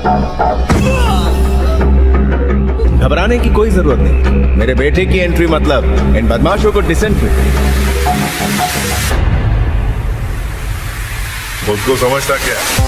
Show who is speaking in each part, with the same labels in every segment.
Speaker 1: घबराने की कोई जरूरत नहीं। मेरे बेटे की एंट्री मतलब इन बदमाशों को डिसेंट्री।
Speaker 2: उसको समझता क्या?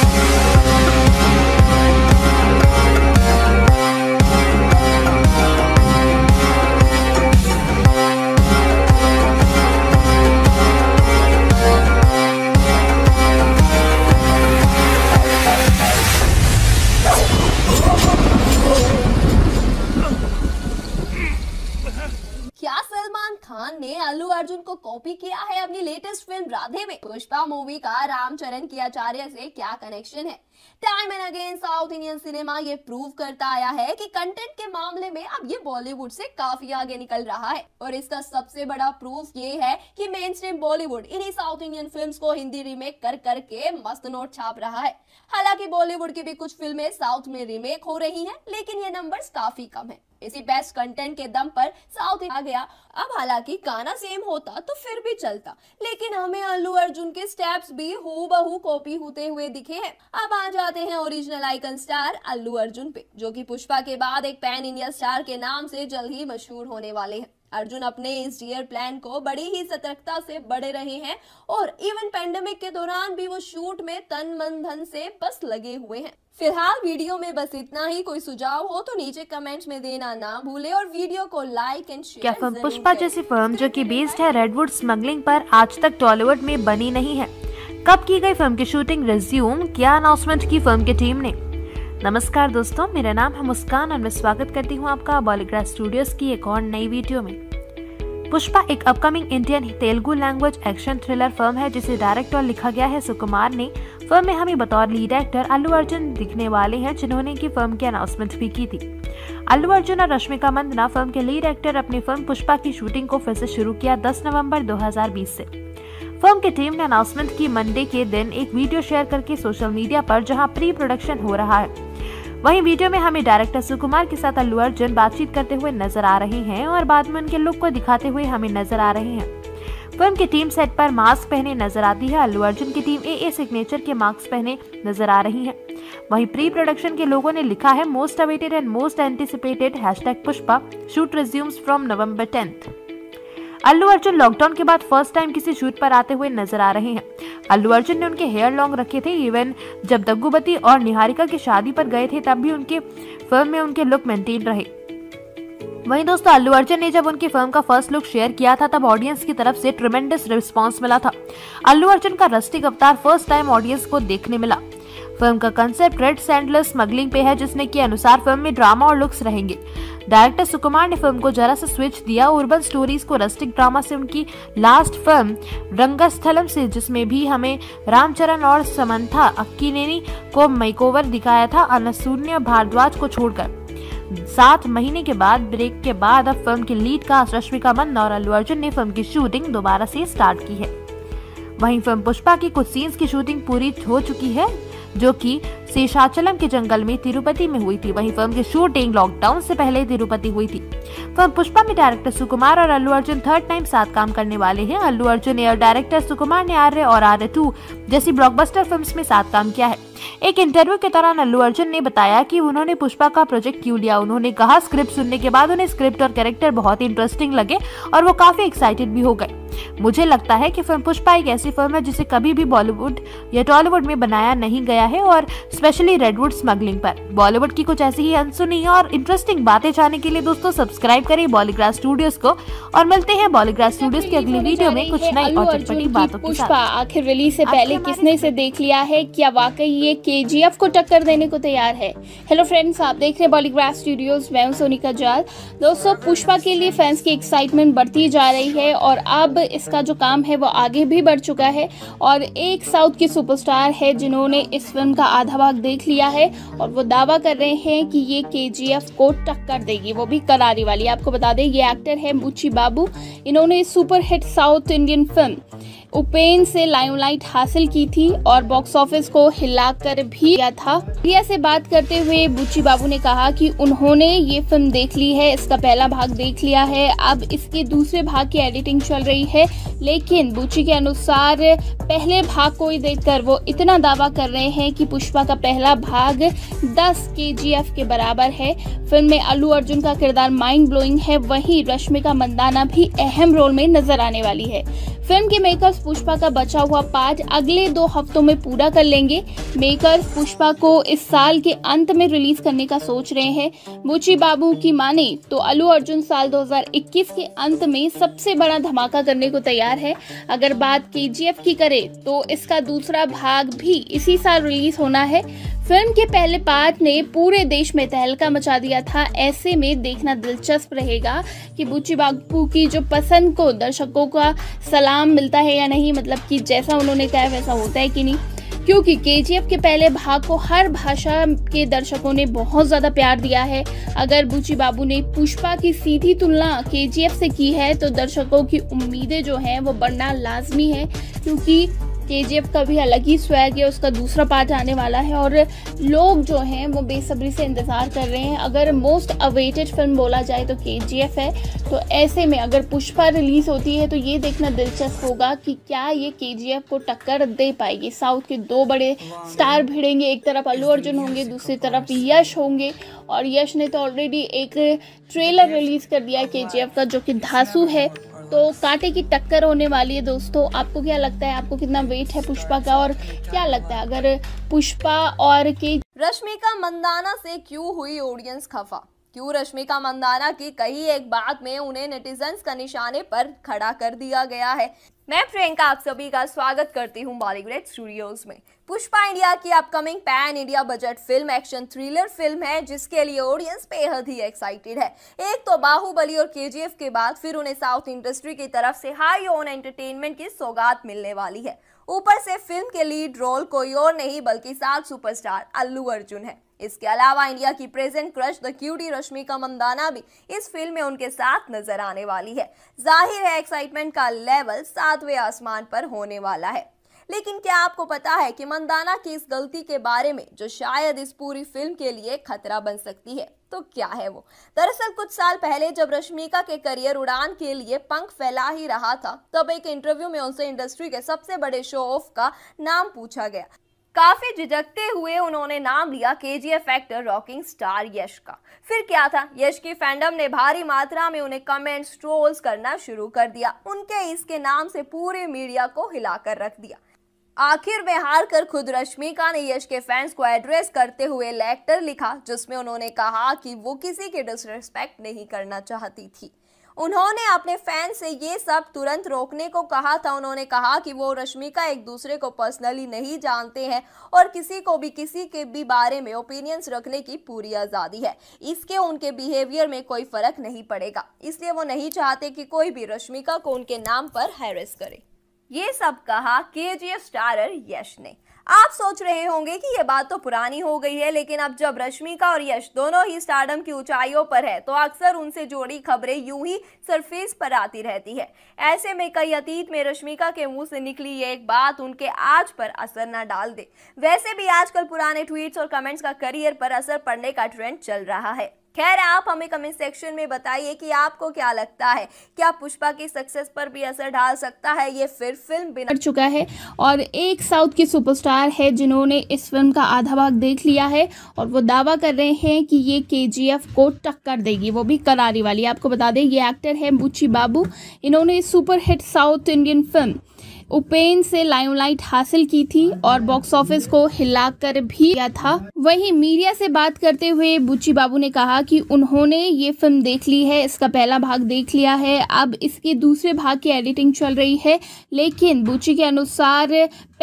Speaker 3: क्या सलमान खान ने अल्लू अर्जुन को कॉपी किया है अपनी लेटेस्ट फिल्म राधे में? पुष्पा मूवी का रामचरण की आचार्य से क्या कनेक्शन है? Time and again south Indian cinema ये प्रूव करता आया है कि कंटेंट के मामले में अब ये बॉलीवुड से काफी आगे निकल रहा है। और इसका सबसे बड़ा प्रूफ ये है कि मेन स्ट्रीम बॉलीवुड इन्हीं साउथ इंडियन फिल्म्स को हिंदी रीमेक कर करके मस्त नोट छाप रहा है। हालांकि बॉलीवुड की भी कुछ फिल्में साउथ में रीमेक हो रही हैं, लेकिन ये नंबर्स काफी कम है। इसी बेस्ट कंटेंट के दम पर साउथ आ गया। अब हालांकि गाना सेम होता तो फिर भी चलता, लेकिन हमें अल्लू अर्जुन के स्टेप्स भी हूबहू कॉपी होते हुए दिखे हैं। अब आ जाते हैं original icon star Allu Arjun पे, जो कि पुष्पा के बाद एक पैन इंडिया स्टार के नाम से जल्द ही मशहूर होने वाले हैं। अर्जुन अपने इस ईयर प्लान को बड़ी ही सतर्कता से बढ़े रहे हैं और इवन पेंडेमिक के दौरान भी वो शूट में तन मन धन से बस लगे हुए हैं। फिलहाल वीडियो में बस इतना ही। कोई सुझाव हो तो नीचे कमेंट्स में देना ना भूले और वीडियो को लाइक एंड शेयर।
Speaker 4: क्या फिल्म पुष्पा जैसी फिल्म जो कि बेस्ड है रेडवुड स्मगलिंग पर आज तक टॉलीवुड में बनी नहीं है? कब की गई फिल्म की शूटिंग रिज्यूम? क्या अनाउंसमेंट की फिल्म की टीम ने? नमस्कार दोस्तों, मेरा नाम है मुस्कान और मैं स्वागत करती हूँ आपका बॉलीग्रास स्टूडियोज की एक और नई वीडियो में। पुष्पा एक upcoming Indian Telugu language action thriller film है जिसे डायरेक्ट और लिखा गया है सुकुमार ने। फिल्म में हमें बतौर लीड एक्टर अल्लू अर्जुन दिखने वाले हैं, जिन्होंने की फिल्म की अनाउंसमेंट भी की थी। अल्लू अर्जुन और रश्मिका मंदाना फिल्म के लीड एक्टर अपनी फिल्म पुष्पा की शूटिंग को फिर से शुरू किया 10 नवंबर 2020 से। फिल्म की टीम ने अनाउंसमेंट की मंडे के दिन एक वीडियो शेयर करके सोशल मीडिया पर, जहां प्री प्रोडक्शन हो रहा है। वहीं वीडियो में हमें डायरेक्टर सुकुमार के साथ अल्लू अर्जुन बातचीत करते हुए नजर आ रहे हैं और बाद में उनके लुक को दिखाते हुए हमें नजर आ रहे हैं। फिल्म की टीम सेट पर मास्क पहने नजर आती है। अल्लू अर्जुन की टीम AA सिग्नेचर के मास्क पहने नजर आ रही है। वहीं प्री प्रोडक्शन के लोगों ने लिखा है most awaited and most anticipated #Pushpa shoot resumes from November 10th। Allu Arjun lockdown के बाद फर्स्ट टाइम किसी शूट पर आते हुए नजर आ रहे हैं। अल्लू अर्जुन ने उनके हेयर लॉन्ग रखे थे। इवन जब दग्गुबती और निहारिका की शादी पर गए थे तब भी उनके फिल्म में उनके लुक मेंटेन रहे। वहीं दोस्तों, अल्लू अर्जुन ने जब उनकी फिल्म का फर्स्ट लुक शेयर किया था तब ऑडियंस की तरफ से ट्रिमेंडस रिस्पांस मिला था। अल्लू अर्जुन का रस्टिक अवतार फर्स्ट टाइम ऑडियंस को देखने मिला। फिल्म का कंसेप्ट रेड सैंडलर स्मगलिंग पे है, जिसने के अनुसार फिल्म में ड्रामा और लुक्स रहेंगे। डायरेक्टर सुकुमार ने फिल्म को जरा सा स्विच दिया उर्बन स्टोरीज को रस्टिक ड्रामा से उनकी लास्ट फिल्म रंगस्थलम से, जिसमें भी हमें रामचरण और समंथा अक्कीनेनी को मेकओवर दिखाया था अनसूया भारद्वाज को छोड़कर। 7 महीने के बाद ब्रेक के बाद अब फिल्म के लीड कास्ट रश्मिका मंदाना और अल्लू अर्जुन ने फिल्म की शूटिंग दोबारा से स्टार्ट की है। वहीं फिल्म पुष्पा की कुछ सीन्स की शूटिंग पूरी हो चुकी है, जो कि शेषाचलम के जंगल में तिरुपति में हुई थी। वहीं फिल्म की शूटिंग लॉकडाउन से पहले तिरुपति हुई थी। फिल्म पुष्पा में डायरेक्टर सुकुमार और अल्लू अर्जुन थर्ड टाइम साथ काम करने वाले हैं। अल्लू अर्जुन ने और डायरेक्टर सुकुमार ने आर्य और आर्य 2 जैसी ब्लॉकबस्टर फिल्म्स में साथ काम किया है। एक इंटरव्यू के दौरान अल्लू अर्जुन ने बताया कि उन्होंने पुष्पा का प्रोजेक्ट क्यों लिया। उन्होंने कहा, स्क्रिप्ट सुनने के बाद उन्हें स्क्रिप्ट और कैरेक्टर बहुत इंटरेस्टिंग लगे और वो काफी एक्साइटेड भी हो गए। मुझे लगता है कि फिल्म पुष्पा एक ऐसी फिल्म है जिसे कभी भी बॉलीवुड या टॉलीवुड में बनाया नहीं गया है, और स्पेशली रेडवुड स्मगलिंग पर। बॉलीवुड की कुछ ऐसी ही अनसुनी और इंटरेस्टिंग बातें जानने के लिए दोस्तों सब्सक्राइब करें बॉलीग्रास स्टूडियोज को और मिलते हैं बॉलीग्रास स्टूडियोज की अगली वीडियो में कुछ नई और चटपटी बातों के साथ।
Speaker 5: पुष्पा आखिर रिलीज से पहले किसने इसे देख लिया है? क्या वाकई ये KGF को टक्कर देने को तैयार है? हेलो फ्रेंड्स, आप देख रहे हैं बॉलीग्रास स्टूडियोज, मैं हूं सोनिका जाल। दोस्तों, पुष्पा के लिए फैंस की एक्साइटमेंट बढ़ती जा रही है और अब इसका जो काम है वो आगे भी बढ़ चुका है। और एक साउथ की सुपरस्टार है जिन्होंने इस फिल्म का आधा भाग देख लिया है और वो दावा कर रहे हैं कि ये KGF को टक्कर देगी, वो भी करारी वाली। आपको बता दें, ये एक्टर है बुच्ची बाबू। इन्होंने super hit south Indian film Uppena से लाइमलाइट हासिल की थी और बॉक्स ऑफिस को हिलाकर भी किया था। मीडिया से बात करते हुए बुच्ची बाबू ने कहा कि उन्होंने ये फिल्म देख ली है, इसका पहला भाग देख लिया है, अब इसके दूसरे भाग की एडिटिंग चल रही है। लेकिन बुच्ची के अनुसार पहले भाग को ही देखकर वो इतना दावा कर रहे हैं कि पुष्पा का पहला भाग 10 KGF के बराबर है। फिल्म में अल्लू अर्जुन का किरदार माइंड ब्लोइंग है, वहीं रश्मिका मंदाना भी अहम रोल में नजर आने वाली है। फिल्म के मेकर्स पुष्पा का बचा हुआ पार्ट अगले 2 हफ्तों में पूरा कर लेंगे। मेकर्स पुष्पा को इस साल के अंत में रिलीज करने का सोच रहे हैं। बुच्ची बाबू की माने तो अल्लू अर्जुन साल 2021 के अंत में सबसे बड़ा धमाका करने को तैयार है। अगर बात KGF की करे तो इसका दूसरा भाग भी इसी साल रिलीज होना है। फिल्म के पहले पार्ट ने पूरे देश में तहलका मचा दिया था। ऐसे में देखना दिलचस्प रहेगा कि बुच्ची बाबू की जो पसंद को दर्शकों का सलाम मिलता है या नहीं, मतलब कि जैसा उन्होंने कहा वैसा होता है कि नहीं, क्योंकि KGF के पहले भाग को हर भाषा के दर्शकों ने बहुत ज्यादा प्यार दिया है। अगर बुच्ची बाबू ने पुष्पा की सीधी तुलना KGF से की है तो दर्शकों की उम्मीदें जो हैं वो बढ़ना लाजमी है, क्योंकि KGF का भी अलग ही स्वैग है, उसका दूसरा पार्ट आने वाला है और लोग जो हैं वो बेसब्री से इंतजार कर रहे हैं। अगर मोस्ट अवेटेड फिल्म बोला जाए तो KGF है। तो ऐसे में अगर पुष्पा रिलीज होती है तो ये देखना दिलचस्प होगा कि क्या ये KGF को टक्कर दे पाएगी। साउथ के 2 बड़े स्टार भिड़ेंगे, एक तरफ अल्लू अर्जुन होंगे, दूसरी तरफ यश होंगे। और यश ने तो ऑलरेडी एक ट्रेलर रिलीज कर दिया है KGF का, जो कि धांसू है। तो कांटे की टक्कर होने वाली है। दोस्तों, आपको क्या लगता है, आपको कितना वेट है पुष्पा का, और क्या लगता है अगर पुष्पा और
Speaker 3: रश्मिका मंदाना से क्यों हुई ऑडियंस खफा? क्यों रश्मिका मंदाना की कही एक बात में उन्हें नेटिजन्स का निशाने पर खड़ा कर दिया गया है? मैं प्रियंका आप सभी का स्वागत करती हूं बॉलीवुड स्टूडियोज में। पुष्पा इंडिया की upcoming pan India budget film action thriller film है, जिसके लिए ऑडियंस बेहद ही एक्साइटेड है। एक तो बाहुबली और KGF के बाद फिर उन्हें साउथ इंडस्ट्री की तरफ से हाई ऑन एंटरटेनमेंट की सौगात मिलने वाली है। ऊपर से फिल्म के लीड रोल कोई और नहीं बल्कि साउथ सुपरस्टार अल्लू अर्जुन है। इसके अलावा इंडिया की present crush the cutie Rashmika Mandanna भी इस फिल्म में उनके साथ नजर आने वाली है। जाहिर है एक्साइटमेंट का लेवल 7वें आसमान पर होने वाला है। लेकिन क्या आपको पता है कि मंदाना की इस गलती के बारे में जो शायद इस पूरी फिल्म के लिए खतरा बन सकती है? तो क्या है वो? दरअसल कुछ साल पहले जब रश्मिका के करियर उड़ान के लिए पंख फैला ही रहा था, तब एक इंटरव्यू में उनसे इंडस्ट्री के सबसे बड़े शो ऑफ का नाम पूछा गया। काफी झिझकते हुए उन्होंने नाम लिया KGF actor rocking star Yash का। फिर क्या था, यश की फैंडम ने भारी मात्रा में उन्हें कमेंट्स ट्रोल्स करना शुरू कर दिया। उनके इसके नाम से पूरे मीडिया को हिलाकर रख दिया। आखिर में हार कर खुद रश्मिका ने यश के फैंस को एड्रेस करते हुए लेटर लिखा, जिसमें उन्होंने कहा कि वो किसी की डिसरिस्पेक्ट नहीं करना चाहती थी। उन्होंने अपने फैंस से ये सब तुरंत रोकने को कहा था। उन्होंने कहा कि वो रश्मिका एक दूसरे को पर्सनली नहीं जानते हैं और किसी को भी किसी के भी बारे में ओपिनियंस रखने की पूरी आज़ादी है। इसके उनके बिहेवियर में कोई फर्क नहीं पड़ेगा, इसलिए वो नहीं चाहते कि कोई भी रश्मिका को उनके नाम पर हैरेस करे। ये सब कहा KGF स्टारर यश ने। आप सोच रहे होंगे कि ये बात तो पुरानी हो गई है, लेकिन अब जब रश्मिका और यश दोनों ही स्टारडम की ऊंचाइयों पर है तो अक्सर उनसे जुड़ी खबरें यूं ही सरफेस पर आती रहती है। ऐसे में कई अतीत में रश्मिका के मुंह से निकली ये एक बात उनके आज पर असर न डाल दे। वैसे भी आजकल पुराने ट्वीट्स और कमेंट्स का करियर पर असर पड़ने का ट्रेंड चल रहा है। खैर, आप हमें कमेंट सेक्शन में बताइए कि आपको क्या लगता है, क्या पुष्पा की सक्सेस पर भी असर डाल सकता है ये फिर फिल्म बिना
Speaker 5: चुका है। और एक साउथ के सुपरस्टार है जिन्होंने इस फिल्म का आधा भाग देख लिया है और वो दावा कर रहे हैं कि ये KGF को टक्कर देगी, वो भी करारी वाली। आपको बता दें ये एक्टर है बुच्ची बाबू। इन्होंने super hit south Indian film Uppena से लाइमलाइट हासिल की थी और बॉक्स ऑफिस को हिलाकर भी किया था। वहीं मीडिया से बात करते हुए बुच्ची बाबू ने कहा कि उन्होंने ये फिल्म देख ली है, इसका पहला भाग देख लिया है, अब इसके दूसरे भाग की एडिटिंग चल रही है। लेकिन बुच्ची के अनुसार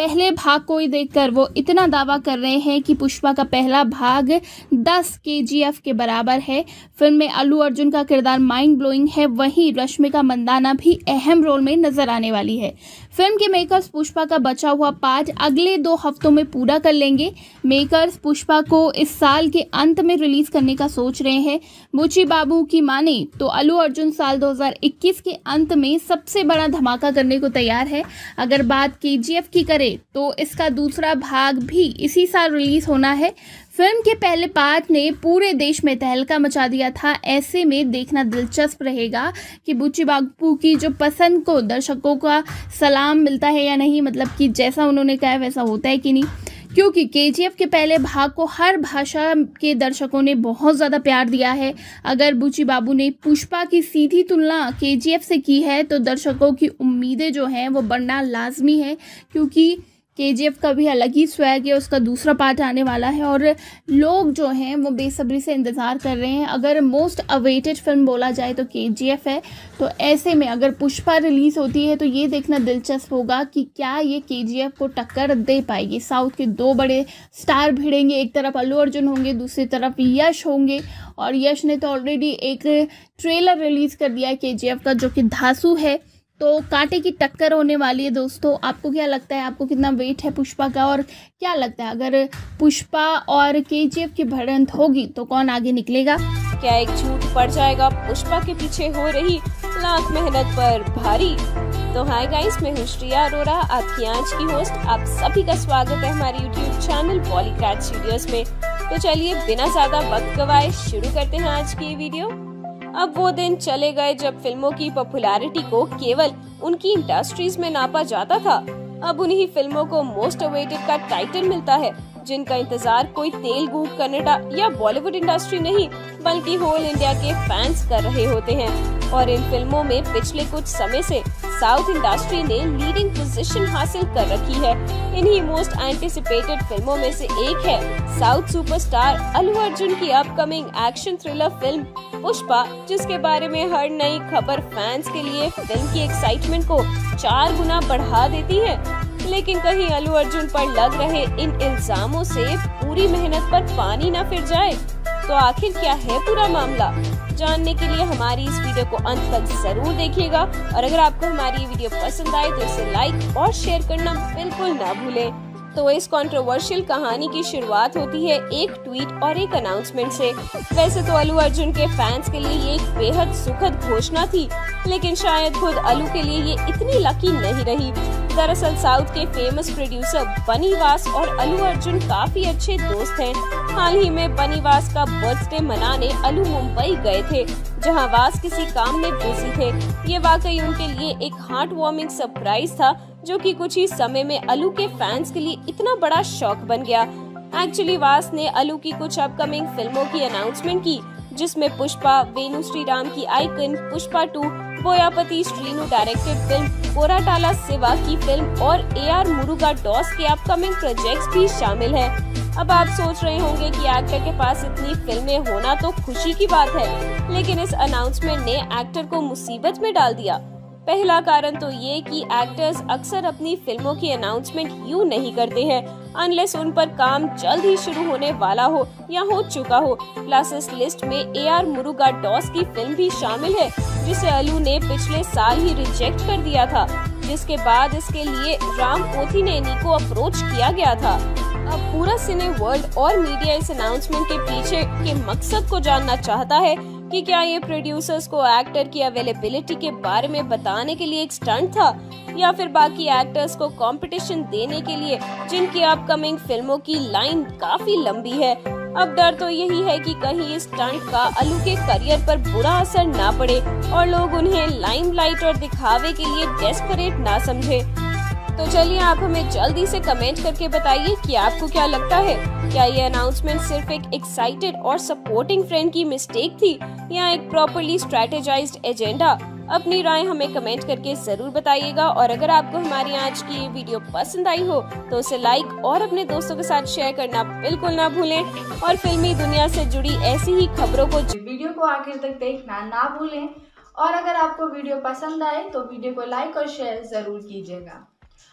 Speaker 5: पहले भाग को ही देखकर वो इतना दावा कर रहे हैं कि पुष्पा का पहला भाग 10 KGF के बराबर है। फिल्म में अल्लू अर्जुन का किरदार माइंड ब्लोइंग है, वहीं रश्मिका मंदाना भी अहम रोल में नजर आने वाली है। फिल्म के मेकर्स पुष्पा का बचा हुआ पार्ट अगले 2 हफ्तों में पूरा कर लेंगे। मेकर्स पुष्पा को इस साल के अंत में रिलीज करने का सोच रहे हैं। बुच्ची बाबू की माने तो अल्लू अर्जुन साल 2021 के अंत में सबसे बड़ा धमाका करने को तैयार है। अगर बात KGF की करें तो इसका दूसरा भाग भी इसी साल रिलीज होना है। फिल्म के पहले पार्ट ने पूरे देश में तहलका मचा दिया था। ऐसे में देखना दिलचस्प रहेगा कि बुच्ची बाबू की जो पसंद को दर्शकों का सलाम मिलता है या नहीं, मतलब कि जैसा उन्होंने कहा वैसा होता है कि नहीं, क्योंकि KGF के पहले भाग को हर भाषा के दर्शकों ने बहुत ज़्यादा प्यार दिया है। अगर बुच्ची बाबू ने पुष्पा की सीधी तुलना KGF से की है तो दर्शकों की उम्मीदें जो हैं वो बढ़ना लाजमी है, क्योंकि KGF का भी अलग ही स्वैग है, उसका दूसरा पार्ट आने वाला है और लोग जो हैं वो बेसब्री से इंतज़ार कर रहे हैं। अगर मोस्ट अवेटेड फिल्म बोला जाए तो KGF है। तो ऐसे में अगर पुष्पा रिलीज़ होती है तो ये देखना दिलचस्प होगा कि क्या ये KGF को टक्कर दे पाएगी। साउथ के 2 बड़े स्टार भिड़ेंगे, एक तरफ अल्लू अर्जुन होंगे, दूसरी तरफ यश होंगे। और यश ने तो ऑलरेडी एक ट्रेलर रिलीज़ कर दिया है KGF का, जो कि धांसू है। तो कांटे की टक्कर होने वाली है दोस्तों। आपको क्या लगता है, आपको कितना वेट है पुष्पा का, और क्या लगता है अगर पुष्पा और KGF की भिड़ंत होगी तो कौन आगे निकलेगा?
Speaker 6: क्या एक झूठ पड़ जाएगा पुष्पा के पीछे हो रही लाख मेहनत पर भारी? तो हाय गाइस, मैं हूँ श्रिया अरोरा, आपकी आज की होस्ट। आप सभी का स्वागत है हमारे यूट्यूब चैनल बॉलीग्राड स्टूडियोज में। तो चलिए बिना ज्यादा वक्त गवाए शुरू करते हैं आज की ये वीडियो। अब वो दिन चले गए जब फिल्मों की पॉपुलैरिटी को केवल उनकी इंडस्ट्रीज में नापा जाता था। अब उन्हीं फिल्मों को मोस्ट अवेटेड का टाइटल मिलता है, जिनका इंतजार कोई तेलुगु, कन्नड़ा या बॉलीवुड इंडस्ट्री नहीं बल्कि होल इंडिया के फैंस कर रहे होते हैं। और इन फिल्मों में पिछले कुछ समय से साउथ इंडस्ट्री ने लीडिंग पोजीशन हासिल कर रखी है। इन्हीं मोस्ट एंटिसिपेटेड फिल्मों में से एक है साउथ सुपरस्टार अल्लू अर्जुन की upcoming action thriller film Pushpa, जिसके बारे में हर नई खबर फैंस के लिए फिल्म की एक्साइटमेंट को 4 गुना बढ़ा देती है। लेकिन कहीं अल्लू अर्जुन पर लग रहे इन इल्जामों से पूरी मेहनत पर पानी न फिर जाए। तो आखिर क्या है पूरा मामला? जानने के लिए हमारी इस वीडियो को अंत तक जरूर देखिएगा। और अगर आपको हमारी ये वीडियो पसंद आए तो इसे लाइक और शेयर करना बिल्कुल ना भूलें। तो इस कंट्रोवर्शियल कहानी की शुरुआत होती है एक ट्वीट और एक अनाउंसमेंट से। वैसे तो अल्लू अर्जुन के फैंस के लिए ये एक बेहद सुखद घोषणा थी, लेकिन शायद खुद अल्लू के लिए ये इतनी लकी नहीं रही। दरअसल साउथ के फेमस प्रोड्यूसर बनी वास और अल्लू अर्जुन काफी अच्छे दोस्त हैं। हाल ही में बनी वास का बर्थडे मनाने अल्लू मुंबई गए थे, जहां वास किसी काम में बिजी थे। ये वाकई उनके लिए एक हार्ट वार्मिंग सरप्राइज था, जो कि कुछ ही समय में अल्लू के फैंस के लिए इतना बड़ा शॉक बन गया। एक्चुअली वास ने अल्लू की कुछ अपकमिंग फिल्मों की अनाउंसमेंट की, जिसमें पुष्पा, वेणु श्रीराम की icon Pushpa 2, Boyapati Srinu directed film Koratala Siva की फिल्म और AR मुरुगा डॉस के अपकमिंग प्रोजेक्ट्स भी शामिल है। अब आप सोच रहे होंगे कि एक्टर के पास इतनी फिल्में होना तो खुशी की बात है, लेकिन इस अनाउंसमेंट ने एक्टर को मुसीबत में डाल दिया। पहला कारण तो ये कि एक्टर्स अक्सर अपनी फिल्मों की अनाउंसमेंट यूं नहीं करते हैं अनलेस उन पर काम जल्द ही शुरू होने वाला हो या हो चुका हो। प्लस इस लिस्ट में AR मुरुगा डॉस की फिल्म भी शामिल है, जिसे अल्लू ने पिछले साल ही रिजेक्ट कर दिया था, जिसके बाद इसके लिए राम पोथिनेनी को अप्रोच किया गया था। अब पूरा सिने वर्ल्ड और मीडिया इस अनाउंसमेंट के पीछे के मकसद को जानना चाहता है कि क्या ये प्रोड्यूसर्स को एक्टर की अवेलेबिलिटी के बारे में बताने के लिए एक स्टंट था, या फिर बाकी एक्टर्स को कंपटीशन देने के लिए, जिनकी अपकमिंग फिल्मों की लाइन काफी लंबी है। अब डर तो यही है कि कहीं इस स्टंट का अल्लू के करियर पर बुरा असर ना पड़े और लोग उन्हें लाइमलाइट और दिखावे के लिए डेस्परेट ना समझे। तो चलिए आप हमें जल्दी से कमेंट करके बताइए कि आपको क्या लगता है। क्या ये अनाउंसमेंट सिर्फ एक एक्साइटेड और सपोर्टिंग फ्रेंड की मिस्टेक थी या एक प्रॉपर्ली स्ट्रेटेजाइज्ड एजेंडा? अपनी राय हमें कमेंट करके जरूर बताइएगा। और अगर आपको हमारी आज की ये वीडियो पसंद आई हो तो उसे लाइक और अपने दोस्तों के साथ शेयर करना बिल्कुल ना भूलें। और फिल्मी दुनिया से जुड़ी ऐसी ही खबरों को
Speaker 7: वीडियो को आखिर तक देखना ना भूलें। और अगर आपको वीडियो पसंद आए तो वीडियो को लाइक और शेयर जरूर कीजिएगा।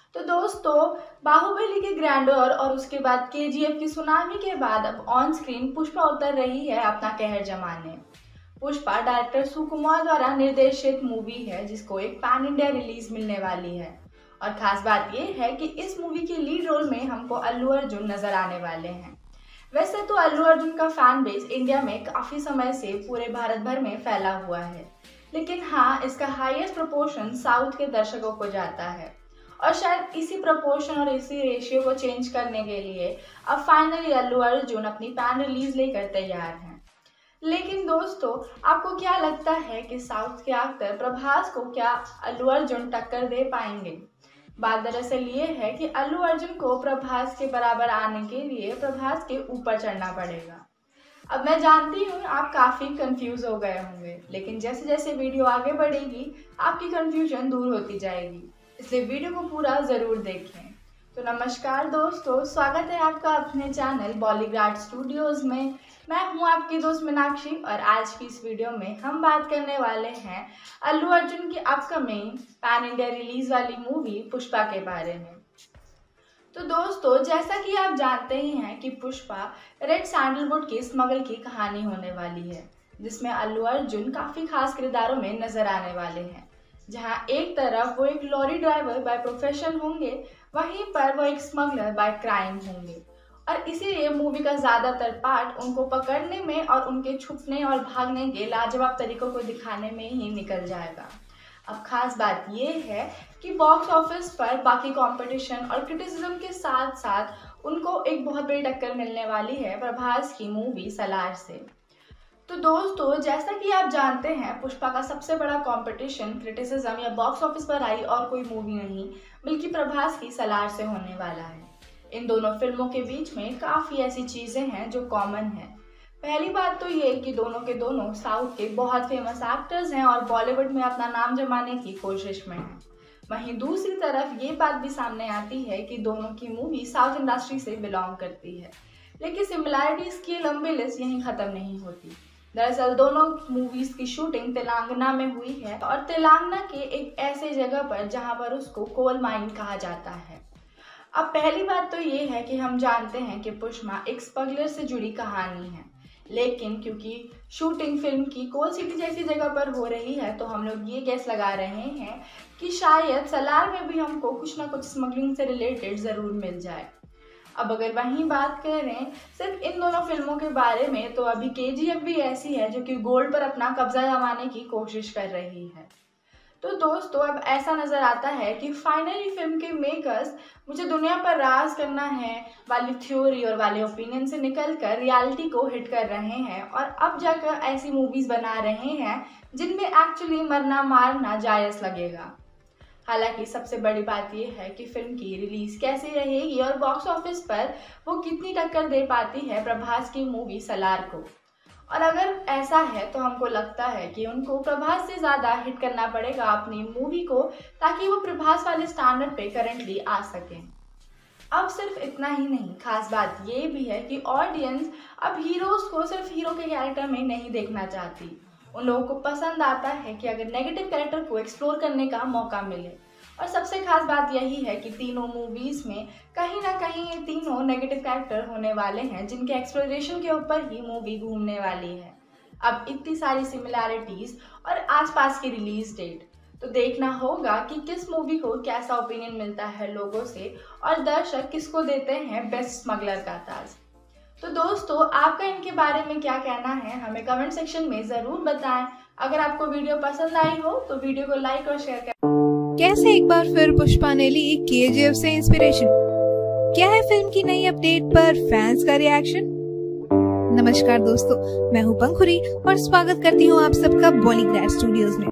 Speaker 7: तो दोस्तों, बाहुबली के ग्रैंडोर और उसके बाद केजीएफ की सुनामी के बाद अब ऑन स्क्रीन पुष्पा उतर रही है अपना कहर जमाने। पुष्पा डायरेक्टर सुकुमार द्वारा निर्देशित मूवी है जिसको एक पैन इंडिया रिलीज मिलने वाली है। और खास बात यह है कि इस मूवी के लीड रोल में हमको अल्लू अर्जुन नजर आने वाले हैं। वैसे तो अल्लू अर्जुन का फैन बेस इंडिया में काफी समय से पूरे भारत भर में फैला हुआ है, लेकिन हाँ, इसका हाईएस्ट प्रोपोर्शन साउथ के दर्शकों को जाता है। और शायद इसी प्रोपोर्शन और इसी रेशियो को चेंज करने के लिए अब फाइनली अल्लू अर्जुन अपनी पैन रिलीज लेकर तैयार हैं। लेकिन दोस्तों, आपको क्या लगता है कि साउथ के एक्टर प्रभास को क्या अल्लू अर्जुन टक्कर दे पाएंगे? बात दरअसल ये है कि अल्लू अर्जुन को प्रभास के बराबर आने के लिए प्रभास के ऊपर चढ़ना पड़ेगा। अब मैं जानती हूँ आप काफ़ी कंफ्यूज हो गए होंगे, लेकिन जैसे जैसे वीडियो आगे बढ़ेगी आपकी कंफ्यूजन दूर होती जाएगी, इसलिए वीडियो को पूरा ज़रूर देखें। तो नमस्कार दोस्तों, स्वागत है आपका अपने चैनल बॉलीग्राड स्टूडियोज़ में। मैं हूं आपकी दोस्त मीनाक्षी और आज की इस वीडियो में हम बात करने वाले हैं अल्लू अर्जुन की अपकमिंग पैन इंडिया रिलीज वाली मूवी पुष्पा के बारे में। तो दोस्तों, जैसा कि आप जानते ही हैं कि पुष्पा रेड सैंडलवुड की स्मगल की कहानी होने वाली है, जिसमें अल्लू अर्जुन काफ़ी खास किरदारों में नजर आने वाले हैं। जहां एक तरफ वो एक लॉरी ड्राइवर बाय प्रोफेशन होंगे, वहीं पर वो एक स्मगलर बाय क्राइम होंगे। और इसीलिए मूवी का ज़्यादातर पार्ट उनको पकड़ने में और उनके छुपने और भागने के लाजवाब तरीकों को दिखाने में ही निकल जाएगा। अब खास बात ये है कि बॉक्स ऑफिस पर बाकी कंपटीशन और क्रिटिसिज्म के साथ साथ उनको एक बहुत बड़ी टक्कर मिलने वाली है प्रभास की मूवी सलार से। तो दोस्तों, जैसा कि आप जानते हैं, पुष्पा का सबसे बड़ा कंपटीशन क्रिटिसिज्म या बॉक्स ऑफिस पर आई और कोई मूवी नहीं बल्कि प्रभास की सलार से होने वाला है। इन दोनों फिल्मों के बीच में काफ़ी ऐसी चीज़ें हैं जो कॉमन हैं। पहली बात तो ये कि दोनों के दोनों साउथ के बहुत फेमस एक्टर्स हैं और बॉलीवुड में अपना नाम जमाने की कोशिश में हैं। वहीं दूसरी तरफ ये बात भी सामने आती है कि दोनों की मूवी साउथ इंडस्ट्री से बिलोंग करती है, लेकिन सिमिलैरिटीज़ की लंबी लिस्ट यहीं ख़त्म नहीं होती। दरअसल दोनों मूवीज़ की शूटिंग तेलंगाना में हुई है और तेलंगाना के एक ऐसे जगह पर जहां पर उसको कोल माइन कहा जाता है। अब पहली बात तो ये है कि हम जानते हैं कि पुष्पा एक स्मगलर से जुड़ी कहानी है, लेकिन क्योंकि शूटिंग फिल्म की कोल सिटी जैसी जगह पर हो रही है तो हम लोग ये गेस लगा रहे हैं कि शायद सलार में भी हमको कुछ ना कुछ स्मगलिंग से रिलेटेड ज़रूर मिल जाए। अब अगर वहीं बात करें सिर्फ इन दोनों फिल्मों के बारे में, तो अभी केजीएफ भी ऐसी है जो कि गोल्ड पर अपना कब्जा जमाने की कोशिश कर रही है। तो दोस्तों, अब ऐसा नज़र आता है कि फाइनली फिल्म के मेकर्स मुझे दुनिया पर राज करना है वाली थ्योरी और वाले ओपिनियन से निकलकर रियलिटी को हिट कर रहे हैं और अब जाकर ऐसी मूवीज़ बना रहे हैं जिनमें एक्चुअली मरना मारना जायज़ लगेगा। हालांकि सबसे बड़ी बात यह है कि फिल्म की रिलीज कैसे रहेगी और बॉक्स ऑफिस पर वो कितनी टक्कर दे पाती है प्रभास की मूवी सलार को। और अगर ऐसा है तो हमको लगता है कि उनको प्रभास से ज़्यादा हिट करना पड़ेगा अपनी मूवी को, ताकि वो प्रभास वाले स्टैंडर्ड पे करंटली आ सकें। अब सिर्फ इतना ही नहीं, खास बात ये भी है कि ऑडियंस अब हीरोज़ को सिर्फ हीरो के कैरेक्टर में नहीं देखना चाहती। उन लोगों को पसंद आता है कि अगर नेगेटिव कैरेक्टर को एक्सप्लोर करने का मौका मिले। और सबसे खास बात यही है कि तीनों मूवीज़ में कहीं ना कहीं ये तीनों नेगेटिव कैरेक्टर होने वाले हैं जिनके एक्सप्लोरेशन के ऊपर ही मूवी घूमने वाली है। अब इतनी सारी सिमिलैरिटीज़ और आसपास की रिलीज डेट, तो देखना होगा कि किस मूवी को कैसा ओपिनियन मिलता है लोगों से और दर्शक किसको देते हैं बेस्ट स्मगलर का ताज। तो दोस्तों, आपका इनके बारे में क्या कहना है हमें कमेंट सेक्शन में ज़रूर बताएं। अगर आपको वीडियो पसंद आई हो तो वीडियो को लाइक और शेयर करें।
Speaker 8: कैसे एक बार फिर पुष्पा ने ली केजीएफ से इंस्पिरेशन? क्या है फिल्म की नई अपडेट पर फैंस का रिएक्शन? नमस्कार दोस्तों, मैं हूं पंखुरी और स्वागत करती हूं आप सबका बॉलीग्राड स्टूडियोज में।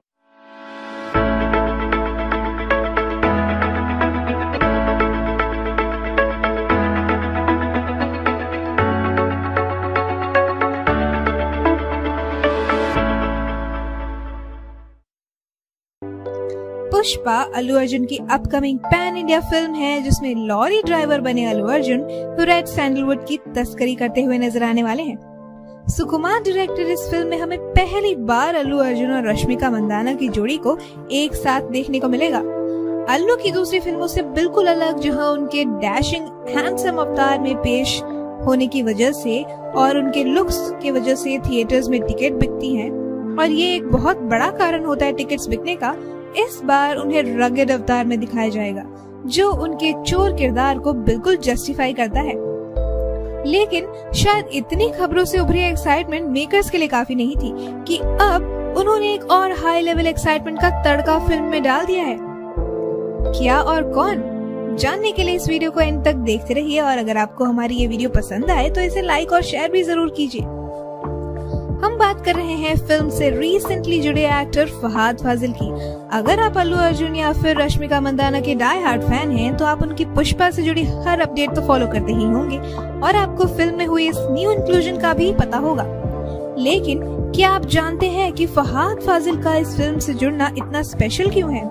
Speaker 8: पुष्पा अल्लू अर्जुन की अपकमिंग पैन इंडिया फिल्म है जिसमें लॉरी ड्राइवर बने अल्लू अर्जुन रेड सैंडलवुड की तस्करी करते हुए नजर आने वाले हैं। सुकुमार डायरेक्टर इस फिल्म में हमें पहली बार अल्लू अर्जुन और रश्मिका मंदाना की जोड़ी को एक साथ देखने को मिलेगा। अल्लू की दूसरी फिल्मों से बिल्कुल अलग, जहां उनके डैशिंग हैंडसम अवतार में पेश होने की वजह से और उनके लुक्स की वजह से थिएटर्स में टिकट बिकती हैं और ये एक बहुत बड़ा कारण होता है टिकट्स बिकने का। इस बार उन्हें रगेड अवतार में दिखाया जाएगा जो उनके चोर किरदार को बिल्कुल जस्टिफाई करता है। लेकिन शायद इतनी खबरों से उभरी एक्साइटमेंट मेकर्स के लिए काफी नहीं थी कि अब उन्होंने एक और हाई लेवल एक्साइटमेंट का तड़का फिल्म में डाल दिया है। क्या और कौन, जानने के लिए इस वीडियो को एंड तक देखते रहिए और अगर आपको हमारी ये वीडियो पसंद आए तो इसे लाइक और शेयर भी जरूर कीजिए। हम बात कर रहे हैं फिल्म से रिसेंटली जुड़े एक्टर फहाद फाजिल की। अगर आप अल्लू अर्जुन या फिर रश्मिका मंदाना के डाई हार्ड फैन हैं तो आप उनकी पुष्पा से जुड़ी हर अपडेट तो फॉलो करते ही होंगे और आपको फिल्म में हुई इस न्यू इंक्लूजन का भी पता होगा। लेकिन क्या आप जानते हैं कि फहाद फाजिल का इस फिल्म से जुड़ना इतना स्पेशल क्यों है?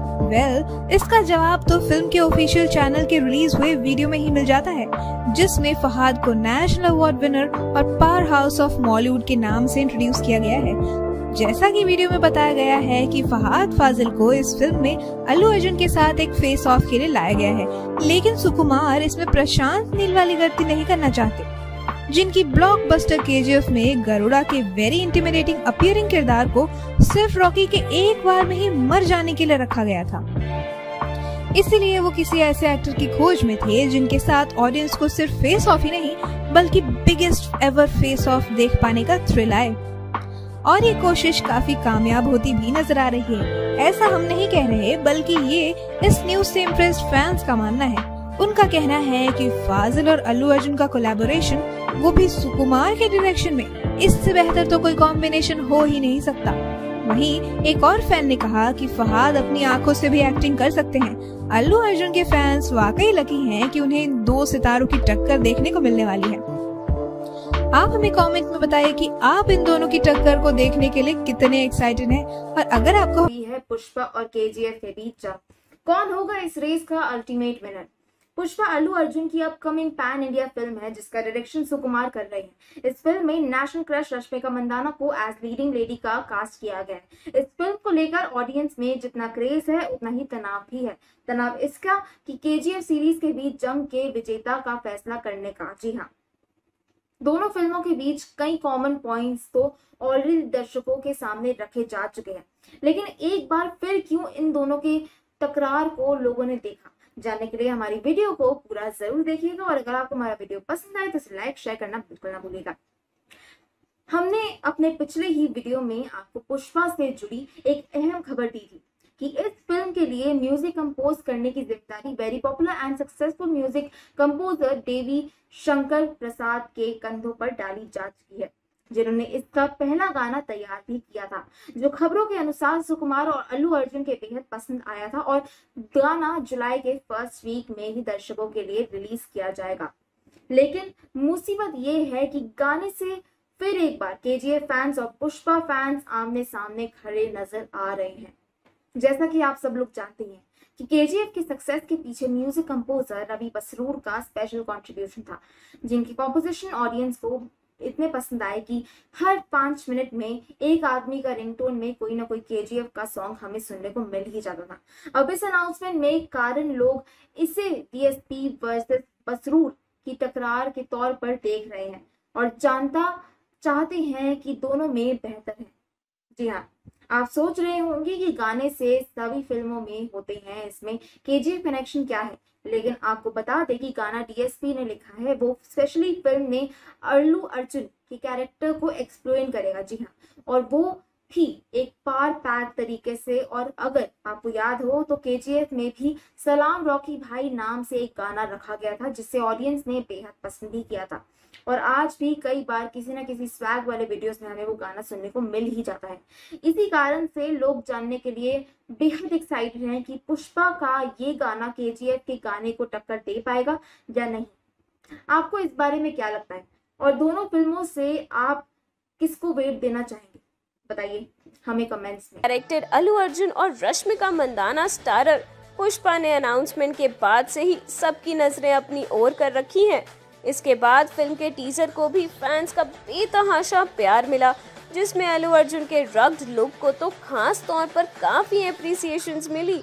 Speaker 8: इसका जवाब तो फिल्म के ऑफिशियल चैनल के रिलीज हुए वीडियो में ही मिल जाता है, जिसमें फहाद को नेशनल अवार्ड विनर और पावर हाउस ऑफ बॉलीवुड के नाम से इंट्रोड्यूस किया गया है। जैसा कि वीडियो में बताया गया है कि फहाद फाजिल को इस फिल्म में अल्लू अर्जुन के साथ एक फेस ऑफ के लिए लाया गया है, लेकिन सुकुमार इसमें प्रशांत नील वाली गलती नहीं करना चाहते, जिनकी ब्लॉकबस्टर केजीएफ में गरुड़ा के वेरी इंटिमिडेटिंग अपीयरिंग किरदार को सिर्फ रॉकी के एक बार में ही मर जाने के लिए रखा गया था। इसीलिए वो किसी ऐसे एक्टर की खोज में थे जिनके साथ ऑडियंस को सिर्फ फेस ऑफ ही नहीं बल्कि बिगेस्ट एवर फेस ऑफ देख पाने का थ्रिल आए। और ये कोशिश काफी कामयाब होती भी नजर आ रही है। ऐसा हम नहीं कह रहे, बल्कि ये इस न्यूज से इम्प्रेस्ड फैंस का मानना है। उनका कहना है कि फाजिल और अल्लू अर्जुन का कोलैबोरेशन, वो भी सुकुमार के डायरेक्शन में, इससे बेहतर तो कोई कॉम्बिनेशन हो ही नहीं सकता। वहीं एक और फैन ने कहा कि फहाद अपनी आंखों से भी एक्टिंग कर सकते हैं। अल्लू अर्जुन के फैंस वाकई लकी हैं कि उन्हें इन दो सितारों की टक्कर देखने को मिलने वाली है। आप हमें कमेंट में बताइए कि आप इन दोनों की टक्कर को देखने के लिए कितने एक्साइटेड हैं और अगर आपको
Speaker 9: है पुष्पा और केजीएफ के बीच जंग, कौन होगा इस रेस का अल्टीमेट विनर? पुष्पा अल्लू अर्जुन की अपकमिंग पैन इंडिया फिल्म है जिसका डायरेक्शन सुकुमार कर रहे हैं। इस फिल्म में नेशनल क्रश रश्मिका मंदाना को एज लीडिंग लेडी का कास्ट किया गया है। इस फिल्म को लेकर ऑडियंस में जितना क्रेज है उतना ही तनाव भी है। तनाव इसका कि केजीएफ सीरीज के बीच जंग के विजेता का फैसला करने का। जी हाँ, दोनों फिल्मों के बीच कई कॉमन पॉइंट्स तो ऑलरेडी दर्शकों के सामने रखे जा चुके हैं, लेकिन एक बार फिर क्यों इन दोनों के टकरार को लोगों ने देखा, जानने के लिए हमारी वीडियो को पूरा जरूर देखिएगा और अगर आपको हमारा वीडियो पसंद आए तो इसे लाइक शेयर करना बिल्कुल ना भूलिएगा। हमने अपने पिछले ही वीडियो में आपको पुष्पा से जुड़ी एक अहम खबर दी थी कि इस फिल्म के लिए म्यूजिक कंपोज करने की जिम्मेदारी very popular and successful music composer Devi Shankar Prasad के कंधों पर डाली जा चुकी है, जिन्होंने इसका पहला गाना तैयार भी किया था, जो खबरों के अनुसार सुकुमार और अल्लू अर्जुन के बेहद पसंद आया था और गाना जुलाई के फर्स्ट वीक में ही दर्शकों के लिए रिलीज किया जाएगा। लेकिन मुसीबत ये है कि गाने से फिर एक बार केजीएफ फैंस और पुष्पा फैंस आमने सामने खड़े नजर आ रहे हैं। जैसा कि आप सब लोग जानते हैं कि केजीएफ की सक्सेस के पीछे म्यूजिक कंपोजर रवि बसरूर का स्पेशल कंट्रीब्यूशन था, जिनकी कॉम्पोजिशन ऑडियंस को इतने पसंद आए कि हर 5 मिनट में एक आदमी का रिंगटोन में कोई ना कोई केजीएफ का सॉन्ग हमें सुनने को मिल ही जाता था। अब इस अनाउंसमेंट में कारण लोग इसे डीएसपी वर्सेस बसरूर की टकरार के तौर पर देख रहे हैं और जानता चाहते हैं कि दोनों में बेहतर है। जी हाँ, आप सोच रहे होंगे कि गाने से सभी फिल्मों में होते हैं, इसमें केजीएफ कनेक्शन क्या है, लेकिन आपको बता दें कि गाना डीएसपी ने लिखा है, वो स्पेशली फिल्म में अल्लू अर्जुन के कैरेक्टर को एक्सप्लेन करेगा। जी हाँ, और वो भी एक पार पैक तरीके से। और अगर आपको याद हो तो केजीएफ में भी सलाम रॉकी भाई नाम से एक गाना रखा गया था जिसे ऑडियंस ने बेहद पसंद भी किया था और आज भी कई बार किसी न किसी स्वैग वाले वीडियोस में हमें वो गाना सुनने को मिल ही जाता है। इसी कारण से लोग जानने के लिए बेहद एक्साइटेड हैं कि पुष्पा का ये गाना केजीएफ के गाने को टक्कर दे पाएगा या नहीं। आपको इस बारे में क्या लगता है और दोनों फिल्मों से आप किसको वेट देना चाहेंगे, बताइए हमें कमेंट्स में।
Speaker 6: डायरेक्टर अल्लू अर्जुन और रश्मिका मंदाना स्टारर पुष्पा ने अनाउंसमेंट के बाद से ही सबकी नजरें अपनी ओर कर रखी हैं। इसके बाद फिल्म के टीजर को भी फैंस का बेतहाशा प्यार मिला, जिसमें अल्लू अर्जुन के रग्ड लुक को तो खास तौर पर काफी एप्रिसिएशंस मिली।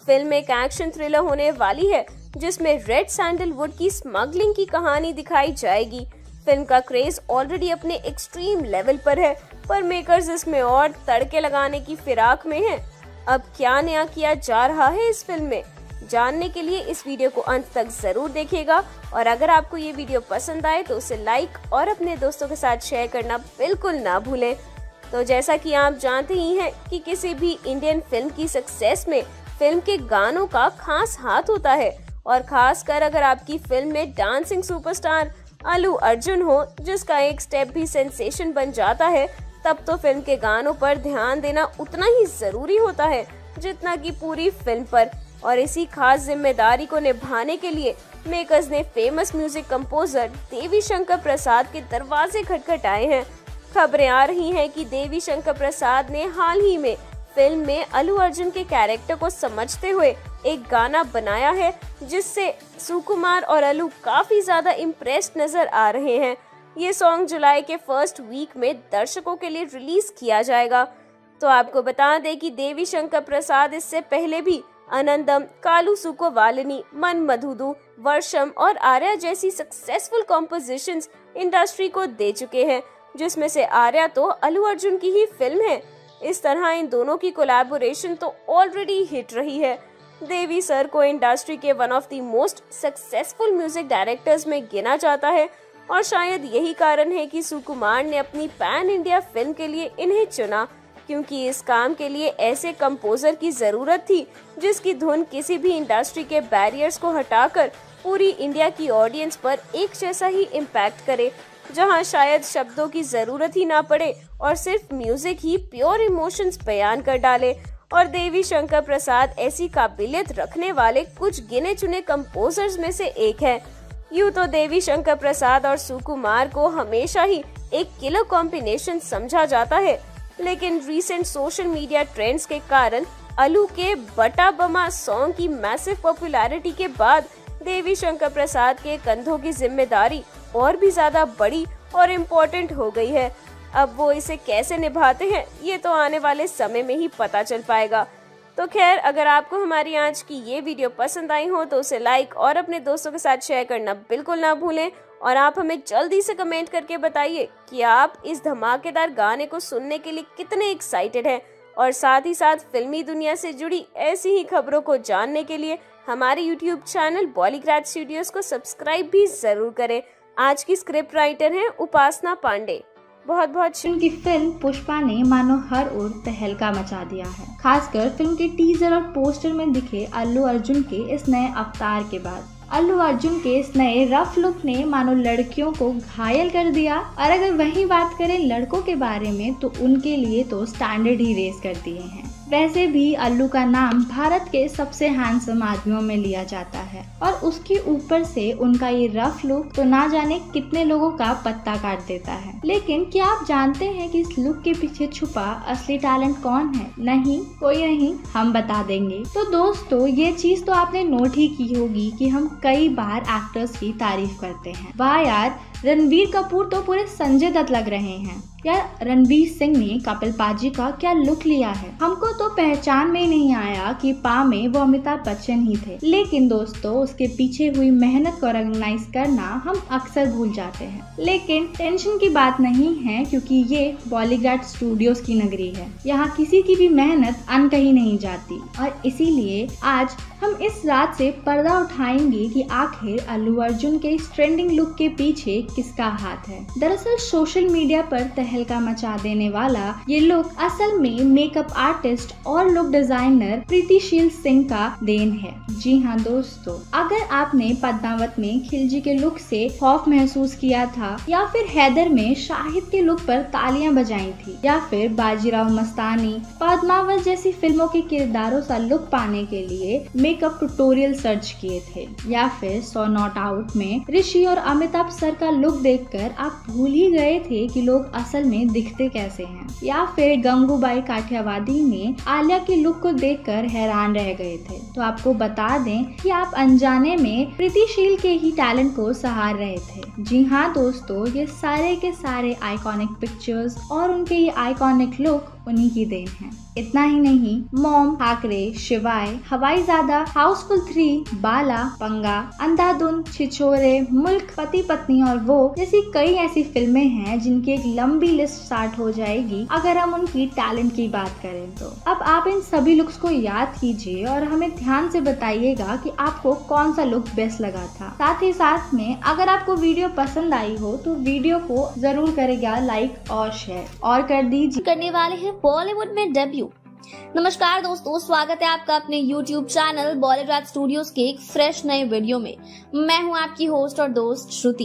Speaker 6: फिल्म एक एक्शन थ्रिलर होने वाली है जिसमें रेड सैंडलवुड की स्मगलिंग की कहानी दिखाई जाएगी। फिल्म का क्रेज ऑलरेडी अपने एक्सट्रीम लेवल पर है, पर मेकर्स इसमें और तड़के लगाने की फिराक में हैं। अब क्या नया किया जा रहा है इस फिल्म में, जानने के लिए इस वीडियो को अंत तक जरूर देखिएगा। और अगर आपको ये वीडियो पसंद आए तो उसे लाइक और अपने दोस्तों के साथ शेयर करना बिल्कुल ना भूलें। तो जैसा कि आप जानते ही हैं कि किसी भी इंडियन फिल्म की सक्सेस में फिल्म के गानों का खास हाथ होता है, और खासकर अगर आपकी फिल्म में डांसिंग सुपरस्टार अल्लू अर्जुन हो, जिसका एक स्टेप भी सेंसेशन बन जाता है, तब तो फिल्म के गानों पर ध्यान देना उतना ही जरूरी होता है जितना कि पूरी फिल्म पर। और इसी खास जिम्मेदारी को निभाने के लिए मेकर्स ने famous music composer Devi Shankar Prasad के दरवाजे खटखटाए हैं। खबरें आ रही हैं कि देवी शंकर प्रसाद ने हाल ही में फिल्म में अल्लू अर्जुन के कैरेक्टर को समझते हुए एक गाना बनाया है, जिससे सुकुमार और अल्लू काफी ज्यादा इम्प्रेस्ड नजर आ रहे हैं। ये सॉन्ग जुलाई के फर्स्ट वीक में दर्शकों के लिए रिलीज किया जाएगा। तो आपको बता दें कि देवी शंकर प्रसाद इससे पहले भी आनंदम, कालू सुको वालिनी, मन मधुदू, वर्षम और आर्या जैसी सक्सेसफुल कॉम्पोजिशंस इंडस्ट्री को दे चुके हैं, जिसमें से आर्या तो अल्लू अर्जुन की ही फिल्म है। इस तरह इन दोनों की कोलैबोरेशन तो ऑलरेडी हिट रही है। देवी सर को इंडस्ट्री के one of the most successful music directors में गिना जाता है, और शायद यही कारण है कि सुकुमार ने अपनी पैन इंडिया फिल्म के लिए इन्हें चुना, क्योंकि इस काम के लिए ऐसे कंपोजर की जरूरत थी जिसकी धुन किसी भी इंडस्ट्री के बैरियर्स को हटाकर पूरी इंडिया की ऑडियंस पर एक जैसा ही इम्पैक्ट करे, जहां शायद शब्दों की जरूरत ही ना पड़े और सिर्फ म्यूजिक ही प्योर इमोशंस बयान कर डाले। और देवी शंकर प्रसाद ऐसी काबिलियत रखने वाले कुछ गिने चुने कंपोजर्स में से एक है। यूँ तो देवी शंकर प्रसाद और सुकुमार को हमेशा ही एक किलर कॉम्बिनेशन समझा जाता है, लेकिन रीसेंट सोशल मीडिया ट्रेंड्स के कारण अल्लू के बटा बमा सॉन्ग की मैसिव पॉपुलैरिटी के बाद देवी शंकर प्रसाद के कंधों की जिम्मेदारी और भी ज्यादा बड़ी और इम्पोर्टेंट हो गई है। अब वो इसे कैसे निभाते हैं ये तो आने वाले समय में ही पता चल पाएगा। तो खैर, अगर आपको हमारी आज की ये वीडियो पसंद आई हो तो उसे लाइक और अपने दोस्तों के साथ शेयर करना बिल्कुल ना भूलें। और आप हमें जल्दी से कमेंट करके बताइए कि आप इस धमाकेदार गाने को सुनने के लिए कितने एक्साइटेड हैं, और साथ ही साथ फिल्मी दुनिया से जुड़ी ऐसी ही खबरों को जानने के लिए हमारे YouTube चैनल बॉलीग्राज स्टूडियोज को सब्सक्राइब भी जरूर करें। आज की स्क्रिप्ट राइटर हैं उपासना पांडे। बहुत बहुत
Speaker 7: उनकी फिल्म पुष्पा ने मानो हर ओर तहलका मचा दिया है, खासकर फिल्म के टीजर और पोस्टर में दिखे अल्लू अर्जुन के इस नए अवतार के बाद। अल्लू अर्जुन के इस नए रफ लुक ने मानो लड़कियों को घायल कर दिया, और अगर वही बात करें लड़कों के बारे में तो उनके लिए तो स्टैंडर्ड ही रेस कर दिए हैं। वैसे भी अल्लू का नाम भारत के सबसे हैंडसम आदमियों में लिया जाता है, और उसके ऊपर से उनका ये रफ लुक तो ना जाने कितने लोगों का पत्ता काट देता है। लेकिन क्या आप जानते हैं कि इस लुक के पीछे छुपा असली टैलेंट कौन है? नहीं, कोई नहीं, हम बता देंगे। तो दोस्तों, ये चीज तो आपने नोट ही की होगी कि हम कई बार एक्टर्स की तारीफ करते हैं। वाह यार, रणबीर कपूर तो पूरे संजय दत्त लग रहे हैं। यार, रणवीर सिंह ने कपिल पाजी का क्या लुक लिया है। हमको तो पहचान में ही नहीं आया कि पा में वो अमिताभ बच्चन ही थे। लेकिन दोस्तों, उसके पीछे हुई मेहनत को रिकॉग्नाइज करना हम अक्सर भूल जाते हैं। लेकिन टेंशन की बात नहीं है, क्योंकि ये बॉलीग्राज स्टूडियोज की नगरी है। यहाँ किसी की भी मेहनत अनकही नहीं जाती, और इसीलिए आज हम इस रात से पर्दा उठाएंगे कि आखिर अल्लू अर्जुन के इस ट्रेंडिंग लुक के पीछे किसका हाथ है। दरअसल सोशल मीडिया पर तहलका मचा देने वाला ये लुक असल में मेकअप आर्टिस्ट और लुक डिजाइनर प्रीतिशील सिंह का देन है। जी हाँ दोस्तों, अगर आपने पद्मावत में खिलजी के लुक से खौफ महसूस किया था, या फिर हैदर में शाहिद के लुक पर तालियां बजाई थी, या फिर बाजीराव मस्तानी, पद्मावत जैसी फिल्मों के किरदारों सा लुक पाने के लिए मेकअप ट्यूटोरियल सर्च किए थे, या फिर सो नॉट आउट में ऋषि और अमिताभ सर का लुक देखकर आप भूल ही गए थे कि लोग असल में दिखते कैसे हैं, या फिर गंगूबाई काठियावादी में आलिया के लुक को देखकर हैरान रह गए थे, तो आपको बता दें कि आप अनजाने में प्रीतिशील के ही टैलेंट को सहार रहे थे। जी हाँ दोस्तों, ये सारे के सारे आइकॉनिक पिक्चर्स और उनके ये आइकॉनिक लुक उन्हीं की देन है। इतना ही नहीं, मॉम, ठाकरे, शिवाय, हवाईजादा, हाउसफुल 3, बाला, पंगा, अंधाधुन, छिछोरे, मुल्क, पति पत्नी और वो जैसी कई ऐसी फिल्में हैं जिनकी एक लंबी लिस्ट स्टार्ट हो जाएगी अगर हम उनकी टैलेंट की बात करें तो। अब आप इन सभी लुक्स को याद कीजिए और हमें ध्यान से बताइएगा कि आपको कौन सा लुक बेस्ट लगा था। साथ ही साथ में अगर आपको वीडियो पसंद आई हो तो वीडियो को जरूर करेगा लाइक और शेयर और कर दीजिए।
Speaker 3: करने वाले हैं बॉलीवुड में डेब्यू। नमस्कार दोस्तों, स्वागत है आपका अपने YouTube चैनल बॉलीवुड स्टूडियोज के एक फ्रेश नए वीडियो में। मैं हूं आपकी होस्ट और दोस्त श्रुति।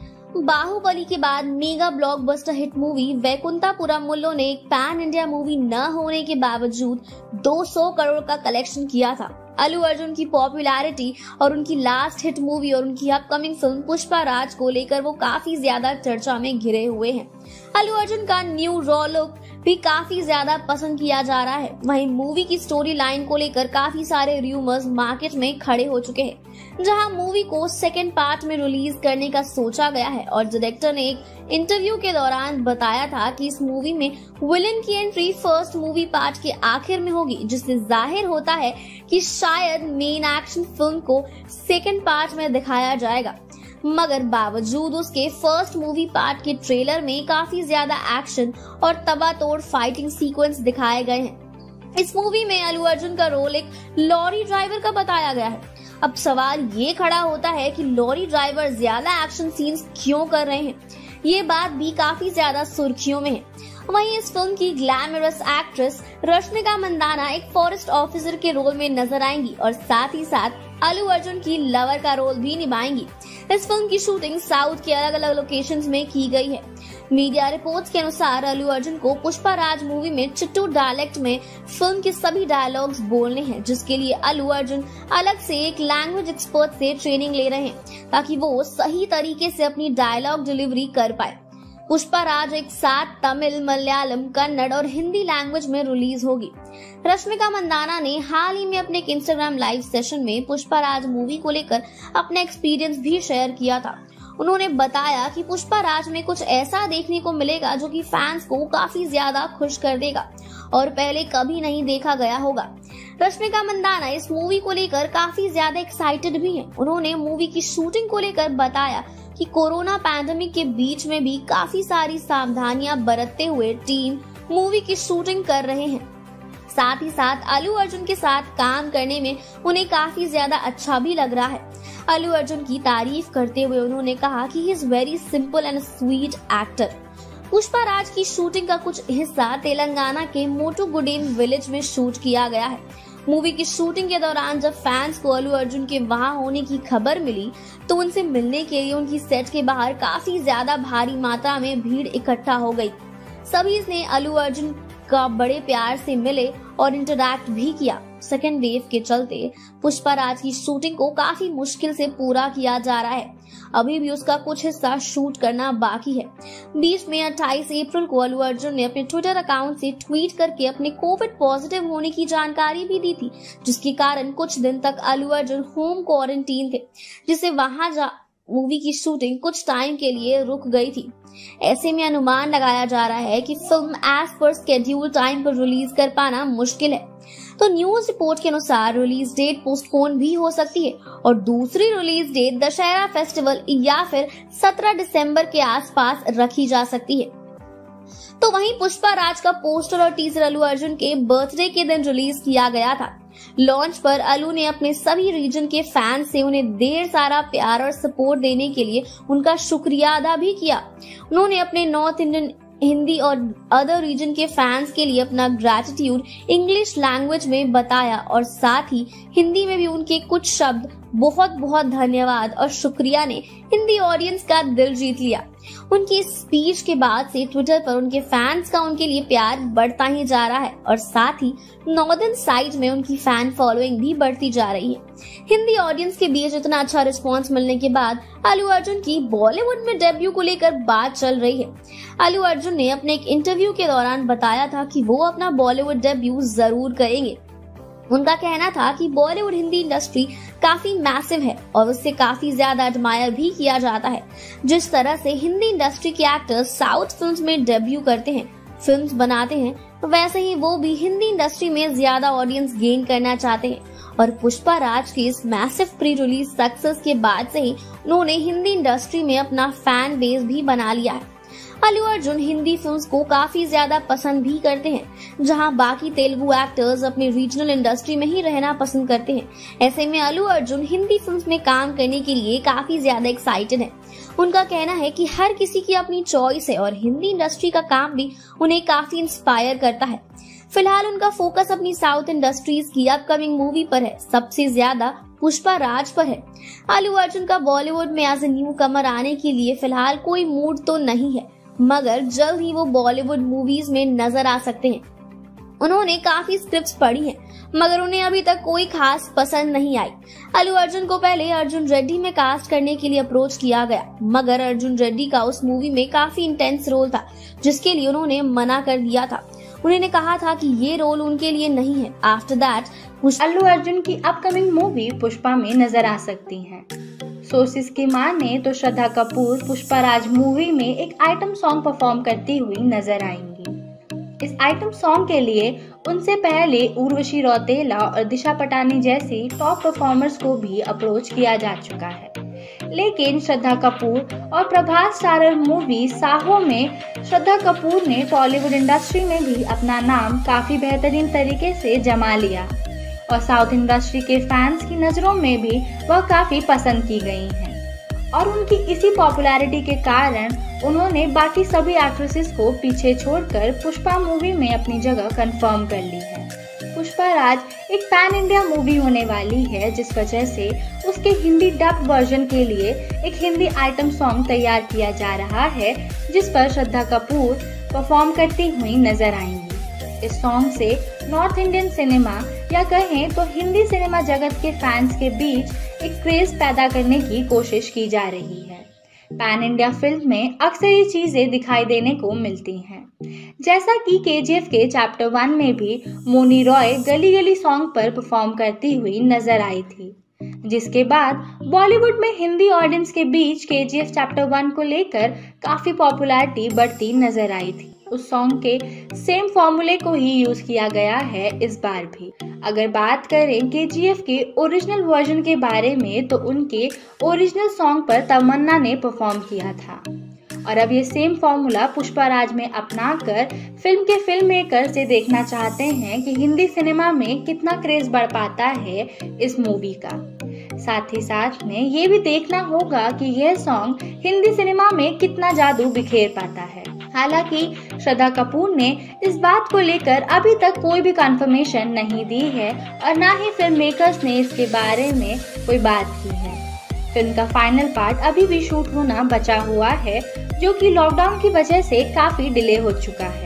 Speaker 3: बाहुबली के बाद mega blockbuster hit movie Vaikunthapurramuloo ने एक पैन इंडिया मूवी न होने के बावजूद 200 करोड़ का कलेक्शन किया था। अल्लू अर्जुन की पॉपुलैरिटी और उनकी लास्ट हिट मूवी और उनकी अपकमिंग फिल्म पुष्पा राज को लेकर वो काफी ज्यादा चर्चा में घिरे हुए हैं। अल्लू अर्जुन का न्यू रॉ लुक भी काफी ज्यादा पसंद किया जा रहा है। वहीं मूवी की स्टोरी लाइन को लेकर काफी सारे रूमर्स मार्केट में खड़े हो चुके हैं। जहां मूवी को सेकेंड पार्ट में रिलीज करने का सोचा गया है और डायरेक्टर ने एक इंटरव्यू के दौरान बताया था कि इस मूवी में विलन की एंट्री फर्स्ट मूवी पार्ट के आखिर में होगी, जिससे जाहिर होता है कि शायद मेन एक्शन फिल्म को सेकेंड पार्ट में दिखाया जाएगा। मगर बावजूद उसके फर्स्ट मूवी पार्ट के ट्रेलर में काफी ज्यादा एक्शन और तबातोड़ फाइटिंग सीक्वेंस दिखाए गए हैं। इस मूवी में अल्लू अर्जुन का रोल एक लॉरी ड्राइवर का बताया गया है। अब सवाल ये खड़ा होता है कि लॉरी ड्राइवर ज्यादा एक्शन सीन्स क्यों कर रहे हैं। ये बात भी काफी ज्यादा सुर्खियों में है। वहीं इस फिल्म की ग्लैमरस एक्ट्रेस रश्मिका मंदाना एक फॉरेस्ट ऑफिसर के रोल में नजर आएंगी और साथ ही साथ अल्लू अर्जुन की लवर का रोल भी निभाएंगी। इस फिल्म की शूटिंग साउथ के अलग अलग लोकेशंस में की गई है। मीडिया रिपोर्ट्स के अनुसार अल्लू अर्जुन को पुष्पा राज मूवी में चिट्टू डायलेक्ट में फिल्म के सभी डायलॉग्स बोलने हैं, जिसके लिए अल्लू अर्जुन अलग से एक लैंग्वेज एक्सपर्ट से ट्रेनिंग ले रहे हैं ताकि वो सही तरीके से अपनी डायलॉग डिलीवरी कर पाए। पुष्पा राज एक साथ तमिल, मलयालम, कन्नड़ और हिंदी लैंग्वेज में रिलीज होगी। रश्मिका मंदाना ने हाल ही में अपने एक इंस्टाग्राम लाइव सेशन में पुष्पा राज मूवी को लेकर अपना एक्सपीरियंस भी शेयर किया था। उन्होंने बताया कि पुष्पा राज में कुछ ऐसा देखने को मिलेगा जो कि फैंस को काफी ज्यादा खुश कर देगा और पहले कभी नहीं देखा गया होगा। रश्मिका मंदाना इस मूवी को लेकर काफी ज्यादा एक्साइटेड भी हैं। उन्होंने मूवी की शूटिंग को लेकर बताया कि कोरोना पैंडेमिक के बीच में भी काफी सारी सावधानियां बरतते हुए टीम मूवी की शूटिंग कर रहे हैं। साथ ही साथ अल्लू अर्जुन के साथ काम करने में उन्हें काफी ज्यादा अच्छा भी लग रहा है। अल्लू अर्जुन की तारीफ करते हुए उन्होंने कहा कि he is very simple and sweet actor. Pushpa Raj की शूटिंग का कुछ हिस्सा तेलंगाना के मोटुगुडेन विलेज में शूट किया गया है। मूवी की शूटिंग के दौरान जब फैंस को अल्लू अर्जुन के वहां होने की खबर मिली तो उनसे मिलने के लिए उनकी सेट के बाहर काफी ज्यादा भारी मात्रा में भीड़ इकट्ठा हो गई। सभी ने अल्लू अर्जुन का बड़े प्यार से मिले और इंटरैक्ट भी किया। सेकेंड वेव के चलते पुष्पा राज की शूटिंग को काफी मुश्किल से पूरा किया जा रहा है। अभी भी उसका कुछ हिस्सा शूट करना बाकी है। 20 में 28 अप्रैल को अल्लू अर्जुन ने अपने ट्विटर अकाउंट से ट्वीट करके अपने कोविड पॉजिटिव होने की जानकारी भी दी थी, जिसके कारण कुछ दिन तक अल्लू अर्जुन होम क्वारंटीन थे, जिससे वहां मूवी की शूटिंग कुछ टाइम के लिए रुक गई थी। ऐसे में अनुमान लगाया जा रहा है कि film as per schedule time पर रिलीज कर पाना मुश्किल है। तो न्यूज रिपोर्ट के अनुसार रिलीज डेट पोस्टपोन भी हो सकती है और दूसरी रिलीज डेट दशहरा फेस्टिवल या फिर 17 दिसंबर के आसपास रखी जा सकती है। तो वहीं पुष्पा राज का पोस्टर और टीजर अल्लू अर्जुन के बर्थडे के दिन रिलीज किया गया था। लॉन्च पर अल्लू ने अपने सभी रीजन के फैंस से उन्हें ढेर सारा प्यार और सपोर्ट देने के लिए उनका शुक्रिया अदा भी किया। उन्होंने अपने नॉर्थ इंडियन, हिंदी और अदर रीजन के फैंस के लिए अपना ग्रेटिट्यूड इंग्लिश लैंग्वेज में बताया और साथ ही हिंदी में भी उनके कुछ शब्द बहुत बहुत धन्यवाद और शुक्रिया ने हिंदी ऑडियंस का दिल जीत लिया। उनकी इस स्पीच के बाद से ट्विटर पर उनके फैंस का उनके लिए प्यार बढ़ता ही जा रहा है और साथ ही नॉर्दर्न साइड में उनकी फैन फॉलोइंग भी बढ़ती जा रही है। हिंदी ऑडियंस के बीच इतना अच्छा रिस्पांस मिलने के बाद अल्लू अर्जुन की बॉलीवुड में डेब्यू को लेकर बात चल रही है। अल्लू अर्जुन ने अपने एक इंटरव्यू के दौरान बताया था कि वो अपना बॉलीवुड डेब्यू जरूर करेंगे। उनका कहना था कि बॉलीवुड हिंदी इंडस्ट्री काफी मैसिव है और उससे काफी ज्यादा एडमायर भी किया जाता है। जिस तरह से हिंदी इंडस्ट्री के एक्टर्स साउथ फिल्म्स में डेब्यू करते हैं, फिल्म्स बनाते हैं,
Speaker 10: वैसे ही वो भी हिंदी इंडस्ट्री में ज्यादा ऑडियंस गेन करना चाहते हैं और पुष्पा राज की इस मैसिव प्री रिलीज सक्सेस के बाद से ही उन्होंने हिंदी इंडस्ट्री में अपना फैन बेस भी बना लिया है। अल्लू अर्जुन हिंदी फिल्म्स को काफी ज्यादा पसंद भी करते हैं, जहां बाकी तेलुगु एक्टर्स अपने रीजनल इंडस्ट्री में ही रहना पसंद करते हैं। ऐसे में अल्लू अर्जुन हिंदी फिल्म्स में काम करने के लिए काफी ज्यादा एक्साइटेड है। उनका कहना है कि हर किसी की अपनी चॉइस है और हिंदी इंडस्ट्री का काम भी उन्हें काफी इंस्पायर करता है। फिलहाल उनका फोकस अपनी साउथ इंडस्ट्रीज की अपकमिंग मूवी पर है, सबसे ज्यादा पुष्पा राज पर है। अल्लू अर्जुन का बॉलीवुड में एज ए न्यू कमर आने के लिए फिलहाल कोई मूड तो नहीं है, मगर जल्द ही वो बॉलीवुड मूवीज में नजर आ सकते हैं। उन्होंने काफी स्क्रिप्ट्स पढ़ी हैं, मगर उन्हें अभी तक कोई खास पसंद नहीं आई। अल्लू अर्जुन को पहले अर्जुन रेड्डी में कास्ट करने के लिए अप्रोच किया गया, मगर अर्जुन रेड्डी का उस मूवी में काफी इंटेंस रोल था, जिसके लिए उन्होंने मना कर दिया था। उन्होंने कहा था कि ये रोल उनके लिए नहीं है। आफ्टर दैट
Speaker 7: अल्लू अर्जुन की अपकमिंग मूवी पुष्पा में नजर आ सकती हैं। सोर्सेस की माने तो श्रद्धा कपूर पुष्पा राज मूवी में एक आइटम सॉन्ग परफॉर्म करती हुई नजर आएंगी। इस आइटम सॉन्ग के लिए उनसे पहले उर्वशी रौतेला और दिशा पटानी जैसी टॉप परफॉर्मर्स को भी अप्रोच किया जा चुका है, लेकिन श्रद्धा कपूर और प्रभास स्टारर मूवी साहो में श्रद्धा कपूर ने टॉलीवुड इंडस्ट्री में भी अपना नाम काफी बेहतरीन तरीके से जमा लिया और साउथ इंडस्ट्री के फैंस की नज़रों में भी वह काफ़ी पसंद की गई हैं और उनकी इसी पॉपुलैरिटी के कारण उन्होंने बाकी सभी एक्ट्रेसेस को पीछे छोड़कर पुष्पा मूवी में अपनी जगह कंफर्म कर ली है। पुष्पा राज एक पैन इंडिया मूवी होने वाली है, जिस वजह से उसके हिंदी डब वर्जन के लिए एक हिंदी आइटम सॉन्ग तैयार किया जा रहा है, जिस पर श्रद्धा कपूर परफॉर्म करती हुई नजर आएंगी। इस सॉन्ग से नॉर्थ इंडियन सिनेमा या कहें तो हिंदी सिनेमा जगत के फैंस के बीच एक क्रेज पैदा करने की कोशिश की जा रही है। पैन इंडिया फिल्म में अक्सर ये चीजें दिखाई देने को मिलती हैं, जैसा कि केजीएफ के चैप्टर 1 में भी मोनी रॉय गली गली सॉन्ग पर परफॉर्म करती हुई नजर आई थी, जिसके बाद बॉलीवुड में हिंदी ऑडियंस के बीच केजीएफ चैप्टर 1 को लेकर काफी पॉपुलैरिटी बढ़ती नजर आई थी। उस सॉन्ग के सेम फॉर्मूले को ही यूज किया गया है इस बार भी। अगर बात करें केजीएफ के ओरिजिनल वर्जन के बारे में, तो उनके ओरिजिनल सॉन्ग पर तमन्ना ने परफॉर्म किया था और अब ये सेम फॉर्मूला पुष्पा राज में अपनाकर फिल्म के फिल्म मेकर से देखना चाहते हैं कि हिंदी सिनेमा में कितना क्रेज बढ़ पाता है इस मूवी का। साथ ही साथ में ये भी देखना होगा कि यह सॉन्ग हिंदी सिनेमा में कितना जादू बिखेर पाता है। हालांकि श्रद्धा कपूर ने इस बात को लेकर अभी तक कोई भी कंफर्मेशन नहीं दी है और ना ही फिल्म मेकर्स ने इसके बारे में कोई बात की है। फिल्म का फाइनल पार्ट अभी भी शूट होना बचा हुआ है, जो कि लॉकडाउन की वजह से काफी डिले हो चुका है।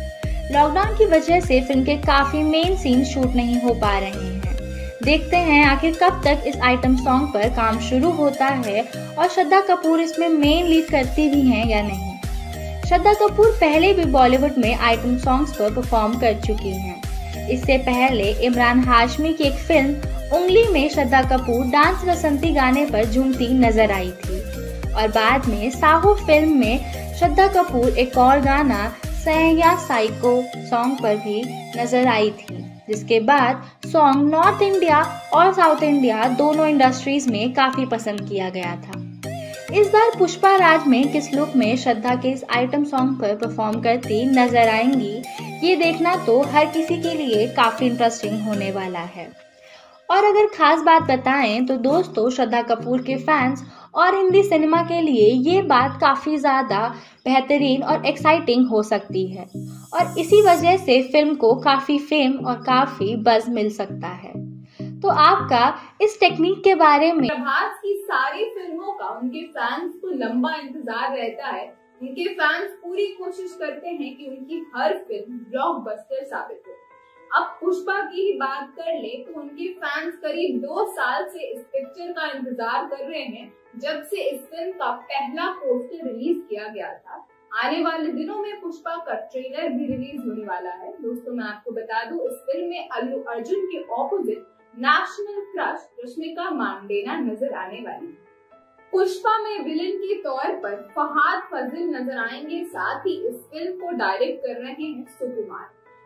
Speaker 7: लॉकडाउन की वजह से फिल्म के काफी मेन सीन शूट नहीं हो पा रहे हैं। देखते हैं आखिर कब तक इस आइटम सॉन्ग पर काम शुरू होता है और श्रद्धा कपूर इसमें मेन लीड करती भी हैं या नहीं। श्रद्धा कपूर पहले भी बॉलीवुड में आइटम सॉन्ग्स पर परफॉर्म कर चुकी हैं। इससे पहले इमरान हाशमी की एक फिल्म उंगली में श्रद्धा कपूर डांस बसंती गाने पर झूमती नजर आई थी और बाद में साहो फिल्म में श्रद्धा कपूर एक और गाना सैया साइको सॉन्ग पर भी नजर आई थी, जिसके बाद सॉन्ग नॉर्थ इंडिया और साउथ इंडिया दोनों इंडस्ट्रीज में काफी पसंद किया गया था। इस बार पुष्पा राज में किस लुक में श्रद्धा के इस आइटम सॉन्ग पर परफॉर्म करती नजर आएंगी, ये देखना तो हर किसी के लिए काफी इंटरेस्टिंग होने वाला है। और अगर खास बात बताएं तो दोस्तों, श्रद्धा कपूर के फैंस और हिंदी सिनेमा के लिए ये बात काफी ज्यादा बेहतरीन और एक्साइटिंग हो सकती है और इसी वजह से फिल्म को काफी फेम और काफी बज़ मिल सकता है। तो आपका इस टेक्निक के बारे में?
Speaker 11: प्रभास की सारी फिल्मों का उनके फैंस को लंबा इंतजार रहता है। उनके फैंस पूरी कोशिश करते हैं कि उनकी हर फिल्म ब्लॉकबस्टर साबित हो। अब पुष्पा की ही बात कर ले तो उनके फैंस करीब 2 साल से इस पिक्चर का इंतजार कर रहे हैं, जब से इस फिल्म का पहला पोस्टर रिलीज किया गया था। आने वाले दिनों में पुष्पा का ट्रेलर भी रिलीज होने वाला है। दोस्तों, मैं आपको बता दूं, इस फिल्म में अल्लू अर्जुन के opposite national crush Rashmika Mandanna नजर आने वाली है। पुष्पा में विलेन के तौर पर फहाद फाजिल नजर आएंगे। साथ ही इस फिल्म को डायरेक्ट कर रहे हैं सुकुमार।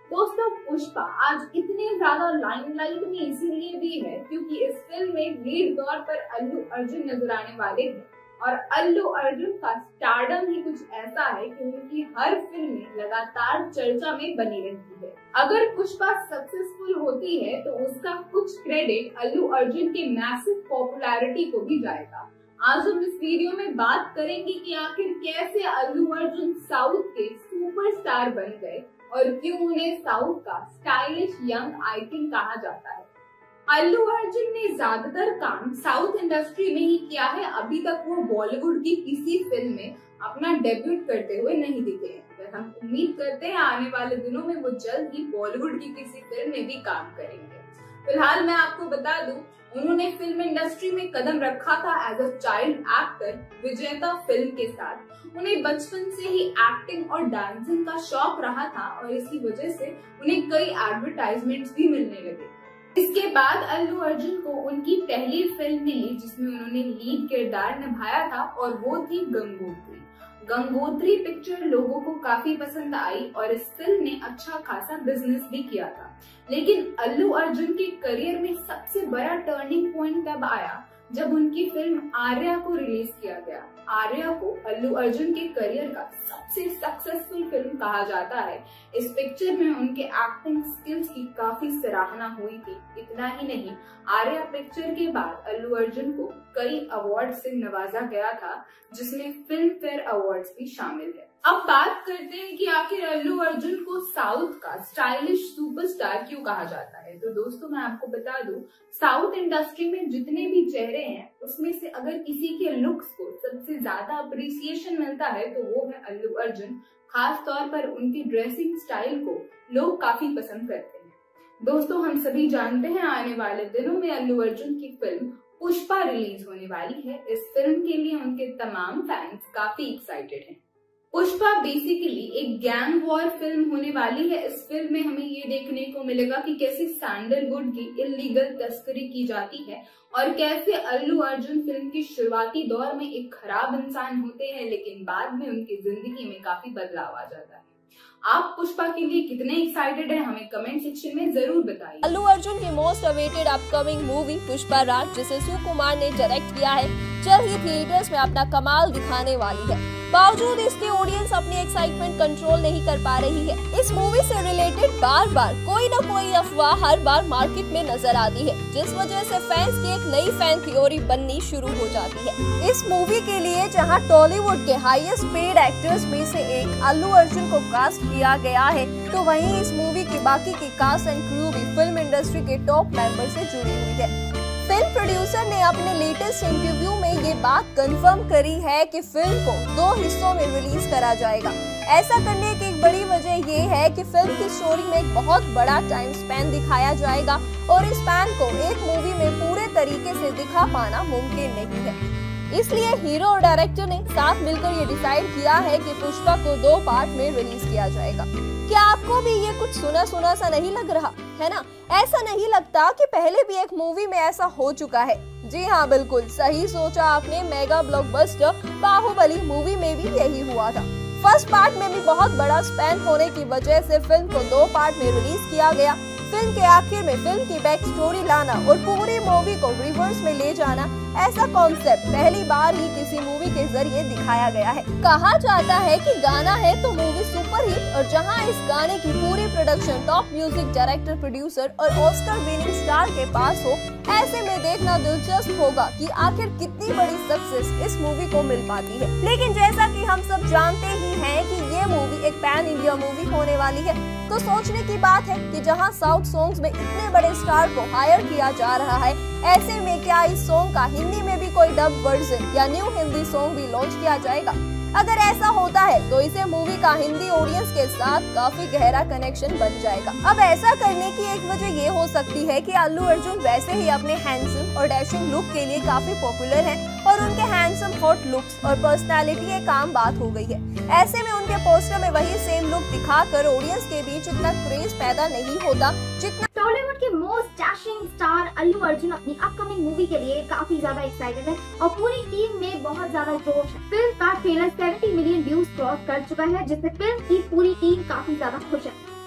Speaker 11: दोस्तों, पुष्पा आज इतने ज्यादा लाइमलाइट में इसीलिए भी है क्योंकि इस फिल्म में लीड तौर पर अल्लू अर्जुन नजर आने वाले हैं और अल्लू अर्जुन का स्टारडम ही कुछ ऐसा है कि उनकी हर फिल्म में लगातार चर्चा में बनी रहती है। अगर पुष्पा सक्सेसफुल होती है तो उसका कुछ क्रेडिट अल्लू अर्जुन के मैसिव पॉपुलैरिटी को भी जाएगा। आज हम इस वीडियो में बात करेंगे कि आखिर कैसे अल्लू अर्जुन साउथ के सुपरस्टार बन गए और क्यों उन्हें साउथ का स्टाइलिश यंग आइकन कहा जाता है। अल्लू अर्जुन ने ज्यादातर काम साउथ इंडस्ट्री में ही किया है। अभी तक वो बॉलीवुड की किसी फिल्म में अपना डेब्यूट करते हुए नहीं दिखे हैं। हम उम्मीद करते हैं आने वाले दिनों में वो जल्द ही बॉलीवुड की किसी फिल्म में भी काम करेंगे। फिलहाल मैं आपको बता दूं, उन्होंने फिल्म इंडस्ट्री में कदम रखा था as a child actor Vijetha film के साथ। उन्हें बचपन से ही एक्टिंग और डांसिंग का शौक रहा था और इसी वजह से उन्हें कई एडवर्टाइजमेंट्स भी मिलने लगे। इसके बाद अल्लू अर्जुन को उनकी पहली फिल्म मिली जिसमें उन्होंने लीड किरदार निभाया था और वो थी गंगोत्री। गंगोत्री पिक्चर लोगों को काफी पसंद आई और इस फिल्म ने अच्छा खासा बिजनेस भी किया था। लेकिन अल्लू अर्जुन के करियर में सबसे बड़ा टर्निंग पॉइंट तब आया जब उनकी फिल्म आर्या को रिलीज किया गया। आर्या को अल्लू अर्जुन के करियर का सबसे सक्सेसफुल फिल्म कहा जाता है। इस पिक्चर में उनके एक्टिंग स्किल्स की काफी सराहना हुई थी। इतना ही नहीं, आर्या पिक्चर के बाद अल्लू अर्जुन को कई अवार्ड से नवाजा गया था जिसमें फिल्म फेयर अवार्ड्स भी शामिल है। अब बात करते हैं कि आखिर अल्लू अर्जुन को साउथ का स्टाइलिश सुपरस्टार क्यों कहा जाता है। तो दोस्तों, मैं आपको बता दूं, साउथ इंडस्ट्री में जितने भी चेहरे हैं उसमें से अगर किसी के लुक्स को सबसे ज्यादा अप्रिसिएशन मिलता है तो वो है अल्लू अर्जुन। खास तौर पर उनकी ड्रेसिंग स्टाइल को लोग काफी पसंद करते हैं। दोस्तों, हम सभी जानते हैं आने वाले दिनों में अल्लू अर्जुन की फिल्म पुष्पा रिलीज होने वाली है। इस फिल्म के लिए उनके तमाम फैंस काफी एक्साइटेड हैं। पुष्पा बेसिकली एक गैंग वॉर फिल्म होने वाली है। इस फिल्म में हमें ये देखने को मिलेगा कि कैसे सैंडलवुड की इल्लीगल तस्करी की जाती है और कैसे अल्लू अर्जुन फिल्म के शुरुआती दौर में एक खराब इंसान होते हैं लेकिन बाद में उनकी जिंदगी में काफी बदलाव आ जाता है। आप पुष्पा के लिए कितने एक्साइटेड हैं हमें कमेंट सेक्शन में जरूर बताइए।
Speaker 3: अल्लू अर्जुन की most awaited upcoming movie Pushpa Raj, जिसे सुकुमार ने डायरेक्ट किया है, जल्द ही थिएटर्स में अपना कमाल दिखाने वाली है। बावजूद इसके ऑडियंस अपनी एक्साइटमेंट कंट्रोल नहीं कर पा रही है। इस मूवी से रिलेटेड बार बार कोई न कोई अफवाह हर बार मार्केट में नजर आती है, जिस वजह से फैंस की एक नई फैन थ्योरी बननी शुरू हो जाती है। इस मूवी के लिए जहां टॉलीवुड के हाईएस्ट पेड एक्टर्स में से एक अल्लू अर्जुन को कास्ट किया गया है, तो वहीं इस मूवी की बाकी की कास्ट एंड क्रू भी फिल्म इंडस्ट्री के टॉप मेंबर से जुड़ी हुई है। फिल्म प्रोड्यूसर ने अपने लेटेस्ट इंटरव्यू में ये बात कंफर्म करी है कि फिल्म को 2 हिस्सों में रिलीज करा जाएगा। ऐसा करने की एक बड़ी वजह ये है कि फिल्म की स्टोरी में एक बहुत बड़ा टाइम स्पैन दिखाया जाएगा और इस स्पैन को एक मूवी में पूरे तरीके से दिखा पाना मुमकिन नहीं है। इसलिए हीरो और डायरेक्टर ने साथ मिलकर ये डिसाइड किया है कि पुष्पा को 2 पार्ट में रिलीज किया जाएगा। क्या आपको भी ये कुछ सुना सुना सा नहीं लग रहा है ना? ऐसा नहीं लगता कि पहले भी एक मूवी में ऐसा हो चुका है? जी हाँ, बिल्कुल सही सोचा आपने। मेगा ब्लॉकबस्टर बाहुबली मूवी में भी यही हुआ था। फर्स्ट पार्ट में भी बहुत बड़ा स्पैन होने की वजह से फिल्म को 2 पार्ट में रिलीज किया गया। फिल्म के आखिर में फिल्म की बैक स्टोरी लाना और पूरी मूवी को रिवर्स में ले जाना, ऐसा कॉन्सेप्ट पहली बार ही किसी मूवी के जरिए दिखाया गया है। कहा जाता है कि गाना है तो मूवी सुपर हिट, और जहां इस गाने की पूरी production top music director, producer और ऑस्कर विनिंग स्टार के पास हो, ऐसे में देखना दिलचस्प होगा कि आखिर कितनी बड़ी सक्सेस इस मूवी को मिल पाती है। लेकिन जैसा कि हम सब जानते ही हैं कि ये मूवी एक पैन इंडिया मूवी होने वाली है, तो सोचने की बात है कि जहां साउथ सॉन्ग्स में इतने बड़े स्टार को हायर किया जा रहा है, ऐसे में क्या इस सॉन्ग का हिंदी में भी कोई डब वर्जन या न्यू हिंदी सॉन्ग भी लॉन्च किया जाएगा? अगर ऐसा होता है तो इसे मूवी का हिंदी ऑडियंस के साथ काफी गहरा कनेक्शन बन जाएगा। अब ऐसा करने की एक वजह ये हो सकती है कि अल्लू अर्जुन वैसे ही अपने हैंडसम और डैशिंग लुक के लिए काफी पॉपुलर हैं और उनके हैंडसम हॉट लुक्स और पर्सनालिटी एक आम बात हो गई है। ऐसे में उनके पोस्टर में वही सेम लुक दिखाकर ऑडियंस के बीच इतना क्रेज पैदा नहीं होता जितना।
Speaker 9: टॉलीवुड के most dashing star Allu Arjun अपनी अपकमिंग मूवी के लिए काफी ज्यादा एक्साइटेड है और पूरी टीम में बहुत ज्यादा जोश है। फिल्म का ट्रेलर 70 मिलियन व्यूज क्रॉस कर चुका है, जिससे फिल्म की पूरी टीम काफी ज्यादा खुश है।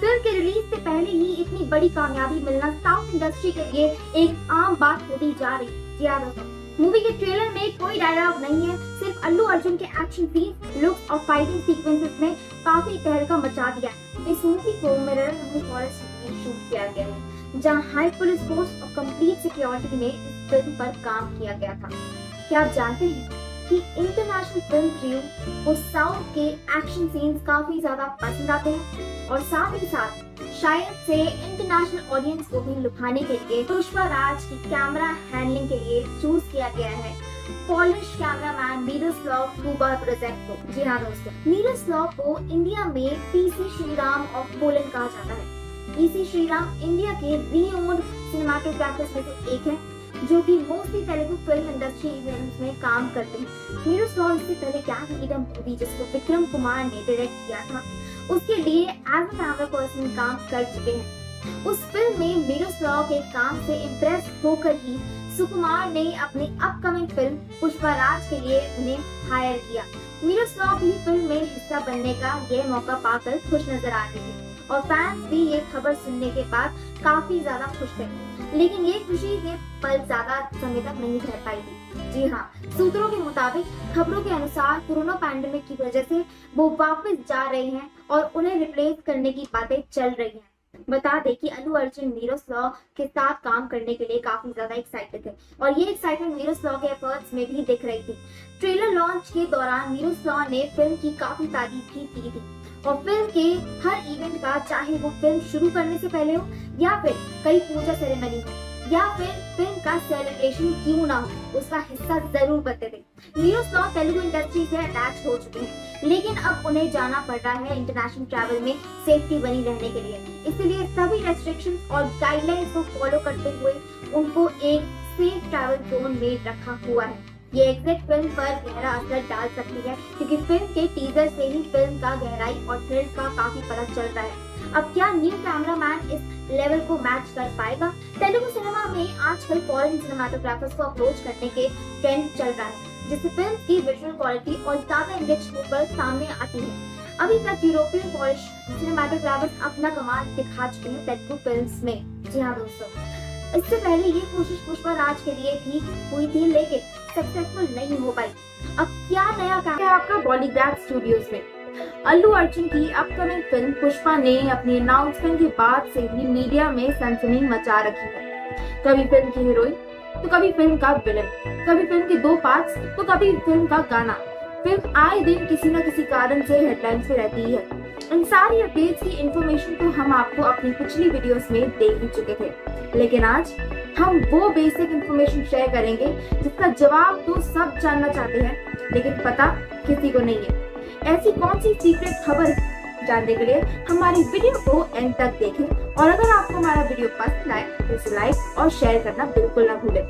Speaker 9: फिल्म के रिलीज से पहले ही इतनी बड़ी कामयाबी मिलना साउथ इंडस्ट्री के लिए एक आम बात होती जा रही है। जी हाँ दोस्तों, मूवी के ट्रेलर में कोई डायलॉग नहीं है, सिर्फ अल्लू अर्जुन के एक्शन सीन, लुक्स और फाइटिंग सीक्वेंसेस ने काफी तहलका मचा दिया है। इस मूवी को मिरर फॉरेस्ट में शूट किया गया है, जहां हाई पुलिस फोर्स और कंप्लीट सिक्योरिटी में इस फिल्म पर काम किया गया था। क्या आप जानते हैं कि इंटरनेशनल फिल्म क्रू को साउथ के एक्शन सीन्स काफी ज्यादा पसंद आते हैं और साथ ही साथ शायद से इंटरनेशनल ऑडियंस को भी लुभाने के लिए पुष्पा राज की कैमरा हैंडलिंग के लिए चूज किया गया है Polish cameraman Miroslaw Kuba project को। जी हाँ दोस्तों, मिरोस्लाव को इंडिया में पीसी श्रीराम ऑफ पोलैंड कहा जाता है। पीसी श्रीराम इंडिया के रिनोन्ड सिनेमाटोग्राफर्स में से एक है, जो कि mostly Telugu film industry events में काम करते हैं। मिरोस्लाव इससे पहले क्या मूवी जिसको विक्रम कुमार ने डायरेक्ट किया था, उसके लिए एज अ कैमरा पर्सन काम कर चुके हैं। उस फिल्म में मिरोस्लाव के काम से इम्प्रेस होकर ही सुकुमार ने अपनी अपकमिंग फिल्म पुष्पा राज के लिए उन्हें हायर किया। मिरोस्लाव भी फिल्म में हिस्सा बनने का ये मौका पाकर खुश नजर आ रहे थे और फैंस भी ये खबर सुनने के बाद काफी ज्यादा खुश थे, लेकिन ये खुशी ये पल ज्यादा समय तक नहीं रह पाई थी। जी हाँ, सूत्रों के मुताबिक खबरों के अनुसार कोरोना पैंडेमिक की वजह से वो वापस जा रहे हैं और उन्हें रिप्लेस करने की बातें चल रही हैं। बता दें कि अल्लू अर्जुन मिरोस्लाव के साथ काम करने के लिए काफी ज्यादा एक्साइटेड थे और ये एक्साइटमेंट मिरोस्लाव के एफर्ट्स में भी दिख रही थी। ट्रेलर लॉन्च के दौरान मिरोस्लाव ने फिल्म की काफी तारीफ भी की थी और फिल्म के हर इवेंट का, चाहे वो फिल्म शुरू करने से पहले हो या फिर कई पूजा सेरेमनी हो या फिर फिल्म का सेलिब्रेशन क्यों ना हो, उसका हिस्सा जरूर बनते थे। मिरोस्लाव तेलुगु इंडस्ट्री से अटैच हो चुके हैं, लेकिन अब उन्हें जाना पड़ रहा है इंटरनेशनल ट्रैवल में सेफ्टी बनी रहने के लिए। इसलिए सभी रेस्ट्रिक्शंस और गाइडलाइंस को फॉलो करते हुए उनको एक सेफ ट्रैवल जोन में रखा हुआ है। ये एग्जैक्ट फिल्म पर गहरा असर डाल सकती है, क्योंकि फिल्म के टीजर से ही फिल्म का गहराई और थ्रिल का काफी पता चल रहा है। अब क्या न्यू कैमरामैन इस लेवल को मैच कर पाएगा? तेलुगु सिनेमा में आजकल फॉरेन सिनेमाटोग्राफर्स को अप्रोच करने के ट्रेंड चल रहा है, जिससे फिल्म की विजुअल क्वालिटी और ज्यादा इंडेक्स होकर सामने आती है। अभी तक यूरोपियन पॉलिश सिनेमाटोग्राफर्स अपना कमाल दिखा चुके हैं तेलुगु फिल्म्स में। जी हाँ दोस्तों, इससे पहले ये कोशिश पुष्पा राज के लिए भी हुई थी, लेकिन सक्सेसफुल नहीं हो पाई। अब क्या नया काम है आपका बॉलीग्राफ स्टूडियोज में? अल्लू अर्जुन की अपकमिंग फिल्म पुष्पा ने अपनी अनाउंसमेंट के बाद से ही मीडिया में सनसनी मचा रखी है। कभी फिल्म की हीरोइन तो कभी फिल्म का विलेन, कभी फिल्म के 2 पार्ट्स तो कभी फिल्म का गाना। फिल्म आए दिन किसी न किसी कारण से हेडलाइंस पे रहती है। इन सारी अपडेट्स की इंफॉर्मेशन तो हम आपको अपनी पिछली वीडियोस में दे ही चुके थे, लेकिन आज हम वो बेसिक इंफॉर्मेशन शेयर करेंगे जिसका जवाब तो सब जानना चाहते हैं, लेकिन पता किसी को नहीं है। ऐसी कौन सी सीक्रेट खबर जानने के लिए हमारी वीडियो को एंड तक देखें और अगर आपको हमारा वीडियो पसंद आए तो इसे लाइक और शेयर करना बिल्कुल ना भूलें।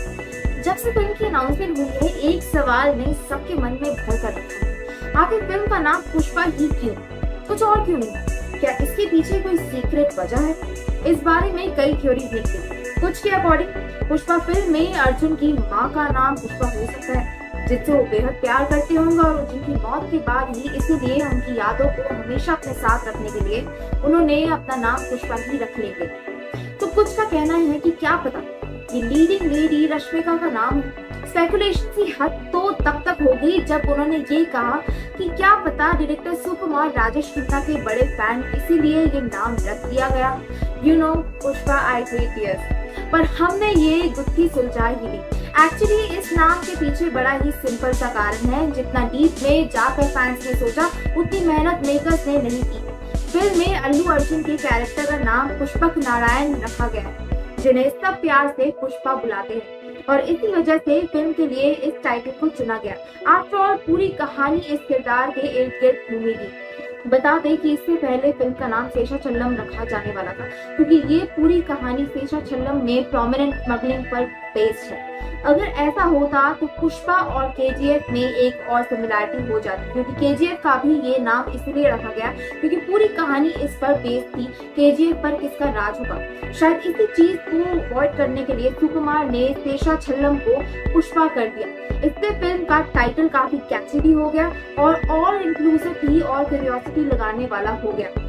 Speaker 9: जब से फिल्म की अनाउंसमेंट हुई है, एक सवाल ने सबके मन में भर कर रखा है। आखिर फिल्म का नाम पुष्पा ही क्यों, कुछ और क्यों नहीं? क्या इसके पीछे कोई सीक्रेट वजह है? इस बारे में कई थ्योरीज निकली। कुछ के अकॉर्डिंग पुष्पा फिल्म में अर्जुन की माँ का नाम पुष्पा हो सकता है, जिससे वो बेहद प्यार करते होंगे और जिनकी मौत के बाद ही इसीलिए उनकी यादों को हमेशा अपने साथ रखने के लिए उन्होंने अपना नाम पुष्पा ही रख लेंगे। तो कुछ का कहना है कि क्या पता ये लीडिंग लेडी रश्मिका का नाम है। स्पेकुलेशन की हद तो तब तक हो गई जब उन्होंने ये कहा कि क्या पता डायरेक्टर सुकुमार राजेश खन्ना के बड़े फैन इसीलिए ये नाम रख दिया गया, you know Pushpa I 3 years। पर हमने ये गुत्थी सुलझा ही ली। एक्चुअली इस नाम के पीछे बड़ा ही सिंपल सा कारण है, जितना डीप में जाकर फैंस ने सोचा उतनी मेहनत मेकर्स ने नहीं की। फिल्म में अल्लू अर्जुन के कैरेक्टर का नाम पुष्पक नारायण रखा गया है, जिन्हें सब प्यार से पुष्पा बुलाते हैं और इसी वजह से फिल्म के लिए इस टाइटल को चुना गया। आफ्टर ऑल पूरी कहानी इस किरदार के इर्द गिर्द घूमेगी। बता दें कि इससे पहले फिल्म का नाम शेषाचलम रखा जाने वाला था, क्योंकि ये पूरी कहानी शेषाचलम में प्रोमिनेंट स्मगलिंग पर बेस्ड है। अगर ऐसा होता तो पुष्पा और केजीएफ में एक और सिमिलरिटी हो जाती, क्योंकि केजीएफ का भी ये नाम इसलिए रखा गया क्योंकि पूरी कहानी इस पर बेस्ड थी, केजीएफ पर किसका राज होगा। शायद इसी चीज को अवॉइड करने के लिए सुकुमार ने शेषाचलम को पुष्पा कर दिया। इससे फिल्म का टाइटल काफी कैची भी हो गया और इंक्लूसिव भी और क्यूरियोसिटी लगाने वाला हो गया।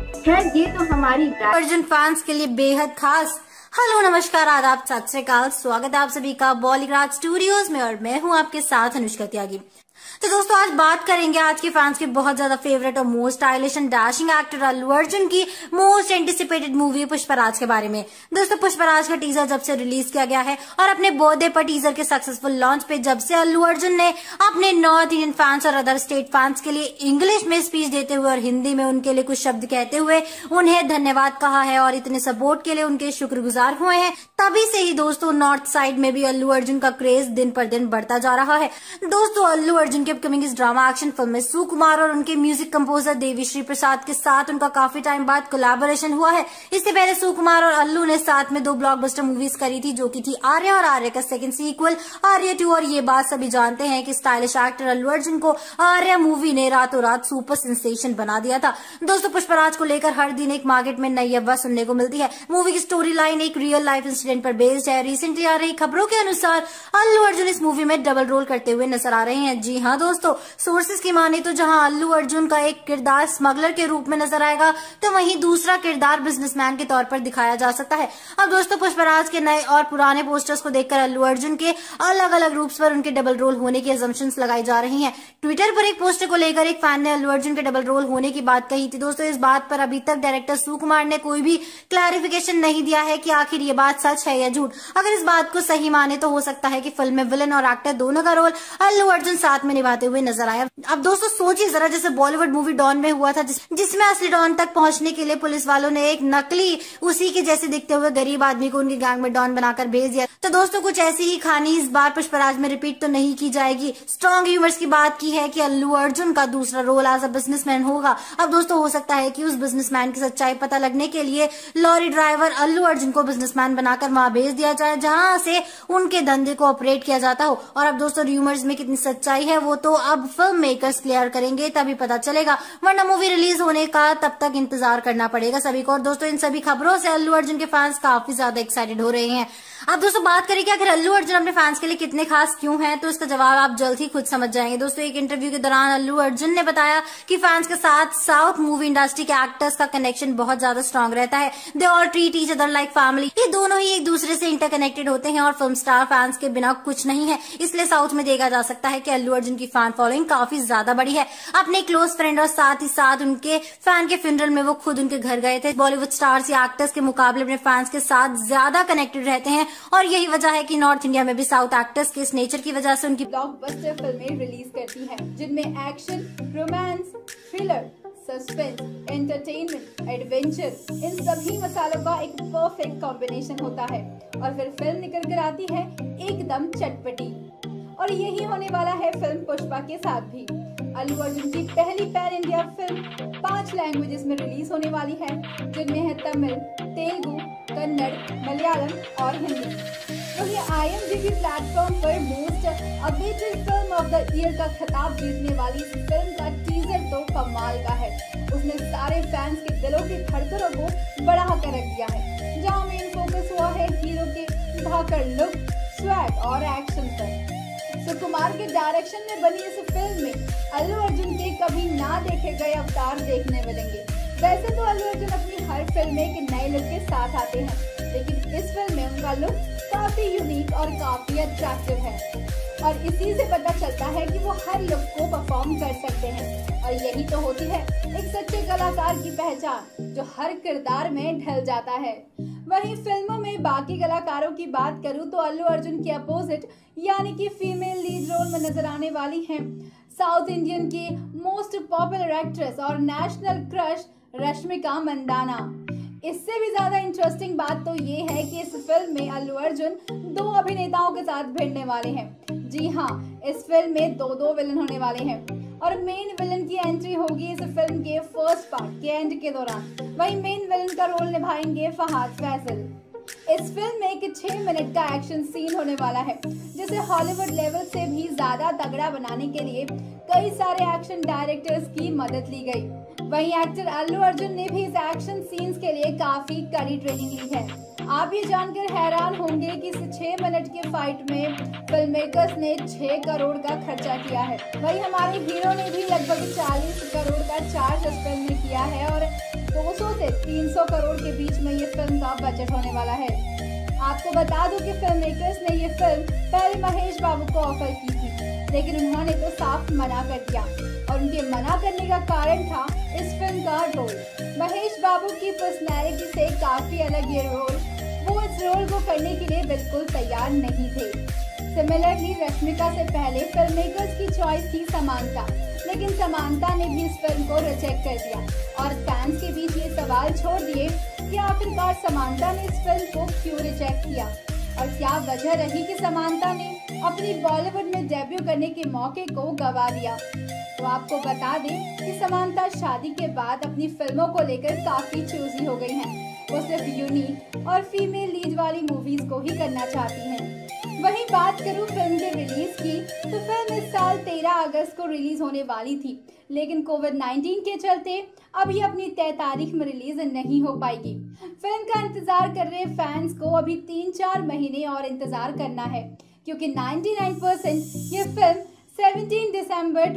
Speaker 9: खैर ये तो हमारी
Speaker 12: अर्जुन फैंस के लिए बेहद खास। हेलो नमस्कार आदाब सत श्री अकाल, स्वागत है आप सभी का बॉलीग्राज स्टूडियोज में और मैं हूं आपके साथ अनुष्का त्यागी। तो दोस्तों आज बात करेंगे आज के फैंस के बहुत ज्यादा फेवरेट और most stylish and dashing actor Allu Arjun की मोस्ट एंटिसिपेटेड मूवी पुष्पराज के बारे में। दोस्तों पुष्पराज का टीजर जब से रिलीज किया गया है और अपने बर्थडे पर टीजर के सक्सेसफुल लॉन्च पे जब से अल्लू अर्जुन ने अपने नॉर्थ इंडियन फैंस और अदर स्टेट फैंस के लिए इंग्लिश में स्पीच देते हुए और हिंदी में उनके लिए कुछ शब्द कहते हुए उन्हें धन्यवाद कहा है और इतने सपोर्ट के लिए उनके शुक्रगुजार हुए हैं, तभी से ही दोस्तों नॉर्थ साइड में भी अल्लू अर्जुन का क्रेज दिन पर दिन बढ़ता जा रहा है। दोस्तों अल्लू अर्जुन की अपकमिंग इस ड्रामा एक्शन फिल्म में सुकुमार और उनके म्यूजिक कंपोजर देवीश्री प्रसाद के साथ उनका काफी टाइम बाद कोलैबोरेशन हुआ है। इससे पहले सुकुमार और अल्लू ने साथ में 2 ब्लॉकबस्टर मूवीज करी थी जो की थी आर्य और आर्य का सेकंड सीक्वल आर्य 2। और ये बात सभी जानते हैं कि स्टाइलिश एक्टर अल्लू अर्जुन को आर्य मूवी ने रातों रात सुपर सेंसेशन बना दिया था। दोस्तों पुष्पराज को लेकर हर दिन एक मार्केट में नई अफवाह सुनने को मिलती है। मूवी की स्टोरी लाइन एक रियल लाइफ इंसिडेंट पर बेस्ड है। रिसेंटली आ रही खबरों के अनुसार अल्लू अर्जुन इस मूवी में डबल रोल करते हुए नजर आ रहे हैं। जी हाँ दोस्तों, सोर्सेज की माने तो जहां अल्लू अर्जुन का एक किरदार स्मगलर के रूप में नजर आएगा तो वहीं दूसरा किरदार बिजनेसमैन के तौर पर दिखाया जा सकता है। अब दोस्तों पुष्पराज के नए और पुराने पोस्टर्स को देखकर अल्लू अर्जुन के अलग अलग रूप्स पर उनके डबल रोल होने की असम्पशंस लगाई जा रही हैं। ट्विटर पर एक पोस्टर को लेकर एक फैन ने अल्लू अर्जुन के डबल रोल होने की बात कही थी। दोस्तों इस बात पर अभी तक डायरेक्टर सुकुमार ने कोई भी क्लैरिफिकेशन नहीं दिया है कि आखिर ये बात सच है या झूठ। अगर इस बात को सही माने तो हो सकता है कि फिल्म में विलन और एक्टर दोनों का रोल अल्लू अर्जुन साथ में निभाते हुए नजर आया। अब दोस्तों सोचिए जरा, जैसे बॉलीवुड मूवी डॉन में हुआ था जिसमें असली डॉन तक पहुंचने के लिए पुलिस वालों ने एक नकली उसी के जैसे दिखते हुए गरीब आदमी को उनकी गैंग में डॉन बनाकर भेज दिया। तो दोस्तों कुछ ऐसी ही कहानी इस बार पुष्पराज में रिपीट तो नहीं की जाएगी। स्ट्रॉन्ग ह्यूमर्स की बात की है कि अल्लू अर्जुन का दूसरा रोल एज अ बिजनेसमैन होगा। अब दोस्तों हो सकता है कि उस बिजनेसमैन की सच्चाई पता लगने के लिए लॉरी ड्राइवर अल्लू अर्जुन को बिजनेसमैन बनाकर वहां भेज दिया जाए जहां से उनके धंधे को ऑपरेट किया जाता हो। और अब दोस्तों र्यूमर्स में कितनी सच्चाई है वो तो अब फिल्म मेकर्स क्लियर करेंगे तभी पता चलेगा, वरना मूवी रिलीज होने का तब तक इंतजार करना पड़ेगा सभी को। और दोस्तों इन सभी खबरों से अल्लू अर्जुन के फैंस काफी ज्यादा एक्साइटेड हो रहे हैं। अब दोस्तों बात करें कि आखिर अल्लू अर्जुन अपने फैंस के लिए कितने खास क्यों हैं, तो इसका जवाब आप जल्द ही खुद समझ जाएंगे। दोस्तों एक इंटरव्यू के दौरान अल्लू अर्जुन ने बताया कि फैंस के साथ साउथ मूवी इंडस्ट्री के एक्टर्स का कनेक्शन बहुत ज्यादा स्ट्रॉन्ग रहता है। They all treat each other like family. ये दोनों ही एक दूसरे से इंटरकनेक्टेड होते हैं और फिल्म स्टार फैंस के बिना कुछ नहीं है। इसलिए साउथ में देखा जा सकता है कि अल्लू अर्जुन की फैन फॉलोइंग काफी ज्यादा बड़ी है। अपने क्लोज फ्रेंड और साथ ही साथ उनके फैन के फ्यूनरल में वो खुद उनके घर गए थे। बॉलीवुड स्टार्स या एक्टर्स के मुकाबले अपने फैंस के साथ ज्यादा कनेक्टेड रहते हैं और यही वजह है कि नॉर्थ इंडिया में भी साउथ एक्टर्स के इस नेचर की वजह से उनकी
Speaker 11: ब्लॉकबस्टर फिल्में रिलीज करती है जिनमें action, romance, thriller, suspense, entertainment, adventure इन सभी मसालों का एक परफेक्ट कॉम्बिनेशन होता है और फिर फिल्म निकल कर आती है एकदम चटपटी। और यही होने वाला है फिल्म पुष्पा के साथ भी। अल्लू अर्जुन की पहली पैन इंडिया फिल्म 5 लैंग्वेजेस में रिलीज होने वाली है जिनमें है तमिल, तेलुगु, कन्नड़, मलयालम और हिंदी। वहीं IMDb प्लेटफॉर्म पर most awaited film of the year का खिताब जीतने वाली इस फिल्म का टीजर तो कमाल का है। उसने सारे फैंस के दिलों की धड़कनों को बढ़ा कर रख दिया है, जहां मेन फोकस हुआ है हीरो के धाकड़ लुक, स्वैग और एक्शन पर। सुकुमार के डायरेक्शन में बनी इस फिल्म में अल्लू अर्जुन के कभी ना देखे गए अवतार देखने मिलेंगे। वैसे तो अल्लू अर्जुन अपनी हर फिल्म में एक नए लुक के साथ आते हैं, लेकिन इस फिल्म में उनका लुक काफी यूनिक और काफी अट्रैक्टिव है और इसी से पता चलता है कि वो हर लुक को परफॉर्म कर सकते हैं। और यही तो होती है एक सच्चे कलाकार की पहचान जो हर किरदार में ढल जाता है। वहीं फिल्मों में बाकी कलाकारों की बात करूं तो अल्लू अर्जुन के अपोजिट यानी कि फीमेल लीड रोल में नजर आने वाली हैं साउथ इंडियन की मोस्ट पॉपुलर एक्ट्रेस और नेशनल क्रश रश्मिका मंदाना। इससे भी ज्यादा इंटरेस्टिंग बात तो ये है कि इस फिल्म में अल्लू अर्जुन 2 अभिनेताओं के साथ भिड़ने वाले हैं। जी हाँ, इस फिल्म में 2 विलन होने वाले हैं और मेन विलन की एंट्री होगी इस फिल्म के फर्स्ट पार्ट के एंड के दौरान। वहीं मेन विलन का रोल निभाएंगे फहाद फैसल। इस फिल्म में एक 6 मिनट का एक्शन सीन होने वाला है जिसे हॉलीवुड लेवल से भी ज्यादा तगड़ा बनाने के लिए कई सारे एक्शन डायरेक्टर्स की मदद ली गई। वहीं एक्टर अल्लू अर्जुन ने भी इस एक्शन सीन्स के लिए काफी कड़ी ट्रेनिंग ली है। आप ये जानकर हैरान होंगे कि इस 6 मिनट के फाइट में फिल्म मेकर्स ने 6 करोड़ का खर्चा किया है। वहीं हमारे हीरो ने भी लगभग 40 करोड़ का चार्ज इस फिल्म में किया है और
Speaker 13: 200 से 300 करोड़ के बीच में ये फिल्म का बजट होने वाला है। आपको बता दूं कि फिल्म मेकर्स ने ये फिल्म पहले महेश बाबू को ऑफर की थी, लेकिन उन्होंने तो साफ मना कर दिया और उनके मना करने का कारण था इस फिल्म का रोल। महेश बाबू की पर्सनैलिटी से काफी अलग ये रोल, वो इस रोल को करने के लिए बिल्कुल तैयार नहीं थे। सिमिलरली रश्मिका से पहले फिल्म मेकर्स की चॉइस थी समांता, लेकिन समांता ने भी इस फिल्म को रिजेक्ट कर दिया और फैंस के बीच ये सवाल छोड़ दिए कि आखिरकार समांता ने इस फिल्म को क्यों रिजेक्ट किया और क्या वजह रही कि समांता ने अपनी बॉलीवुड में डेब्यू करने के मौके को गवा दिया। तो आपको बता दें कि समांता शादी के बाद अपनी फिल्मों को लेकर काफी चूजी हो गई हैं। वो सिर्फ यूनिक और फीमेल लीड वाली मूवीज को ही करना चाहती हैं। वहीं बात करूं फिल्म के रिलीज की, तो फिल्म इस साल 13 अगस्त को रिलीज होने वाली थी, लेकिन कोविड-19 के चलते अभी अपनी तय तारीख में रिलीज नहीं हो पाएगी। फिल्म का इंतजार कर रहे फैंस को अभी 3-4 महीने और इंतजार करना है, क्योंकि 99% ये फिल्म 17 दिसंबर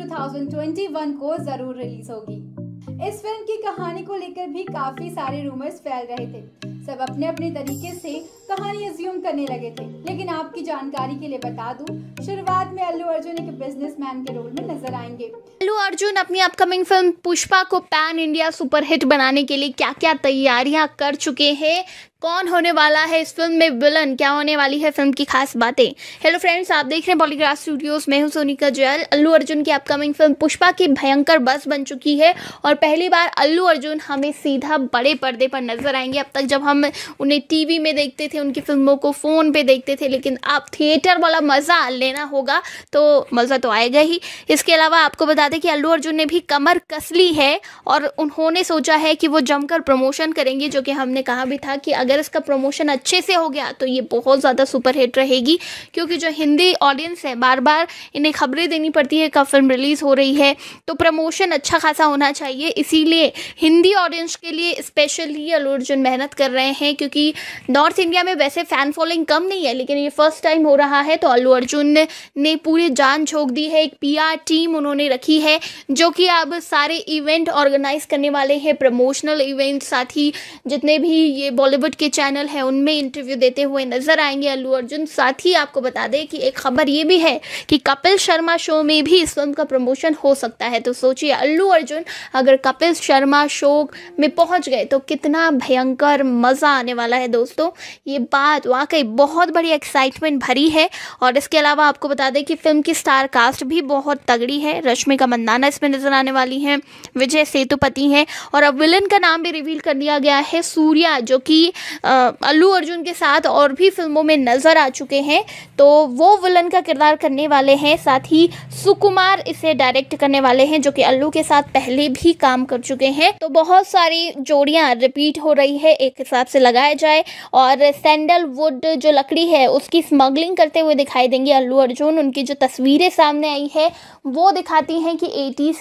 Speaker 13: 2021 को जरूर रिलीज होगी। इस फिल्म की कहानी को लेकर भी काफी सारे रूमर्स फैल रहे थे। सब अपने अपने तरीके से कहानी अज्यूम करने लगे थे, लेकिन आपकी जानकारी के लिए बता दूं, शुरुआत में अल्लू अर्जुन एक बिजनेसमैन के रोल में नजर आएंगे।
Speaker 5: अल्लू अर्जुन अपनी अपकमिंग फिल्म पुष्पा को पैन इंडिया सुपरहिट बनाने के लिए क्या क्या तैयारियां कर चुके हैं, कौन होने वाला है इस फिल्म में विलन, क्या होने वाली है फिल्म की खास बातें। हेलो फ्रेंड्स, आप देख रहे हैं बॉलीग्राफ स्टूडियोज, मैं हूं सोनिका जैल। अल्लू अर्जुन की अपकमिंग फिल्म पुष्पा की भयंकर बस बन चुकी है और पहली बार अल्लू अर्जुन हमें सीधा बड़े पर्दे पर नजर आएंगे। अब तक जब हम उन्हें टीवी में देखते थे, उनकी फिल्मों को फोन पे देखते थे, लेकिन अब थिएटर वाला मजा लेना होगा तो मजा तो आएगा ही। इसके अलावा आपको बता दें कि अल्लू अर्जुन ने भी कमर कस ली है और उन्होंने सोचा है कि वो जमकर प्रमोशन करेंगे, जो कि हमने कहा भी था कि अगर इसका प्रमोशन अच्छे से हो गया तो ये बहुत ज़्यादा सुपरहिट रहेगी, क्योंकि जो हिंदी ऑडियंस है बार बार इन्हें खबरें देनी पड़ती है कब फिल्म रिलीज़ हो रही है, तो प्रमोशन अच्छा खासा होना चाहिए। इसीलिए हिंदी ऑडियंस के लिए स्पेशली अल्लू अर्जुन मेहनत कर रहे हैं, क्योंकि नॉर्थ इंडिया में वैसे फ़ैन फॉलोइंग कम नहीं है, लेकिन ये फर्स्ट टाइम हो रहा है। तो अल्लू अर्जुन ने पूरी जान झोंक दी है। एक PR टीम उन्होंने रखी है जो कि अब सारे इवेंट ऑर्गेनाइज करने वाले हैं, प्रमोशनल इवेंट, साथ ही जितने भी ये बॉलीवुड के चैनल है उनमें इंटरव्यू देते हुए नजर आएंगे अल्लू अर्जुन। साथ ही आपको बता दें कि एक खबर ये भी है कि कपिल शर्मा शो में भी इस फिल्म का प्रमोशन हो सकता है। तो सोचिए अल्लू अर्जुन अगर कपिल शर्मा शो में पहुंच गए तो कितना भयंकर मजा आने वाला है दोस्तों। ये बात वाकई बहुत बड़ी एक्साइटमेंट भरी है। और इसके अलावा आपको बता दें कि फिल्म की स्टार कास्ट भी बहुत तगड़ी है। रश्मिका मंदाना इसमें नजर आने वाली हैं, विजय सेतुपति हैं, और अब विलन का नाम भी रिवील कर दिया गया है, सूर्या, जो कि अल्लू अर्जुन के साथ और भी फिल्मों में नजर आ चुके हैं, तो वो विलन का किरदार करने वाले हैं। साथ ही सुकुमार इसे डायरेक्ट करने वाले हैं, जो कि अल्लू के साथ पहले भी काम कर चुके हैं। तो बहुत सारी जोड़ियां रिपीट हो रही है एक हिसाब से लगाया जाए। और सैंडलवुड जो लकड़ी है उसकी स्मगलिंग करते हुए दिखाई देंगे अल्लू अर्जुन। उनकी जो तस्वीरें सामने आई है वो दिखाती हैं कि 80s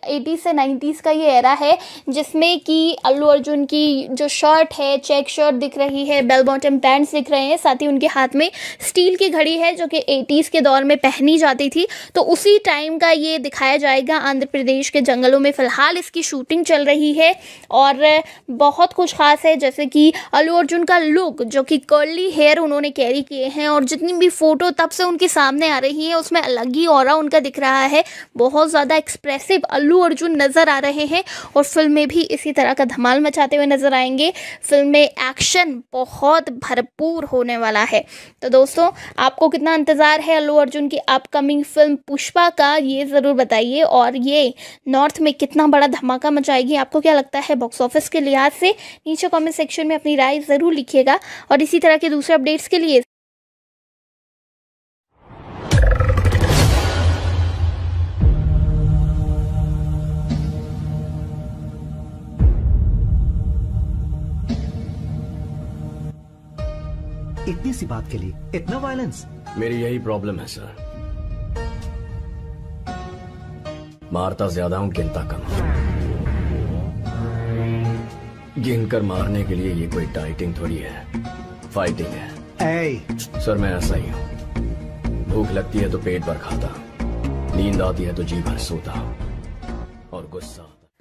Speaker 5: से 90s का ये एरा है, जिसमें कि अल्लू अर्जुन की जो शर्ट है, चेक शर्ट दिख रही है, बेल बॉटम पैंट्स दिख रहे हैं, साथ ही उनके हाथ में स्टील की घड़ी है जो कि 80s के दौर में पहनी जाती थी। तो उसी टाइम का ये दिखाया जाएगा आंध्र प्रदेश के जंगलों में। फिलहाल इसकी शूटिंग चल रही है और बहुत कुछ खास है, जैसे कि अल्लू अर्जुन का लुक, जो कि कर्ली हेयर उन्होंने कैरी किए हैं, और जितनी भी फोटो तब से उनके सामने आ रही है उसमें अलग ही ऑरा उनका दिख रहा है। बहुत ज़्यादा एक्सप्रेसिव अल्लू अर्जुन नज़र आ रहे हैं और फिल्म में भी इसी तरह का धमाल मचाते हुए नजर आएंगे। फिल्म में एक्शन बहुत भरपूर होने वाला है। तो दोस्तों, आपको कितना इंतज़ार है अल्लू अर्जुन की अपकमिंग फिल्म पुष्पा का, ये ज़रूर बताइए। और ये नॉर्थ में कितना बड़ा धमाका मचाएगी, आपको क्या लगता है बॉक्स ऑफिस के लिहाज से, नीचे कमेंट सेक्शन में अपनी राय ज़रूर लिखिएगा। और इसी तरह के दूसरे अपडेट्स के लिए
Speaker 14: इतनी सी बात के लिए इतना वायलेंस?
Speaker 15: मेरी यही प्रॉब्लम है सर, मारता ज्यादा हूं, गिनता कम। गिनकर मारने के लिए ये कोई डाइटिंग थोड़ी है, फाइटिंग है। सर मैं ऐसा ही हूं, भूख लगती है तो पेट भर खाता, नींद आती है तो जी भर सोता, और गुस्सा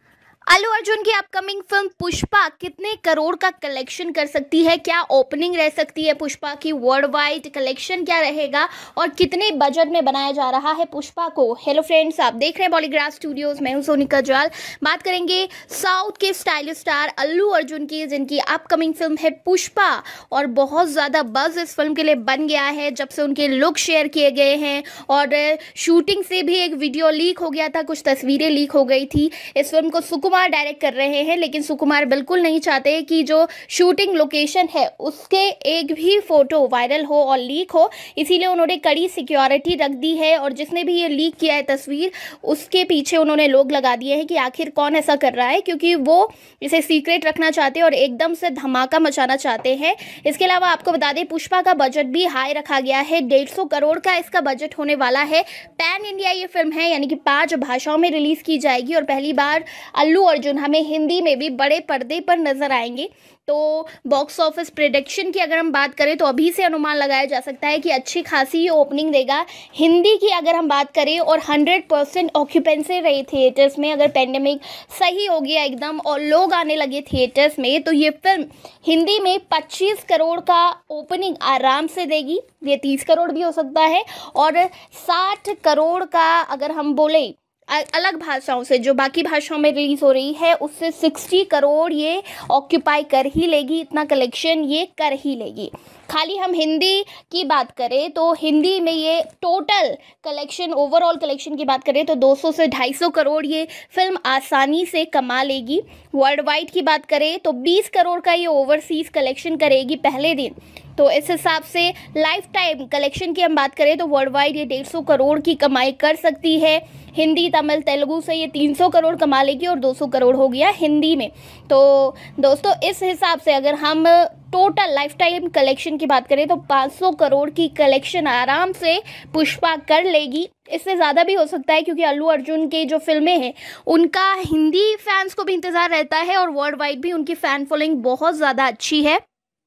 Speaker 5: अल्लू अर्जुन की अपकमिंग फिल्म पुष्पा कितने करोड़ का कलेक्शन कर सकती है, क्या ओपनिंग रह सकती है पुष्पा की, वर्ल्ड वाइड कलेक्शन क्या रहेगा और कितने बजट में बनाया जा रहा है पुष्पा को। हेलो फ्रेंड्स, आप देख रहे हैं बॉलीग्राफ स्टूडियोज, मैं हूं सोनिका जाल। बात करेंगे साउथ के स्टाइलिश स्टार अल्लू अर्जुन की, जिनकी अपकमिंग फिल्म है पुष्पा और बहुत ज़्यादा बज़ इस फिल्म के लिए बन गया है जब से उनके लुक शेयर किए गए हैं और शूटिंग से भी एक वीडियो लीक हो गया था, कुछ तस्वीरें लीक हो गई थी। इस फिल्म को सुकुमार डायरेक्ट कर रहे हैं, लेकिन सुकुमार बिल्कुल नहीं चाहते कि जो शूटिंग लोकेशन है उसके एक भी फोटो वायरल हो और लीक हो, इसीलिए उन्होंने कड़ी सिक्योरिटी रख दी है और जिसने भी ये लीक किया है तस्वीर, उसके पीछे उन्होंने लोग लगा दिए हैं कि आखिर कौन ऐसा कर रहा है, क्योंकि वो इसे सीक्रेट रखना चाहते हैं और एकदम से धमाका मचाना चाहते हैं। इसके अलावा आपको बता दें पुष्पा का बजट भी हाई रखा गया है, 150 करोड़ का इसका बजट होने वाला है। पैन इंडिया ये फिल्म है, यानी कि 5 भाषाओं में रिलीज की जाएगी और पहली बार अल्लू अर्जुन हमें हिंदी में भी बड़े पर्दे पर नजर आएंगे। तो बॉक्स ऑफिस प्रेडिक्शन की अगर हम बात करें तो अभी से अनुमान लगाया जा सकता है कि अच्छी खासी ओपनिंग देगा। हिंदी की अगर हम बात करें और 100% ऑक्यूपेंसी रही थिएटर्स में, अगर पेंडेमिक सही हो गया एकदम और लोग आने लगे थिएटर्स में, तो ये फिल्म हिंदी में 25 करोड़ का ओपनिंग आराम से देगी। ये 30 करोड़ भी हो सकता है और 60 करोड़ का अगर हम बोले अलग भाषाओं से, जो बाकी भाषाओं में रिलीज हो रही है, उससे 60 करोड़ ये ऑक्यूपाई कर ही लेगी, इतना कलेक्शन ये कर ही लेगी। खाली हम हिंदी की बात करें तो हिंदी में ये टोटल कलेक्शन, ओवरऑल कलेक्शन की बात करें तो 200 से 250 करोड़ ये फिल्म आसानी से कमा लेगी। वर्ल्ड वाइड की बात करें तो 20 करोड़ का ये ओवरसीज कलेक्शन करेगी पहले दिन। तो इस हिसाब से लाइफ टाइम कलेक्शन की हम बात करें तो वर्ल्ड वाइड ये 150 करोड़ की कमाई कर सकती है। हिंदी, तमिल, तेलुगु से ये 300 करोड़ कमा लेगी और 200 करोड़ हो गया हिंदी में। तो दोस्तों इस हिसाब से अगर हम टोटल लाइफ टाइम कलेक्शन की बात करें तो 500 करोड़ की कलेक्शन आराम से पुष्पा कर लेगी। इससे ज़्यादा भी हो सकता है, क्योंकि अल्लू अर्जुन के जो फिल्में हैं उनका हिंदी फैंस को भी इंतज़ार रहता है और वर्ल्ड वाइड भी उनकी फ़ैन फॉलोइंग बहुत ज़्यादा अच्छी है।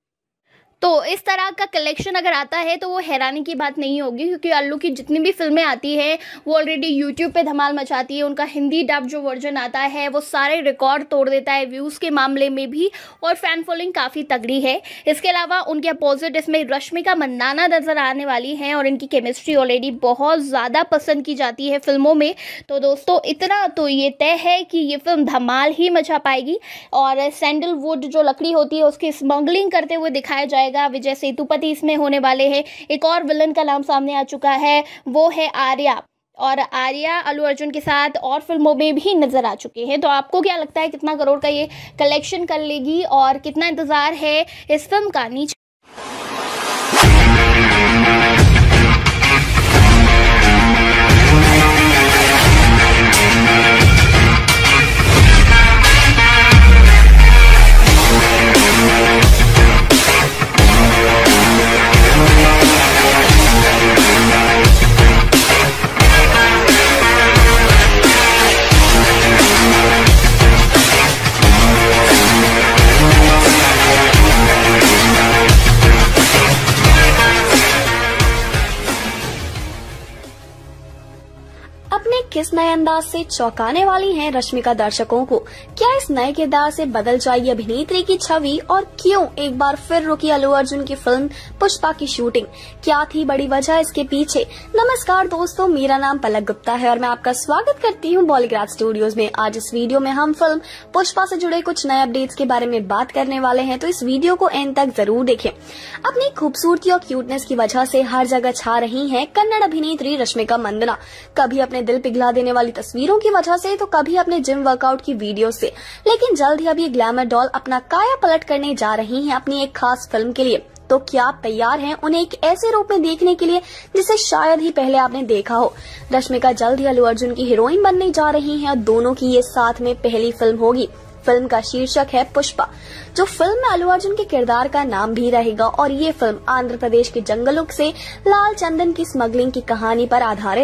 Speaker 5: तो इस तरह का कलेक्शन अगर आता है तो वो हैरानी की बात नहीं होगी, क्योंकि अल्लू की जितनी भी फिल्में आती हैं वो ऑलरेडी यूट्यूब पे धमाल मचाती है। उनका हिंदी डब जो वर्जन आता है वो सारे रिकॉर्ड तोड़ देता है व्यूज़ के मामले में भी और फैन फॉलोइंग काफ़ी तगड़ी है। इसके अलावा उनके अपोजिट इसमें रश्मिका मंदाना नज़र आने वाली हैं और इनकी केमिस्ट्री ऑलरेडी बहुत ज़्यादा पसंद की जाती है फिल्मों में। तो दोस्तों इतना तो ये तय है कि ये फिल्म धमाल ही मचा पाएगी और सैंडलवुड जो लकड़ी होती है उसकी स्मगलिंग करते हुए दिखाया जाएगा। विजय सेतुपति इसमें होने वाले हैं। एक और विलन का नाम सामने आ चुका है, वो है आर्या, और आर्या अल्लू अर्जुन के साथ और फिल्मों में भी नजर आ चुके हैं। तो आपको क्या लगता है कितना करोड़ का ये कलेक्शन कर लेगी और कितना इंतजार है इस फिल्म का? नीचे
Speaker 10: किस नए अंदाज से चौंकाने वाली हैं रश्मिका दर्शकों को? क्या इस नए किरदार से बदल जाएगी अभिनेत्री की छवि और क्यों एक बार फिर रुकी अल्लू अर्जुन की फिल्म पुष्पा की शूटिंग? क्या थी बड़ी वजह इसके पीछे? नमस्कार दोस्तों, मेरा नाम पलक गुप्ता है और मैं आपका स्वागत करती हूँ बॉलीग्राफ स्टूडियोज में। आज इस वीडियो में हम फिल्म पुष्पा से जुड़े कुछ नए अपडेट्स के बारे में बात करने वाले हैं, तो इस वीडियो को एंड तक जरूर देखें। अपनी खूबसूरती और क्यूटनेस की वजह से हर जगह छा रही हैं कन्नड़ अभिनेत्री रश्मिका मंदाना। कभी अपने दिल पिघला देने वाली तस्वीरों की वजह से तो कभी अपने जिम वर्कआउट की वीडियो से, लेकिन जल्द ही अब ये ग्लैमर डॉल अपना काया पलट करने जा रही हैं अपनी एक खास फिल्म के लिए। तो क्या आप तैयार हैं उन्हें एक ऐसे रूप में देखने के लिए जिसे शायद ही पहले आपने देखा हो? रश्मिका जल्द ही अल्लू अर्जुन की हीरोइन बनने जा रही हैं और दोनों की ये साथ में पहली फिल्म होगी। फिल्म का शीर्षक है पुष्पा, जो फिल्म में अल्लू अर्जुन के किरदार का नाम भी रहेगा और ये फिल्म आंध्र प्रदेश के जंगलों से लाल चंदन की स्मगलिंग की कहानी पर आधारित है।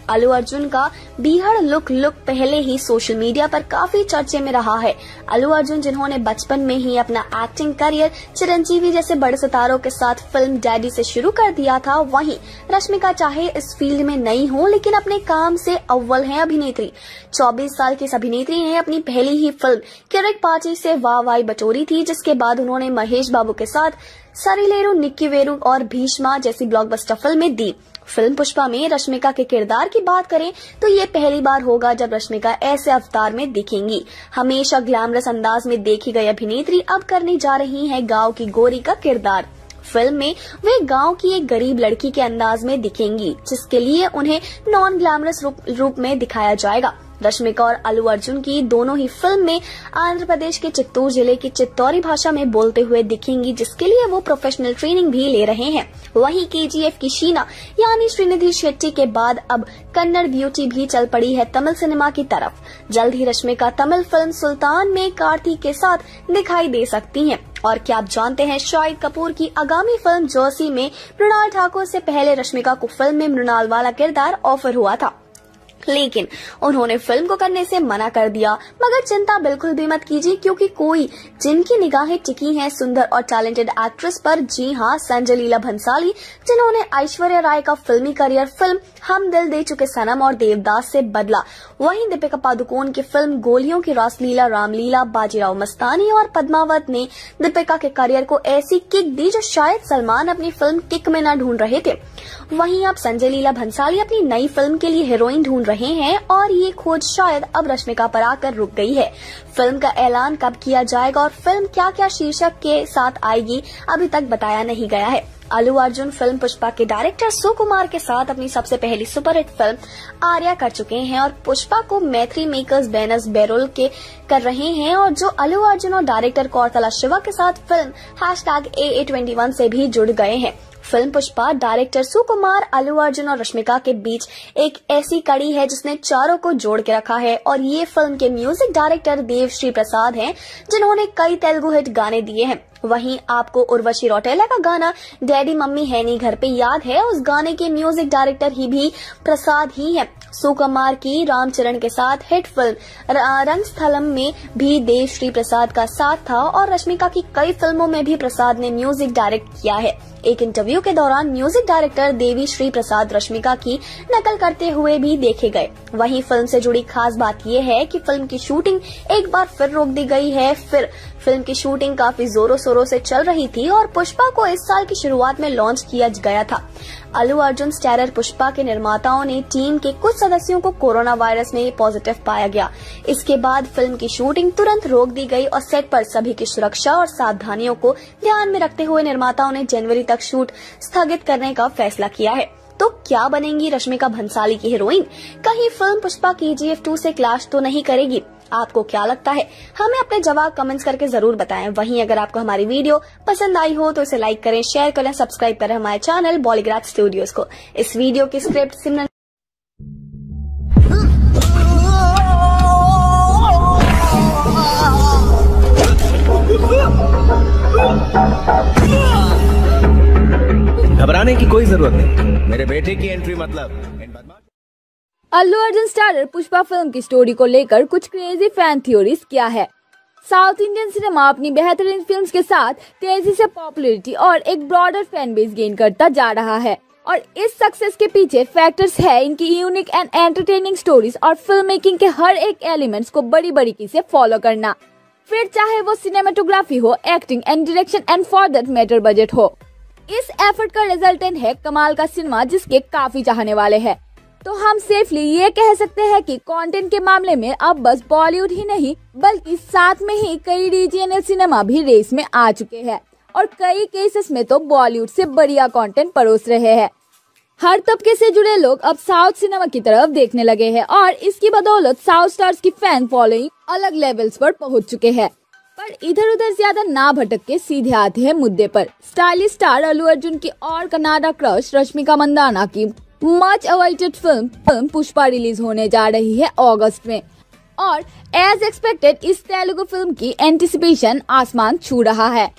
Speaker 10: अल्लू अर्जुन का बीहड़ लुक पहले ही सोशल मीडिया पर काफी चर्चे में रहा है। अल्लू अर्जुन जिन्होंने बचपन में ही अपना एक्टिंग करियर चिरंजीवी जैसे बड़े सितारों के साथ फिल्म डैडी से शुरू कर दिया था, वहीं रश्मिका चाहे इस फील्ड में नई हो लेकिन अपने काम से अव्वल है अभिनेत्री। 24 साल की इस अभिनेत्री ने अपनी पहली ही फिल्म किरिक पार्टी से वाहवाही बटोरी थी, जिसके बाद उन्होंने महेश बाबू के साथ सरीलेरू, निक्की वेरू और भीष्मा जैसी ब्लॉकबस्टर फिल्में दी। फिल्म पुष्पा में रश्मिका के किरदार की बात करें तो ये पहली बार होगा जब रश्मिका ऐसे अवतार में दिखेंगी। हमेशा ग्लैमरस अंदाज में देखी गई अभिनेत्री अब करने जा रही हैं गांव की गोरी का किरदार। फिल्म में वे गांव की एक गरीब लड़की के अंदाज में दिखेंगी, जिसके लिए उन्हें नॉन ग्लैमरस रूप में दिखाया जाएगा। रश्मिका और अल्लू अर्जुन की दोनों ही फिल्म में आंध्र प्रदेश के चित्तूर जिले की चित्तौरी भाषा में बोलते हुए दिखेंगी, जिसके लिए वो प्रोफेशनल ट्रेनिंग भी ले रहे हैं। वहीं केजीएफ की शीना यानी श्रीनिधि शेट्टी के बाद अब कन्नड़ ब्यूटी भी चल पड़ी है तमिल सिनेमा की तरफ। जल्द ही रश्मिका तमिल फिल्म सुल्तान में कार्तिक के साथ दिखाई दे सकती हैं। और क्या आप जानते हैं, शाहिद कपूर की आगामी फिल्म जर्सी में मृणाल ठाकुर से पहले रश्मिका को फिल्म में मृणाल वाला किरदार ऑफर हुआ था, लेकिन उन्होंने फिल्म को करने से मना कर दिया। मगर चिंता बिल्कुल भी मत कीजिए, क्योंकि कोई जिनकी निगाहें टिकी हैं सुंदर और टैलेंटेड एक्ट्रेस पर, जी हां, संजय लीला भंसाली, जिन्होंने ऐश्वर्या राय का फिल्मी करियर फिल्म हम दिल दे चुके सनम और देवदास से बदला। वहीं दीपिका पादुकोण की फिल्म गोलियों की रासलीला, रामलीला, बाजीराव मस्तानी और पद्मावत ने दीपिका के करियर को ऐसी किक दी जो शायद सलमान अपनी फिल्म किक में न ढूंढ रहे थे। वहीं अब संजय लीला भंसाली अपनी नई फिल्म के लिए हीरोइन ढूंढ रहे हैं और ये खोज शायद अब रश्मिका पर आकर रुक गई है। फिल्म का ऐलान कब किया जाएगा और फिल्म क्या क्या शीर्षक के साथ आएगी अभी तक बताया नहीं गया है। अल्लू अर्जुन फिल्म पुष्पा के डायरेक्टर सुकुमार के साथ अपनी सबसे पहली सुपरहिट फिल्म आर्या कर चुके हैं और पुष्पा को मैत्री मेकर्स बैनर्स बेरोल के कर रहे हैं, और जो अल्लू अर्जुन और डायरेक्टर कौरतला शिवा के साथ फिल्म #AA21 से भी जुड़ गए हैं। फिल्म पुष्पा डायरेक्टर सुकुमार, अल्लू अर्जुन और रश्मिका के बीच एक ऐसी कड़ी है जिसने चारों को जोड़ के रखा है, और ये फिल्म के म्यूजिक डायरेक्टर देवश्री प्रसाद हैं, जिन्होंने कई तेलुगु हिट गाने दिए हैं। वहीं आपको उर्वशी रौटेला का गाना डैडी मम्मी है नी घर पे याद है, उस गाने के म्यूजिक डायरेक्टर भी प्रसाद ही है। सुकुमार की रामचरण के साथ हिट फिल्म रंगस्थलम में भी देवश्री प्रसाद का साथ था, और रश्मिका की कई फिल्मों में भी प्रसाद ने म्यूजिक डायरेक्ट किया है। एक इंटरव्यू के दौरान म्यूजिक डायरेक्टर देवी श्री प्रसाद रश्मिका की नकल करते हुए भी देखे गए। वहीं फिल्म से जुड़ी खास बात यह है कि फिल्म की शूटिंग एक बार फिर रोक दी गई है। फिर फिल्म की शूटिंग काफी जोरों शोरों से चल रही थी और पुष्पा को इस साल की शुरुआत में लॉन्च किया गया था। अल्लू अर्जुन स्टारर पुष्पा के निर्माताओं ने टीम के कुछ सदस्यों को कोरोना वायरस में पॉजिटिव पाया गया। इसके बाद फिल्म की शूटिंग तुरंत रोक दी गई और सेट पर सभी की सुरक्षा और सावधानियों को ध्यान में रखते हुए निर्माताओं ने जनवरी तक शूट स्थगित करने का फैसला किया है। तो क्या बनेंगी रश्मिका भंसाली की हीरोइन? कहीं फिल्म पुष्पा KGF 2 से क्लैश तो नहीं करेगी? आपको क्या लगता है? हमें अपने जवाब कमेंट्स करके जरूर बताएं। वहीं अगर आपको हमारी वीडियो पसंद आई हो तो इसे लाइक करें, शेयर करें, सब्सक्राइब करें हमारे चैनल बॉलीग्राज स्टूडियोज को। इस वीडियो की स्क्रिप्ट सिमरन
Speaker 1: घबराने की कोई जरूरत नहीं, मेरे बेटे की एंट्री मतलब
Speaker 13: अल्लू अर्जुन स्टारर पुष्पा फिल्म की स्टोरी को लेकर कुछ क्रेजी फैन थ्योरीज क्या है। साउथ इंडियन सिनेमा अपनी बेहतरीन फिल्म्स के साथ तेजी से पॉपुलैरिटी और एक ब्रॉडर फैन बेस गेन करता जा रहा है, और इस सक्सेस के पीछे फैक्टर्स है इनकी यूनिक एंड एंटरटेनिंग स्टोरीज और फिल्म मेकिंग के हर एक एलिमेंट्स को बड़ी बारीकी से फॉलो करना, फिर चाहे वो सिनेमेटोग्राफी हो, acting and direction and for that matter budget हो। इस एफर्ट का रिजल्टेंट है कमाल का सिनेमा जिसके काफी चाहने वाले हैं। तो हम सेफली ये कह सकते हैं कि कंटेंट के मामले में अब बस बॉलीवुड ही नहीं बल्कि साथ में ही कई रीजनल सिनेमा भी रेस में आ चुके हैं, और कई केसेस में तो बॉलीवुड से बढ़िया कंटेंट परोस रहे हैं। हर तबके से जुड़े लोग अब साउथ सिनेमा की तरफ देखने लगे हैं, और इसकी बदौलत साउथ स्टार्स की फैन फॉलोइंग अलग लेवल्स पर पहुंच चुके हैं। पर इधर उधर ज्यादा ना भटक के सीधे आते हैं मुद्दे पर। स्टाइलिश स्टार अल्लू अर्जुन की और कनाडा क्रश रश्मिका मंदाना की much awaited film Pushpa release होने जा रही है अगस्त में, और एज एक्सपेक्टेड इस तेलुगु फिल्म की एंटिसिपेशन आसमान छू रहा है।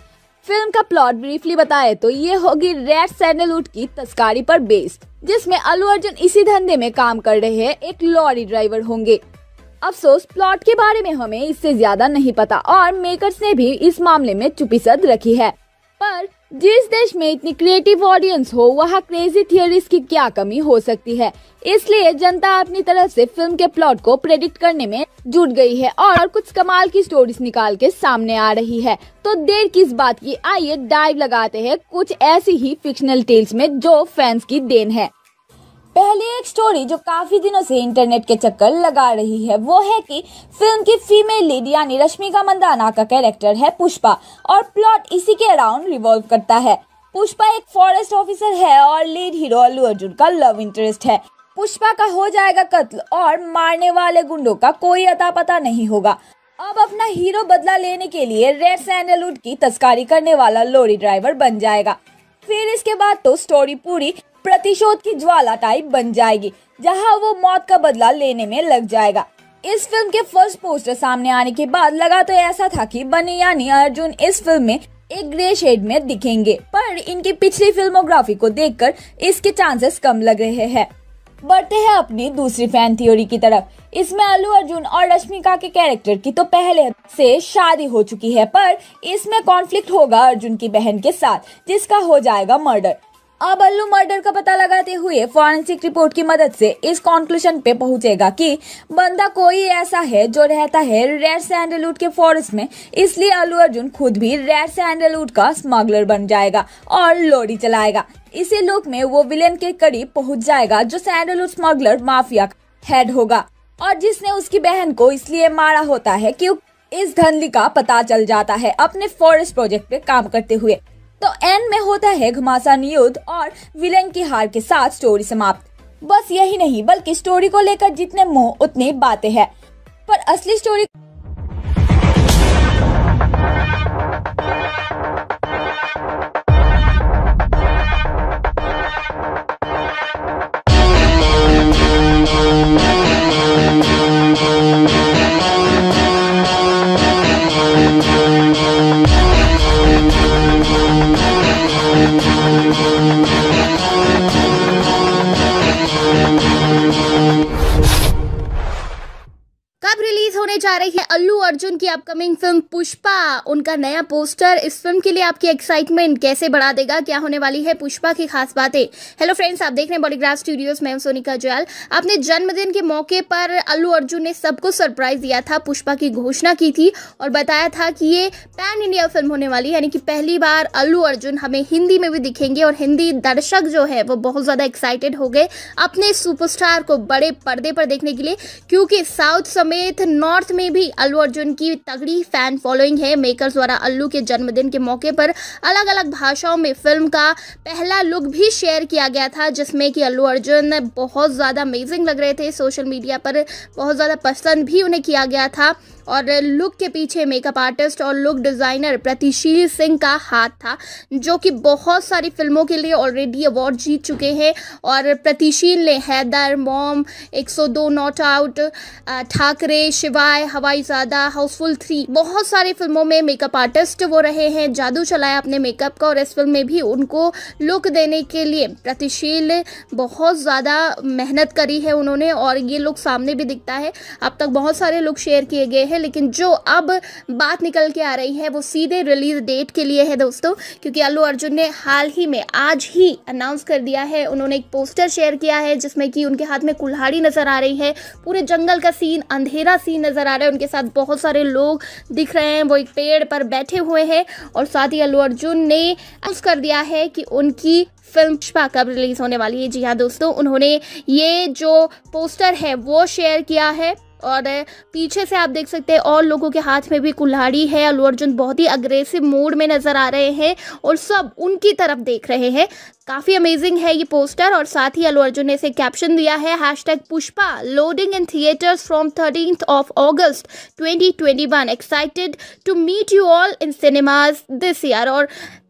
Speaker 16: फिल्म का प्लॉट ब्रीफली बताए तो ये होगी रेड सैंडलवुड की तस्करी पर बेस्ड, जिसमें अल्लू अर्जुन इसी धंधे में काम कर रहे हैं एक लॉरी ड्राइवर होंगे। अफसोस प्लॉट के बारे में हमें इससे ज्यादा नहीं पता और मेकर्स ने भी इस मामले में चुप्पी रखी है। पर जिस देश में इतनी क्रिएटिव ऑडियंस हो वहाँ क्रेजी थियरीज की क्या कमी हो सकती है, इसलिए जनता अपनी तरफ से फिल्म के प्लॉट को प्रेडिक्ट करने में जुट गई है और कुछ कमाल की स्टोरीज निकाल के सामने आ रही है। तो देर किस बात की, आइए डाइव लगाते हैं कुछ ऐसी ही फिक्शनल टेल्स में जो फैंस की देन है। पहली एक स्टोरी जो काफी दिनों से इंटरनेट के चक्कर लगा रही है वो है कि फिल्म की फीमेल लीड यानी रश्मिका मंदाना का कैरेक्टर है पुष्पा और प्लॉट इसी के अराउंड रिवॉल्व करता है। पुष्पा एक फॉरेस्ट ऑफिसर है और लीड हीरो अल्लू अर्जुन का लव इंटरेस्ट है। पुष्पा का हो जाएगा कत्ल और मारने वाले गुंडों का कोई अता पता नहीं होगा। अब अपना हीरो बदला लेने के लिए रेड सैंडलवुड की तस्करी करने वाला लॉरी ड्राइवर बन जाएगा। फिर इसके बाद तो स्टोरी पूरी प्रतिशोध की ज्वाला टाइप बन जाएगी, जहां वो मौत का बदला लेने में लग जाएगा। इस फिल्म के फर्स्ट पोस्टर सामने आने के बाद लगा तो ऐसा था कि बनी यानी अर्जुन इस फिल्म में एक ग्रे शेड में दिखेंगे, पर इनकी पिछली फिल्मोग्राफी को देखकर इसके चांसेस कम लग रहे हैं। बढ़ते हैं अपनी दूसरी फैन थ्योरी की तरफ। इसमें अल्लू अर्जुन और रश्मिका के कैरेक्टर की तो पहले से शादी हो चुकी है, पर इसमें कॉन्फ्लिक्ट होगा अर्जुन की बहन के साथ, जिसका हो जाएगा मर्डर। अब अल्लू मर्डर का पता लगाते हुए फॉरेंसिक रिपोर्ट की मदद से इस कंक्लूजन पे पहुंचेगा कि बंदा कोई ऐसा है जो रहता है रेड सैंडलवुड के फॉरेस्ट में, इसलिए अल्लू अर्जुन खुद भी रेड सैंडलवुड का स्मगलर बन जाएगा और लॉरी चलाएगा। इसी लुक में वो विलेन के करीब पहुंच जाएगा जो सैंडलवुड स्मगलर माफिया का हेड होगा और जिसने उसकी बहन को इसलिए मारा होता है क्योंकि इस धंधली का पता चल जाता है अपने फॉरेस्ट प्रोजेक्ट पे काम करते हुए। तो एंड में होता है घमासान युद्ध और विलेन की हार के साथ स्टोरी समाप्त। बस यही नहीं बल्कि स्टोरी को लेकर जितने मोह उतनी बातें हैं, पर असली स्टोरी जा रही है अल्लू अर्जुन की अपकमिंग फिल्म पुष्पा। उनका नया पोस्टर इस फिल्म के लिए आपकी एक्साइटमेंट कैसे बढ़ा देगा, क्या होने वाली है पुष्पा की खास बातें। हेलो फ्रेंड्स, आप देख रहे हैं बॉलीग्राफ स्टूडियोज, मैं हूं सोनिका जयाल। अपने जन्मदिन के मौके पर अल्लू अर्जुन ने सबको सरप्राइज दिया था, पुष्पा की घोषणा की थी और बताया था कि ये पैन इंडिया फिल्म होने वाली है, यानी कि पहली बार अल्लू अर्जुन हमें हिंदी में भी दिखेंगे और हिंदी दर्शक जो है वो बहुत ज्यादा एक्साइटेड हो गए अपने सुपरस्टार को बड़े पर्दे पर देखने के लिए, क्योंकि साउथ समेत नॉर्थ में भी अल्लू अर्जुन की तगड़ी फैन फॉलोइंग है। मेकर्स द्वारा अल्लू के जन्मदिन के मौके पर अलग अलग भाषाओं में फिल्म का पहला लुक भी शेयर किया गया था, जिसमें कि अल्लू अर्जुन बहुत ज़्यादा अमेजिंग लग रहे थे। सोशल मीडिया पर बहुत ज़्यादा पसंद भी उन्हें किया गया था और लुक के पीछे मेकअप आर्टिस्ट और लुक डिज़ाइनर प्रतिशील सिंह का हाथ था, जो कि बहुत सारी फिल्मों के लिए ऑलरेडी अवार्ड जीत चुके हैं। और प्रतिशील ने Haider, mom, 102, not out, Thackeray, Shivaay, Hawaizaada, Housefull 3, बहुत सारी फिल्मों में मेकअप आर्टिस्ट वो रहे हैं। जादू चलाया अपने मेकअप का और इस फिल्म में भी उनको लुक देने के लिए प्रतिशील बहुत ज़्यादा मेहनत करी है उन्होंने और ये लुक सामने भी दिखता है। अब तक बहुत सारे लुक शेयर किए गए हैं, लेकिन जो अब बात निकल के आ रही है वो सीधे रिलीज डेट के लिए है दोस्तों, क्योंकि अल्लू अर्जुन ने हाल ही में आज ही अनाउंस कर दिया है। उन्होंने एक पोस्टर शेयर किया है जिसमें कि उनके हाथ में कुल्हाड़ी नजर आ रही है, पूरे जंगल का सीन, अंधेरा सीन नजर आ रहा है, उनके साथ बहुत सारे लोग दिख रहे हैं, वो एक पेड़ पर बैठे हुए हैं और साथ ही अल्लू अर्जुन ने अनाउंस कर दिया है कि उनकी फिल्म पुष्पा कब रिलीज होने वाली है। जी हाँ दोस्तों, उन्होंने ये जो पोस्टर है वो शेयर किया है और पीछे से आप देख सकते हैं और लोगों के हाथ में भी कुल्हाड़ी है। अल्लू अर्जुन बहुत ही अग्रेसिव मूड में नजर आ रहे हैं और सब उनकी तरफ देख रहे हैं। काफ़ी अमेजिंग है ये पोस्टर और साथ ही अल्लू अर्जुन ने इसे कैप्शन दिया है #Pushpa loading in theatres from 13th of August 2021, excited to meet you all in cinemas this year. और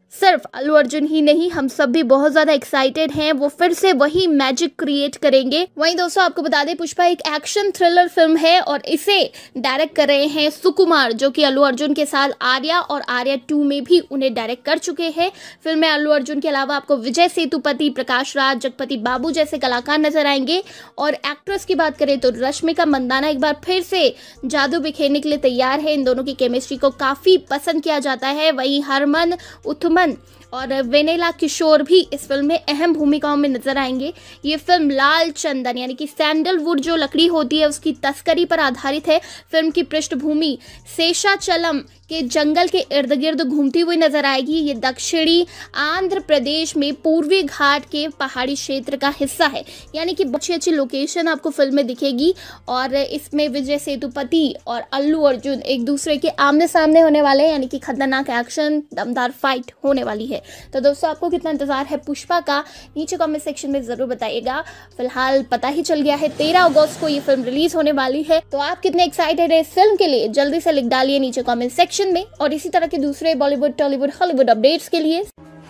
Speaker 5: सिर्फ अल्लू अर्जुन ही नहीं, हम सब भी बहुत ज्यादा एक्साइटेड हैं, वो फिर से वही मैजिक क्रिएट करेंगे। वहीं दोस्तों आपको बता दें, पुष्पा एक एक्शन थ्रिलर फिल्म है और इसे डायरेक्ट कर रहे हैं सुकुमार, जो कि अल्लू अर्जुन के साथ आर्या और आर्या 2 में भी उन्हें डायरेक्ट कर चुके हैं। फिल्म में अल्लू अर्जुन के अलावा आपको विजय सेतुपति, प्रकाश राज, जगपति बाबू जैसे कलाकार नजर आएंगे। और एक्ट्रेस की बात करें तो रश्मिका मंदाना एक बार फिर से जादू बिखेरने के लिए तैयार है। इन दोनों की केमिस्ट्री को काफी पसंद किया जाता है। वहीं हरमन उथमन और वेनेला किशोर भी इस फिल्म में अहम भूमिकाओं में नजर आएंगे। ये फिल्म लाल चंदन यानी कि सैंडलवुड जो लकड़ी होती है उसकी तस्करी पर आधारित है। फिल्म की पृष्ठभूमि शेषाचलम के जंगल के इर्द गिर्द घूमती हुई नजर आएगी। ये दक्षिणी आंध्र प्रदेश में पूर्वी घाट के पहाड़ी क्षेत्र का हिस्सा है, यानी कि बहुत अच्छी लोकेशन आपको फिल्म में दिखेगी। और इसमें विजय सेतुपति और अल्लू अर्जुन एक दूसरे के आमने सामने होने वाले हैं, यानी कि खतरनाक एक्शन, दमदार फाइट होने वाली है। तो दोस्तों आपको कितना इंतजार है पुष्पा का, नीचे कमेंट सेक्शन में जरूर बताइएगा। फिलहाल पता ही चल गया है 13 अगस्त को ये फिल्म रिलीज होने वाली है। तो आप कितने एक्साइटेड है इस फिल्म के लिए, जल्दी से लिख डालिए नीचे कमेंट सेक्शन में। और इसी तरह के दूसरे बॉलीवुड, टॉलीवुड, हॉलीवुड अपडेट्स के लिए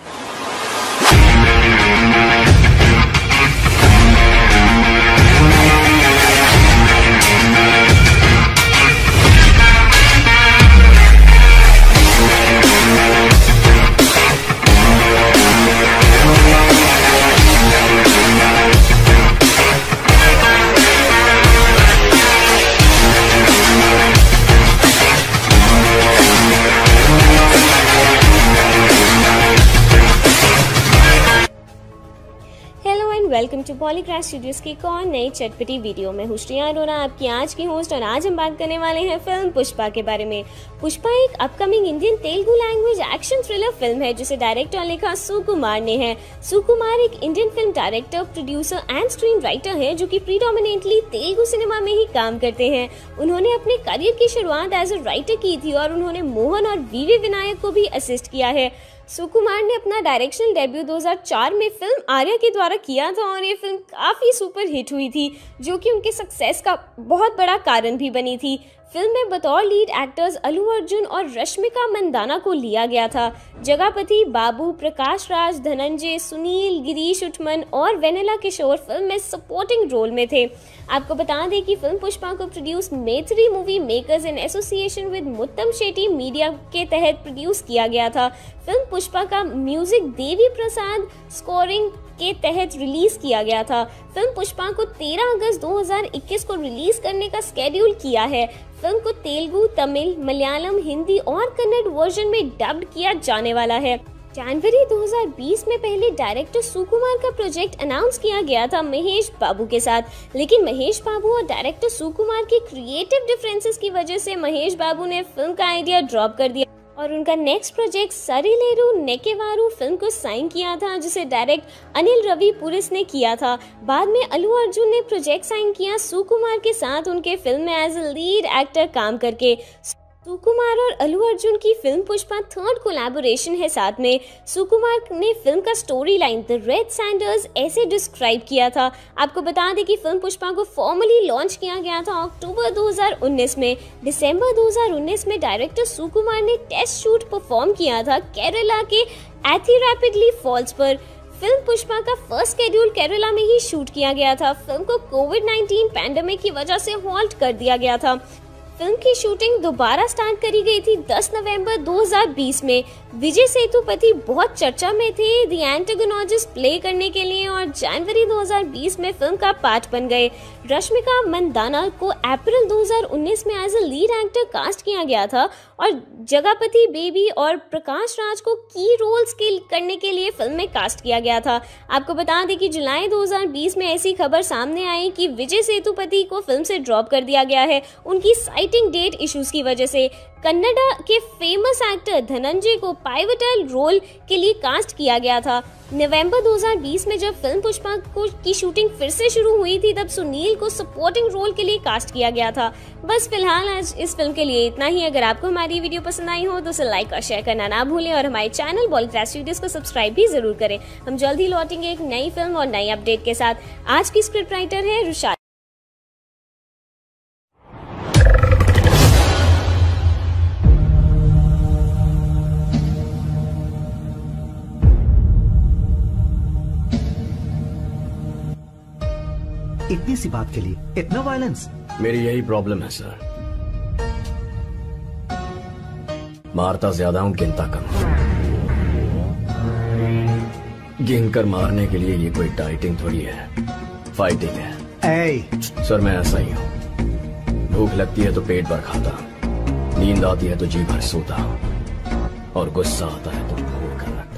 Speaker 6: वेलकम टू पॉलीग्राफ स्टूडियोज की एक और नई चटपटी वीडियो में। हूँ श्रेया अरोरा, आपकी आज की होस्ट, और आज हम बात करने वाले हैं फिल्म पुष्पा के बारे में। पुष्पा एक upcoming Indian Telugu language action thriller film है जिसे डायरेक्ट और लिखा सुकुमार ने है। सुकुमार एक Indian film director, producer and screen writer है जो कि प्रीडोमिनेटली तेलुगु सिनेमा में ही काम करते हैं। उन्होंने अपने करियर की शुरुआत एज अ राइटर की थी और उन्होंने मोहन और वीवी विनायक को भी असिस्ट किया है। सुकुमार ने अपना डायरेक्शनल डेब्यू 2004 में फिल्म आर्या के द्वारा किया था और ये फिल्म काफ़ी सुपर हिट हुई थी, जो कि उनके सक्सेस का बहुत बड़ा कारण भी बनी थी। फिल्म में बतौर लीड एक्टर्स अल्लू अर्जुन और रश्मिका मंदाना को लिया गया था। जगपति बाबू, प्रकाश राज, धनंजय, सुनील, गिरीश उठमन और वेनेला किशोर फिल्म में सपोर्टिंग रोल में थे। आपको बता दें कि फिल्म पुष्पा को produce Mythri movie makers in association with Muttam Shetty media के तहत प्रोड्यूस किया गया था। फिल्म पुष्पा का म्यूजिक देवी प्रसाद स्कोरिंग के तहत रिलीज किया गया था। फिल्म पुष्पा को 13 अगस्त 2021 को रिलीज करने का स्केड्यूल किया है। फिल्म को तेलुगु, तमिल, मलयालम, हिंदी और कन्नड़ वर्जन में डब्ड किया जाने वाला है। जनवरी 2020 में पहले डायरेक्टर सुकुमार का प्रोजेक्ट अनाउंस किया गया था महेश बाबू के साथ, लेकिन महेश बाबू और डायरेक्टर सुकुमार के क्रिएटिव डिफरेंसेस की वजह से महेश बाबू ने फिल्म का आइडिया ड्रॉप कर दिया और उनका next project Sarileru Neekevvaru film को साइन किया था, जिसे डायरेक्ट अनिल रवि पुरिस ने किया था। बाद में अल्लू अर्जुन ने प्रोजेक्ट साइन किया सुकुमार के साथ उनके फिल्म में एज अ लीड एक्टर काम करके। सुकुमार और अल्लू अर्जुन की फिल्म पुष्पा थर्ड कोलैबोरेशन है। साथ में सुकुमार ने फिल्म का story line the red sanders ऐसे डिस्क्राइब किया था। आपको बता दें कि फिल्म पुष्पा को फॉर्मली लॉन्च किया गया था अक्टूबर 2019 में। दिसंबर 2019 में डायरेक्टर सुकुमार ने टेस्ट शूट परफॉर्म किया था केरला के एथिरापिडली फॉल्स पर। फिल्म पुष्पा का फर्स्ट शेड्यूल केरला में ही शूट किया गया था। फिल्म को कोविड-19 पैंडेमिक की वजह से हॉल्ट कर दिया गया था। फिल्म की शूटिंग दोबारा स्टार्ट करी गई थी 10 नवंबर 2020 में। विजय सेतुपति बहुत चर्चा में थे द एंटागोनिस्ट प्ले करने के लिए और जनवरी 2020 में फिल्म का पार्ट बन गए। रश्मिका मंदाना को अप्रैल 2019 में as a lead actor cast किया गया था और जगपति बेबी और प्रकाश राज को की रोल्स करने के लिए फिल्म में कास्ट किया गया था। आपको बता दें कि जुलाई 2020 में ऐसी खबर सामने आई कि विजय सेतुपति को फिल्म से ड्रॉप कर दिया गया है उनकी साइटिंग डेट इश्यूज की वजह से। कन्नड़ा के फेमस एक्टर धनंजय को पाइवटल रोल के लिए कास्ट किया गया था। नवंबर 2020 में जब फिल्म पुष्पा की शूटिंग फिर से शुरू हुई थी तब सुनील को सपोर्टिंग रोल के लिए कास्ट किया गया था। बस फिलहाल आज इस फिल्म के लिए इतना ही। अगर आपको हमारी वीडियो पसंद आई हो तो उसे लाइक और शेयर करना ना भूलें और हमारे चैनल बॉलीग्राफ स्टूडियोज को सब्सक्राइब भी जरूर करें। हम जल्द ही लौटेंगे एक नई फिल्म और नई अपडेट के साथ। आज की स्क्रिप्ट राइटर है रुशाद।
Speaker 14: इतनी सी बात के लिए इतना वायलेंस?
Speaker 15: मेरी यही प्रॉब्लम है सर, मारता ज्यादा हूं, गिनता कम। गिनकर मारने के लिए ये कोई डाइटिंग थोड़ी है, फाइटिंग है। सर मैं ऐसा ही हूं, भूख लगती है तो पेट भर खाता, नींद आती है तो जी भर सोता, और गुस्सा आता है तो भूल कर रखता।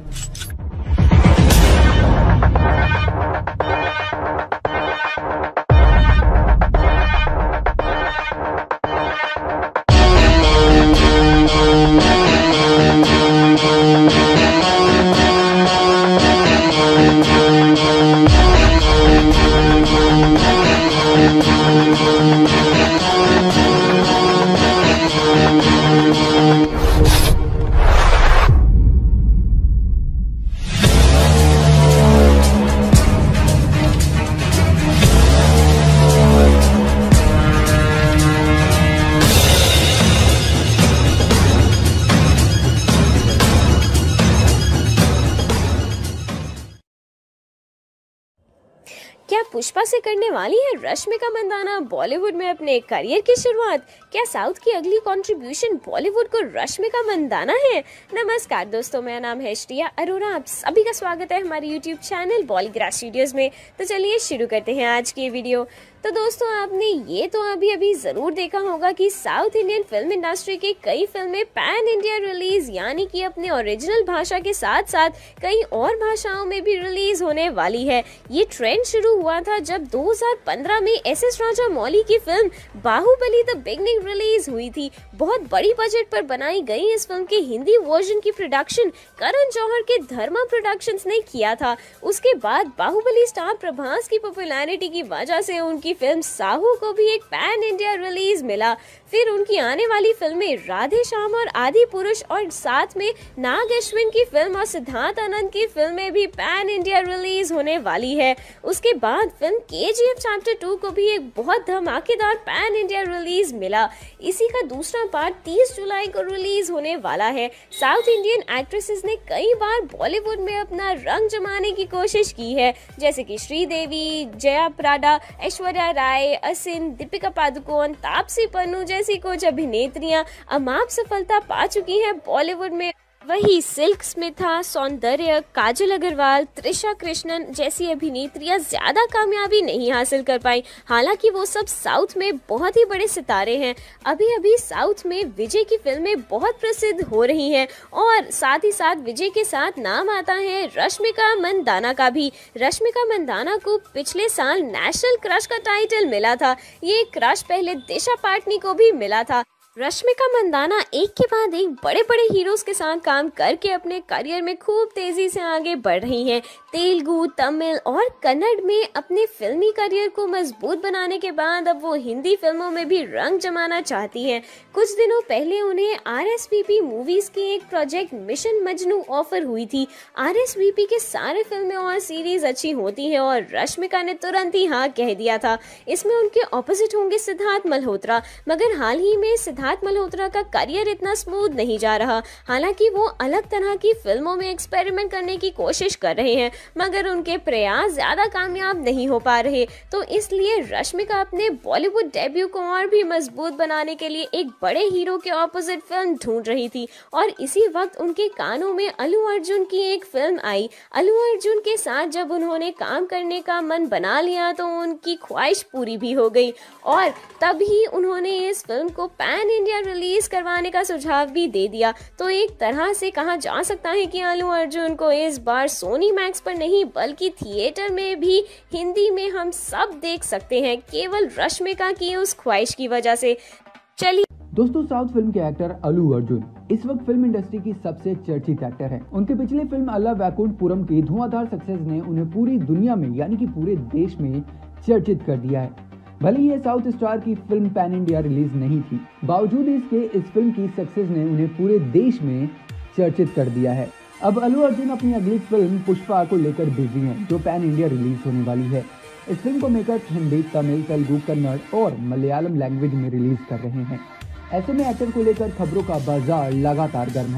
Speaker 6: क्या पुष्पा से करने वाली है रश्मिका मंदाना बॉलीवुड में अपने करियर की शुरुआत? क्या साउथ की अगली कंट्रीब्यूशन बॉलीवुड को रश्मिका मंदाना है? नमस्कार दोस्तों, मेरा नाम है श्रिया अरोरा। आप सभी का स्वागत है हमारे यूट्यूब चैनल बॉलीग्राज स्टूडियोज में। तो चलिए शुरू करते हैं आज की ये वीडियो। तो दोस्तों, आपने ये तो अभी ज़रूर देखा होगा कि साउथ इंडियन फिल्म इंडस्ट्री की कई फिल्में पैन इंडिया रिलीज यानी कि अपने ओरिजिनल भाषा के साथ साथ कई और भाषाओं में भी रिलीज होने वाली है। ये ट्रेंड शुरू हुआ था जब 2015 में एस.एस. राजामौली की film Baahubali the beginning release हुई थी। बहुत बड़ी बजट पर बनाई गई इस फिल्म के हिंदी वर्जन की प्रोडक्शन करण जौहर के धर्मा प्रोडक्शंस ने किया था। उसके बाद बाहुबली स्टार प्रभास की पॉपुलैरिटी की वजह से उनकी फिल्म साहू को भी एक पैन इंडिया रिलीज मिला। फिर उनकी आने वाली फिल्में राधे श्याम और आदि पुरुष और साथ में नाग अश्विन की फिल्म और सिद्धार्थ आनंद की फिल्में भी पैन इंडिया रिलीज होने वाली है। उसके बाद फिल्म KGF चैप्टर 2 को भी एक बहुत धमाकेदार पैन इंडिया रिलीज मिला। इसी का दूसरा पार्ट 30 जुलाई को रिलीज होने वाला है। साउथ इंडियन एक्ट्रेसेस ने कई बार बॉलीवुड में अपना रंग जमाने की कोशिश की है, जैसे कि श्रीदेवी, जया प्रदा, ऐश्वर्या राय, असिन, दीपिका पादुकोण, तापसी पन्नू जैसी कुछ अभिनेत्रियां अमाप सफलता पा चुकी हैं बॉलीवुड में। वही सिल्क स्मिथा, सौंदर्य, काजल अग्रवाल, त्रिशा कृष्णन जैसी अभिनेत्रियां ज्यादा कामयाबी नहीं हासिल कर पाई। हालांकि वो सब साउथ में बहुत ही बड़े सितारे हैं। अभी अभी साउथ में विजय की फिल्में बहुत प्रसिद्ध हो रही हैं और साथ ही साथ विजय के साथ नाम आता है रश्मिका मंदाना का भी। रश्मिका मंदाना को पिछले साल नेशनल क्रश का टाइटल मिला था। ये क्रश पहले दिशा पाटनी को भी मिला था। रश्मिका मंदाना एक के बाद एक बड़े बड़े हीरोज के साथ काम करके अपने करियर में खूब तेजी से आगे बढ़ रही हैं। तेलुगु, तमिल और कन्नड़ में अपने फिल्मी करियर को मजबूत बनाने के बाद अब वो हिंदी फिल्मों में भी रंग जमाना चाहती हैं। कुछ दिनों पहले उन्हें RSVP मूवीज की एक प्रोजेक्ट मिशन मजनू ऑफर हुई थी। RSVP के सारे फिल्में और सीरीज अच्छी होती हैं और रश्मिका ने तुरंत ही हाँ कह दिया था। इसमें उनके ऑपोजिट होंगे सिद्धार्थ मल्होत्रा, मगर हाल ही में सिद्धार्थ मल्होत्रा का करियर इतना स्मूथ नहीं जा रहा। हालांकि वो अलग तरह की फिल्मों में एक्सपेरिमेंट करने की कोशिश कर रहे हैं, मगर उनके प्रयास ज्यादा कामयाब नहीं हो पा रहे। तो इसलिए रश्मिका अपने बॉलीवुड डेब्यू को और भी मजबूत बनाने के लिए एक बड़े हीरो के ऑपोजिट फिल्म ढूंढ रही थी और इसी वक्त उनके कानों में अल्लू अर्जुन की एक फिल्म आई। अल्लू अर्जुन के साथ जब उन्होंने काम करने का मन बना लिया तो उनकी ख्वाहिश पूरी भी हो गई और तभी उन्होंने इस फिल्म को पैन इंडिया रिलीज करवाने का सुझाव भी दे दिया। तो एक तरह से कहा जा सकता है कि अल्लू अर्जुन को इस बार सोनी मैक्स पर नहीं बल्कि थिएटर में भी हिंदी में हम सब देख सकते हैं, केवल रश्मिका की उस ख्वाहिश की वजह से। चलिए
Speaker 17: दोस्तों, साउथ फिल्म के एक्टर अल्लू अर्जुन इस वक्त फिल्म इंडस्ट्री की सबसे चर्चित एक्टर हैं। उनके पिछले फिल्म अल्ला वैकुंठपुरम की धुआंधार सक्सेस ने उन्हें पूरी दुनिया में यानी कि पूरे देश में चर्चित कर दिया है। भले ही ये साउथ स्टार की फिल्म पैन इंडिया रिलीज नहीं थी, बावजूद इसके इस फिल्म की सक्सेस ने उन्हें पूरे देश में चर्चित कर दिया है। अब अल्लू अर्जुन अपनी अगली फिल्म पुष्पा को लेकर बिजी हैं, जो पैन इंडिया रिलीज होने वाली है। इस फिल्म को मेकर्स हिंदी, तमिल, तेलुगु, कन्नड़ और मलयालम लैंग्वेज में रिलीज कर रहे हैं। ऐसे में एक्टर को लेकर खबरों का बाजार लगातार गर्म है।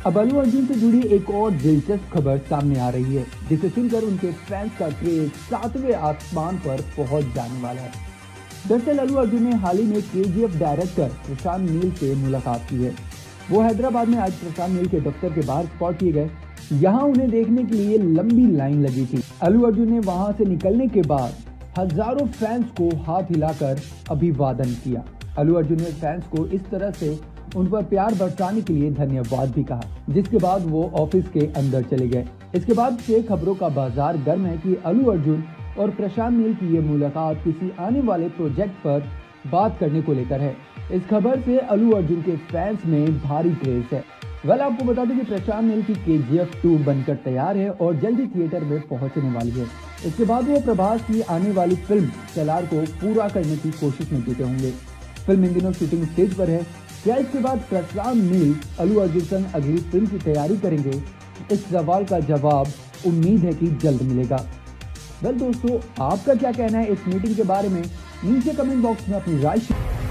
Speaker 17: अब अल्लू अर्जुन से जुड़ी एक और दिलचस्प खबर सामने आ रही है, जिसे सुनकर उनके फैंस का क्रेज 7वें आसमान पर पहुंच जाने वाला है। दरअसल अल्लू अर्जुन ने हाल ही में KGF डायरेक्टर प्रशांत नील से मुलाकात की है। वो हैदराबाद में आज प्रशांत नील के दफ्तर के बाहर स्पॉट किए गए। यहाँ उन्हें देखने के लिए लंबी लाइन लगी थी। अल्लू अर्जुन ने वहां से निकलने के बाद हजारों फैंस को हाथ हिलाकर अभिवादन किया। अल्लू अर्जुन ने फैंस को इस तरह से उन पर प्यार बरसाने के लिए धन्यवाद भी कहा, जिसके बाद वो ऑफिस के अंदर चले गए। इसके बाद से खबरों का बाजार गर्म है कि अल्लू अर्जुन और प्रशांत नील की ये मुलाकात किसी आने वाले प्रोजेक्ट पर बात करने को लेकर है। इस खबर से अल्लू अर्जुन के फैंस में भारी क्रेज है। आपको बता दें कि प्रशांत नील की KGF 2 बनकर तैयार है और जल्दी थिएटर में पहुंचने वाली है। इसके बाद वो प्रभास की आने वाली फिल्म सलार को पूरा करने की कोशिश में जुटे होंगे। फिल्म इन दिनों शूटिंग स्टेज पर है। क्या इसके बाद प्रशांत नील अल्लू अर्जुन संग अगली फिल्म की तैयारी करेंगे? इस सवाल का जवाब उम्मीद है कि जल्द मिलेगा। दोस्तों, आपका क्या कहना है इस मीटिंग के बारे में? नीचे कमेंट बॉक्स में अपनी राय।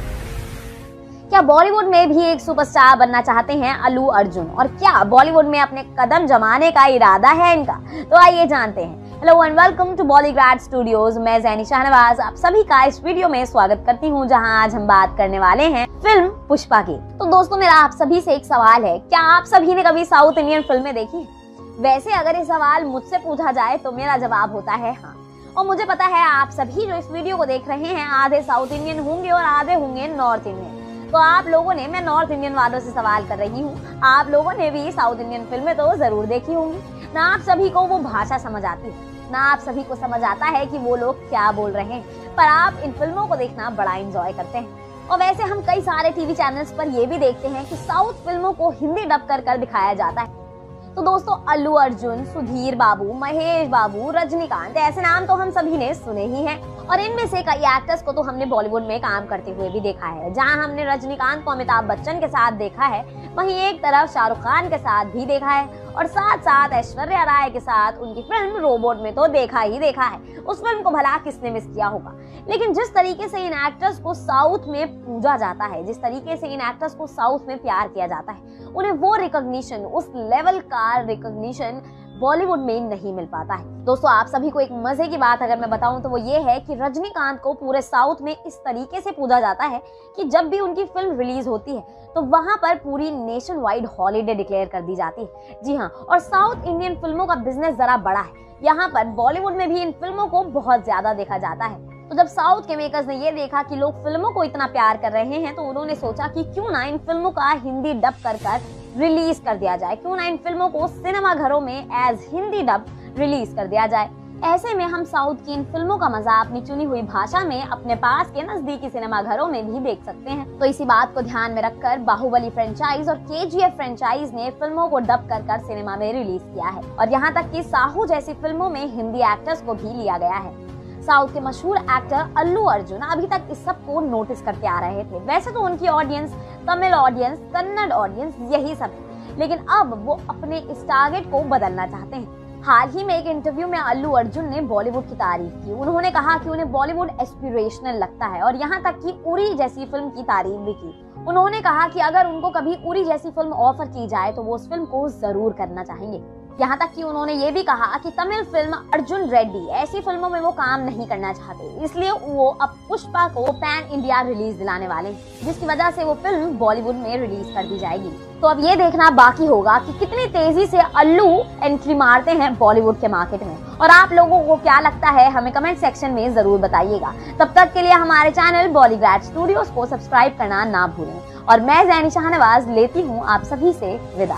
Speaker 10: क्या बॉलीवुड में भी एक सुपरस्टार बनना चाहते हैं अल्लू अर्जुन, और क्या बॉलीवुड में अपने कदम जमाने का इरादा है इनका? तो आइए जानते हैं। Hello and welcome to Bollygrad studios. मैं ज़ैनी शाहनवाज आप सभी का इस वीडियो में स्वागत करती हूं, जहां आज हम बात करने वाले हैं फिल्म पुष्पा की। तो दोस्तों, मेरा आप सभी से एक सवाल है, क्या आप सभी ने कभी साउथ इंडियन फिल्में देखी? वैसे अगर ये सवाल मुझसे पूछा जाए तो मेरा जवाब होता है हाँ। और मुझे पता है आप सभी जो इस वीडियो को देख रहे हैं आधे साउथ इंडियन होंगे और आधे होंगे नॉर्थ इंडियन। तो आप लोगों ने, मैं नॉर्थ इंडियन वालों से सवाल कर रही हूँ, आप लोगों ने भी साउथ इंडियन फिल्में तो जरूर देखी होंगी ना। आप सभी को वो भाषा समझ आती है ना, आप सभी को समझ आता है कि वो लोग क्या बोल रहे हैं, पर आप इन फिल्मों को देखना बड़ा एंजॉय करते हैं। और वैसे हम कई सारे टीवी चैनल्स पर ये भी देखते हैं कि साउथ फिल्मों को हिंदी डब कर दिखाया जाता है। तो दोस्तों, अल्लू अर्जुन, सुधीर बाबू, महेश बाबू, रजनीकांत, ऐसे नाम तो हम सभी ने सुने ही हैं। और इनमें से कई एक्टर्स को तो हमने बॉलीवुड में काम करते हुए भी देखा है। जहां हमने रजनीकांत को अमिताभ बच्चन के साथ देखा है, वहीं एक तरफ शाहरुख खान के साथ भी देखा है और साथ साथ ऐश्वर्या राय के साथ उनकी फिल्म रोबोट में तो देखा ही देखा है। उस फिल्म को भला किसने मिस किया होगा। लेकिन जिस तरीके से इन एक्टर्स को साउथ में पूजा जाता है, जिस तरीके से इन एक्टर्स को साउथ में प्यार किया जाता है, उन्हें वो रिकॉग्निशन, उस लेवल का रिकॉग्निशन बॉलीवुड में नहीं मिल पाता है। दोस्तों, आप सभी को एक मजे की बात अगर मैं बताऊं तो वो ये है कि रजनीकांत को पूरे साउथ में इस तरीके से पूजा जाता है कि जब भी उनकी फिल्म रिलीज होती है तो वहां पर पूरी नेशन वाइड हॉलीडे डिक्लेयर कर दी जाती है। जी हाँ, और साउथ इंडियन फिल्मों का बिजनेस जरा बड़ा है। यहाँ पर बॉलीवुड में भी इन फिल्मों को बहुत ज्यादा देखा जाता है। तो जब साउथ के मेकर्स ने ये देखा कि लोग फिल्मों को इतना प्यार कर रहे हैं, तो उन्होंने सोचा कि क्यों ना इन फिल्मों का हिंदी डब कर रिलीज कर दिया जाए, क्यों ना इन फिल्मों को सिनेमा घरों में एज हिंदी डब रिलीज कर दिया जाए। ऐसे में हम साउथ की इन फिल्मों का मजा अपनी चुनी हुई भाषा में अपने पास के नजदीकी सिनेमा घरों में भी देख सकते हैं। तो इसी बात को ध्यान में रखकर बाहुबली फ्रेंचाइज और KGF फ्रेंचाइज ने फिल्मों को डब कर सिनेमा में रिलीज किया है। और यहाँ तक कि साहू जैसी फिल्मों में हिंदी एक्टर्स को भी लिया गया है। साउथ के मशहूर एक्टर अल्लू अर्जुन अभी तक इस सब को नोटिस करते आ रहे थे। वैसे तो उनकी audience Tamil audience, Kannada audience, यही सब है, लेकिन अब वो अपने इस टारगेट को बदलना चाहते हैं। हाल ही में एक इंटरव्यू में अल्लू अर्जुन ने बॉलीवुड की तारीफ की। उन्होंने कहा कि उन्हें बॉलीवुड एस्पिरेशनल लगता है और यहाँ तक कि उरी जैसी फिल्म की तारीफ भी की। उन्होंने कहा कि अगर उनको कभी उरी जैसी फिल्म ऑफर की जाए तो वो उस फिल्म को जरूर करना चाहेंगे। यहाँ तक कि उन्होंने ये भी कहा कि तमिल फिल्म अर्जुन रेड्डी ऐसी फिल्मों में वो काम नहीं करना चाहते, इसलिए वो अब पुष्पा को पैन इंडिया रिलीज दिलाने वाले हैं, जिसकी वजह से वो फिल्म बॉलीवुड में रिलीज कर दी जाएगी। तो अब ये देखना बाकी होगा कि कितनी तेजी से अल्लू एंट्री मारते हैं बॉलीवुड के मार्केट में। और आप लोगों को क्या लगता है हमें कमेंट सेक्शन में जरूर बताइएगा। तब तक के लिए हमारे चैनल बॉलीग्राड स्टूडियोज को सब्सक्राइब करना ना भूलें। और मैं ज़ैनी शाहनवाज लेती हूँ आप सभी से विदा।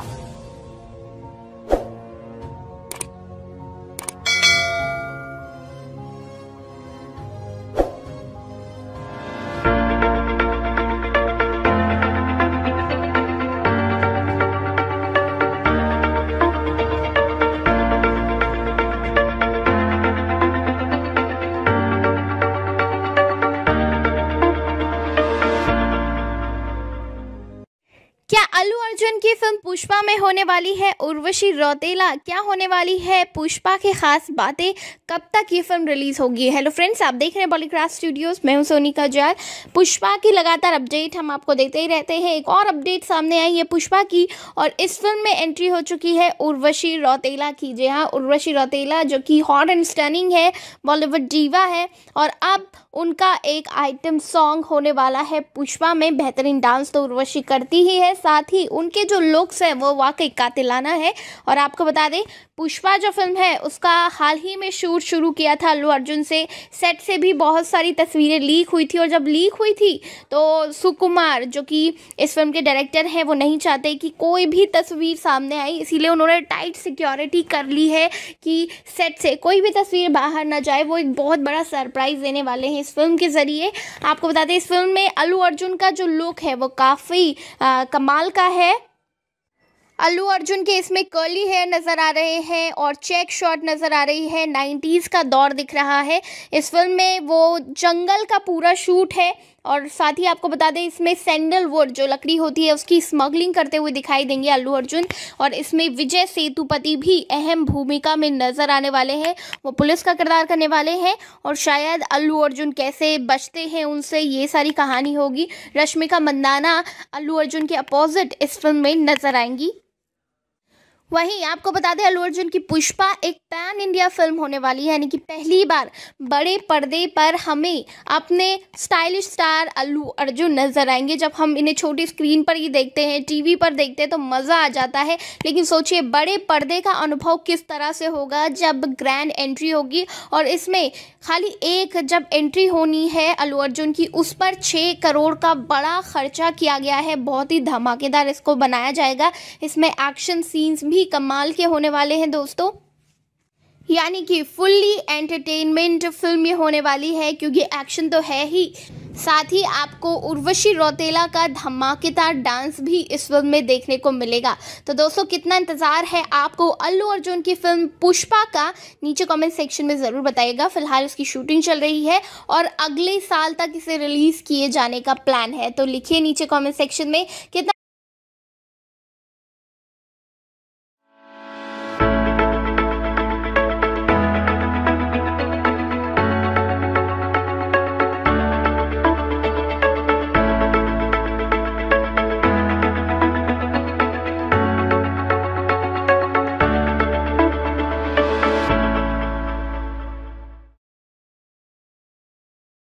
Speaker 18: क्या अल्लू
Speaker 5: अल्लू अर्जुन की फिल्म पुष्पा में होने वाली है उर्वशी रौतेला। क्या होने वाली है पुष्पा की खास बातें, कब तक ये फिल्म रिलीज होगी? हेलो फ्रेंड्स, आप देख रहे हैं बॉलीग्राफ स्टूडियोज, मैं हूं सोनिका जाल। पुष्पा की लगातार अपडेट हम आपको देते ही रहते हैं। एक और अपडेट सामने आई है पुष्पा की, और इस फिल्म में एंट्री हो चुकी है उर्वशी रौतेला की। जी हाँ, उर्वशी रौतेला जो कि हॉट एंड स्टनिंग है, बॉलीवुड डीवा है, और अब उनका एक आइटम सॉन्ग होने वाला है पुष्पा में। बेहतरीन डांस तो उर्वशी करती ही है, साथ ही उनके जो लुक्स है वो वाकई कातिलाना है। और आपको बता दें, पुष्पा जो फिल्म है उसका हाल ही में शूट शुरू किया था अल्लू अर्जुन से। सेट से भी बहुत सारी तस्वीरें लीक हुई थी, और जब लीक हुई थी तो सुकुमार जो कि इस फिल्म के डायरेक्टर हैं वो नहीं चाहते कि कोई भी तस्वीर सामने आई, इसीलिए उन्होंने टाइट सिक्योरिटी कर ली है कि सेट से कोई भी तस्वीर बाहर ना जाए। वो एक बहुत बड़ा सरप्राइज देने वाले हैं इस फिल्म के ज़रिए। आपको बता दें, इस फिल्म में अल्लू अर्जुन का जो लुक है वो काफ़ी कमाल का है। अल्लू अर्जुन के इसमें कर्ली हेयर नज़र आ रहे हैं और चेक शॉट नज़र आ रही है। 90s का दौर दिख रहा है इस फिल्म में। वो जंगल का पूरा शूट है, और साथ ही आपको बता दें इसमें सैंडलवुड जो लकड़ी होती है उसकी स्मगलिंग करते हुए दिखाई देंगे अल्लू अर्जुन। और इसमें विजय सेतुपति भी अहम भूमिका में नज़र आने वाले हैं। वो पुलिस का किरदार करने वाले हैं, और शायद अल्लू अर्जुन कैसे बचते हैं उनसे, ये सारी कहानी होगी। रश्मिका मंदाना अल्लू अर्जुन के अपोजिट इस फिल्म में नज़र आएंगी। वहीं आपको बता दें, अल्लू अर्जुन की पुष्पा एक पैन इंडिया फिल्म होने वाली है, यानी कि पहली बार बड़े पर्दे पर हमें अपने स्टाइलिश स्टार अल्लू अर्जुन नजर आएंगे। जब हम इन्हें छोटी स्क्रीन पर ही देखते हैं, टीवी पर देखते हैं तो मज़ा आ जाता है, लेकिन सोचिए बड़े पर्दे का अनुभव किस तरह से होगा जब ग्रैंड एंट्री होगी। और इसमें खाली एक जब एंट्री होनी है अल्लू अर्जुन की, उस पर 6 करोड़ का बड़ा खर्चा किया गया है। बहुत ही धमाकेदार इसको बनाया जाएगा। इसमें एक्शन सीन्स भी कमाल के होने वाले हैं दोस्तों, यानी कि फुल्ली एंटरटेनमेंट फिल्म ये होने वाली है, क्योंकि एक्शन तो है ही, साथ ही आपको उर्वशी रौतेला का धमाकेदार डांस भी इस फिल्म में देखने को मिलेगा। तो दोस्तों, कितना इंतज़ार है आपको अल्लू अर्जुन की फिल्म पुष्पा का, नीचे कमेंट सेक्शन में ज़रूर बताइएगा। फिलहाल इसकी शूटिंग चल रही है और अगले साल तक इसे रिलीज़ किए जाने का प्लान है, तो लिखिए नीचे कमेंट सेक्शन में कितना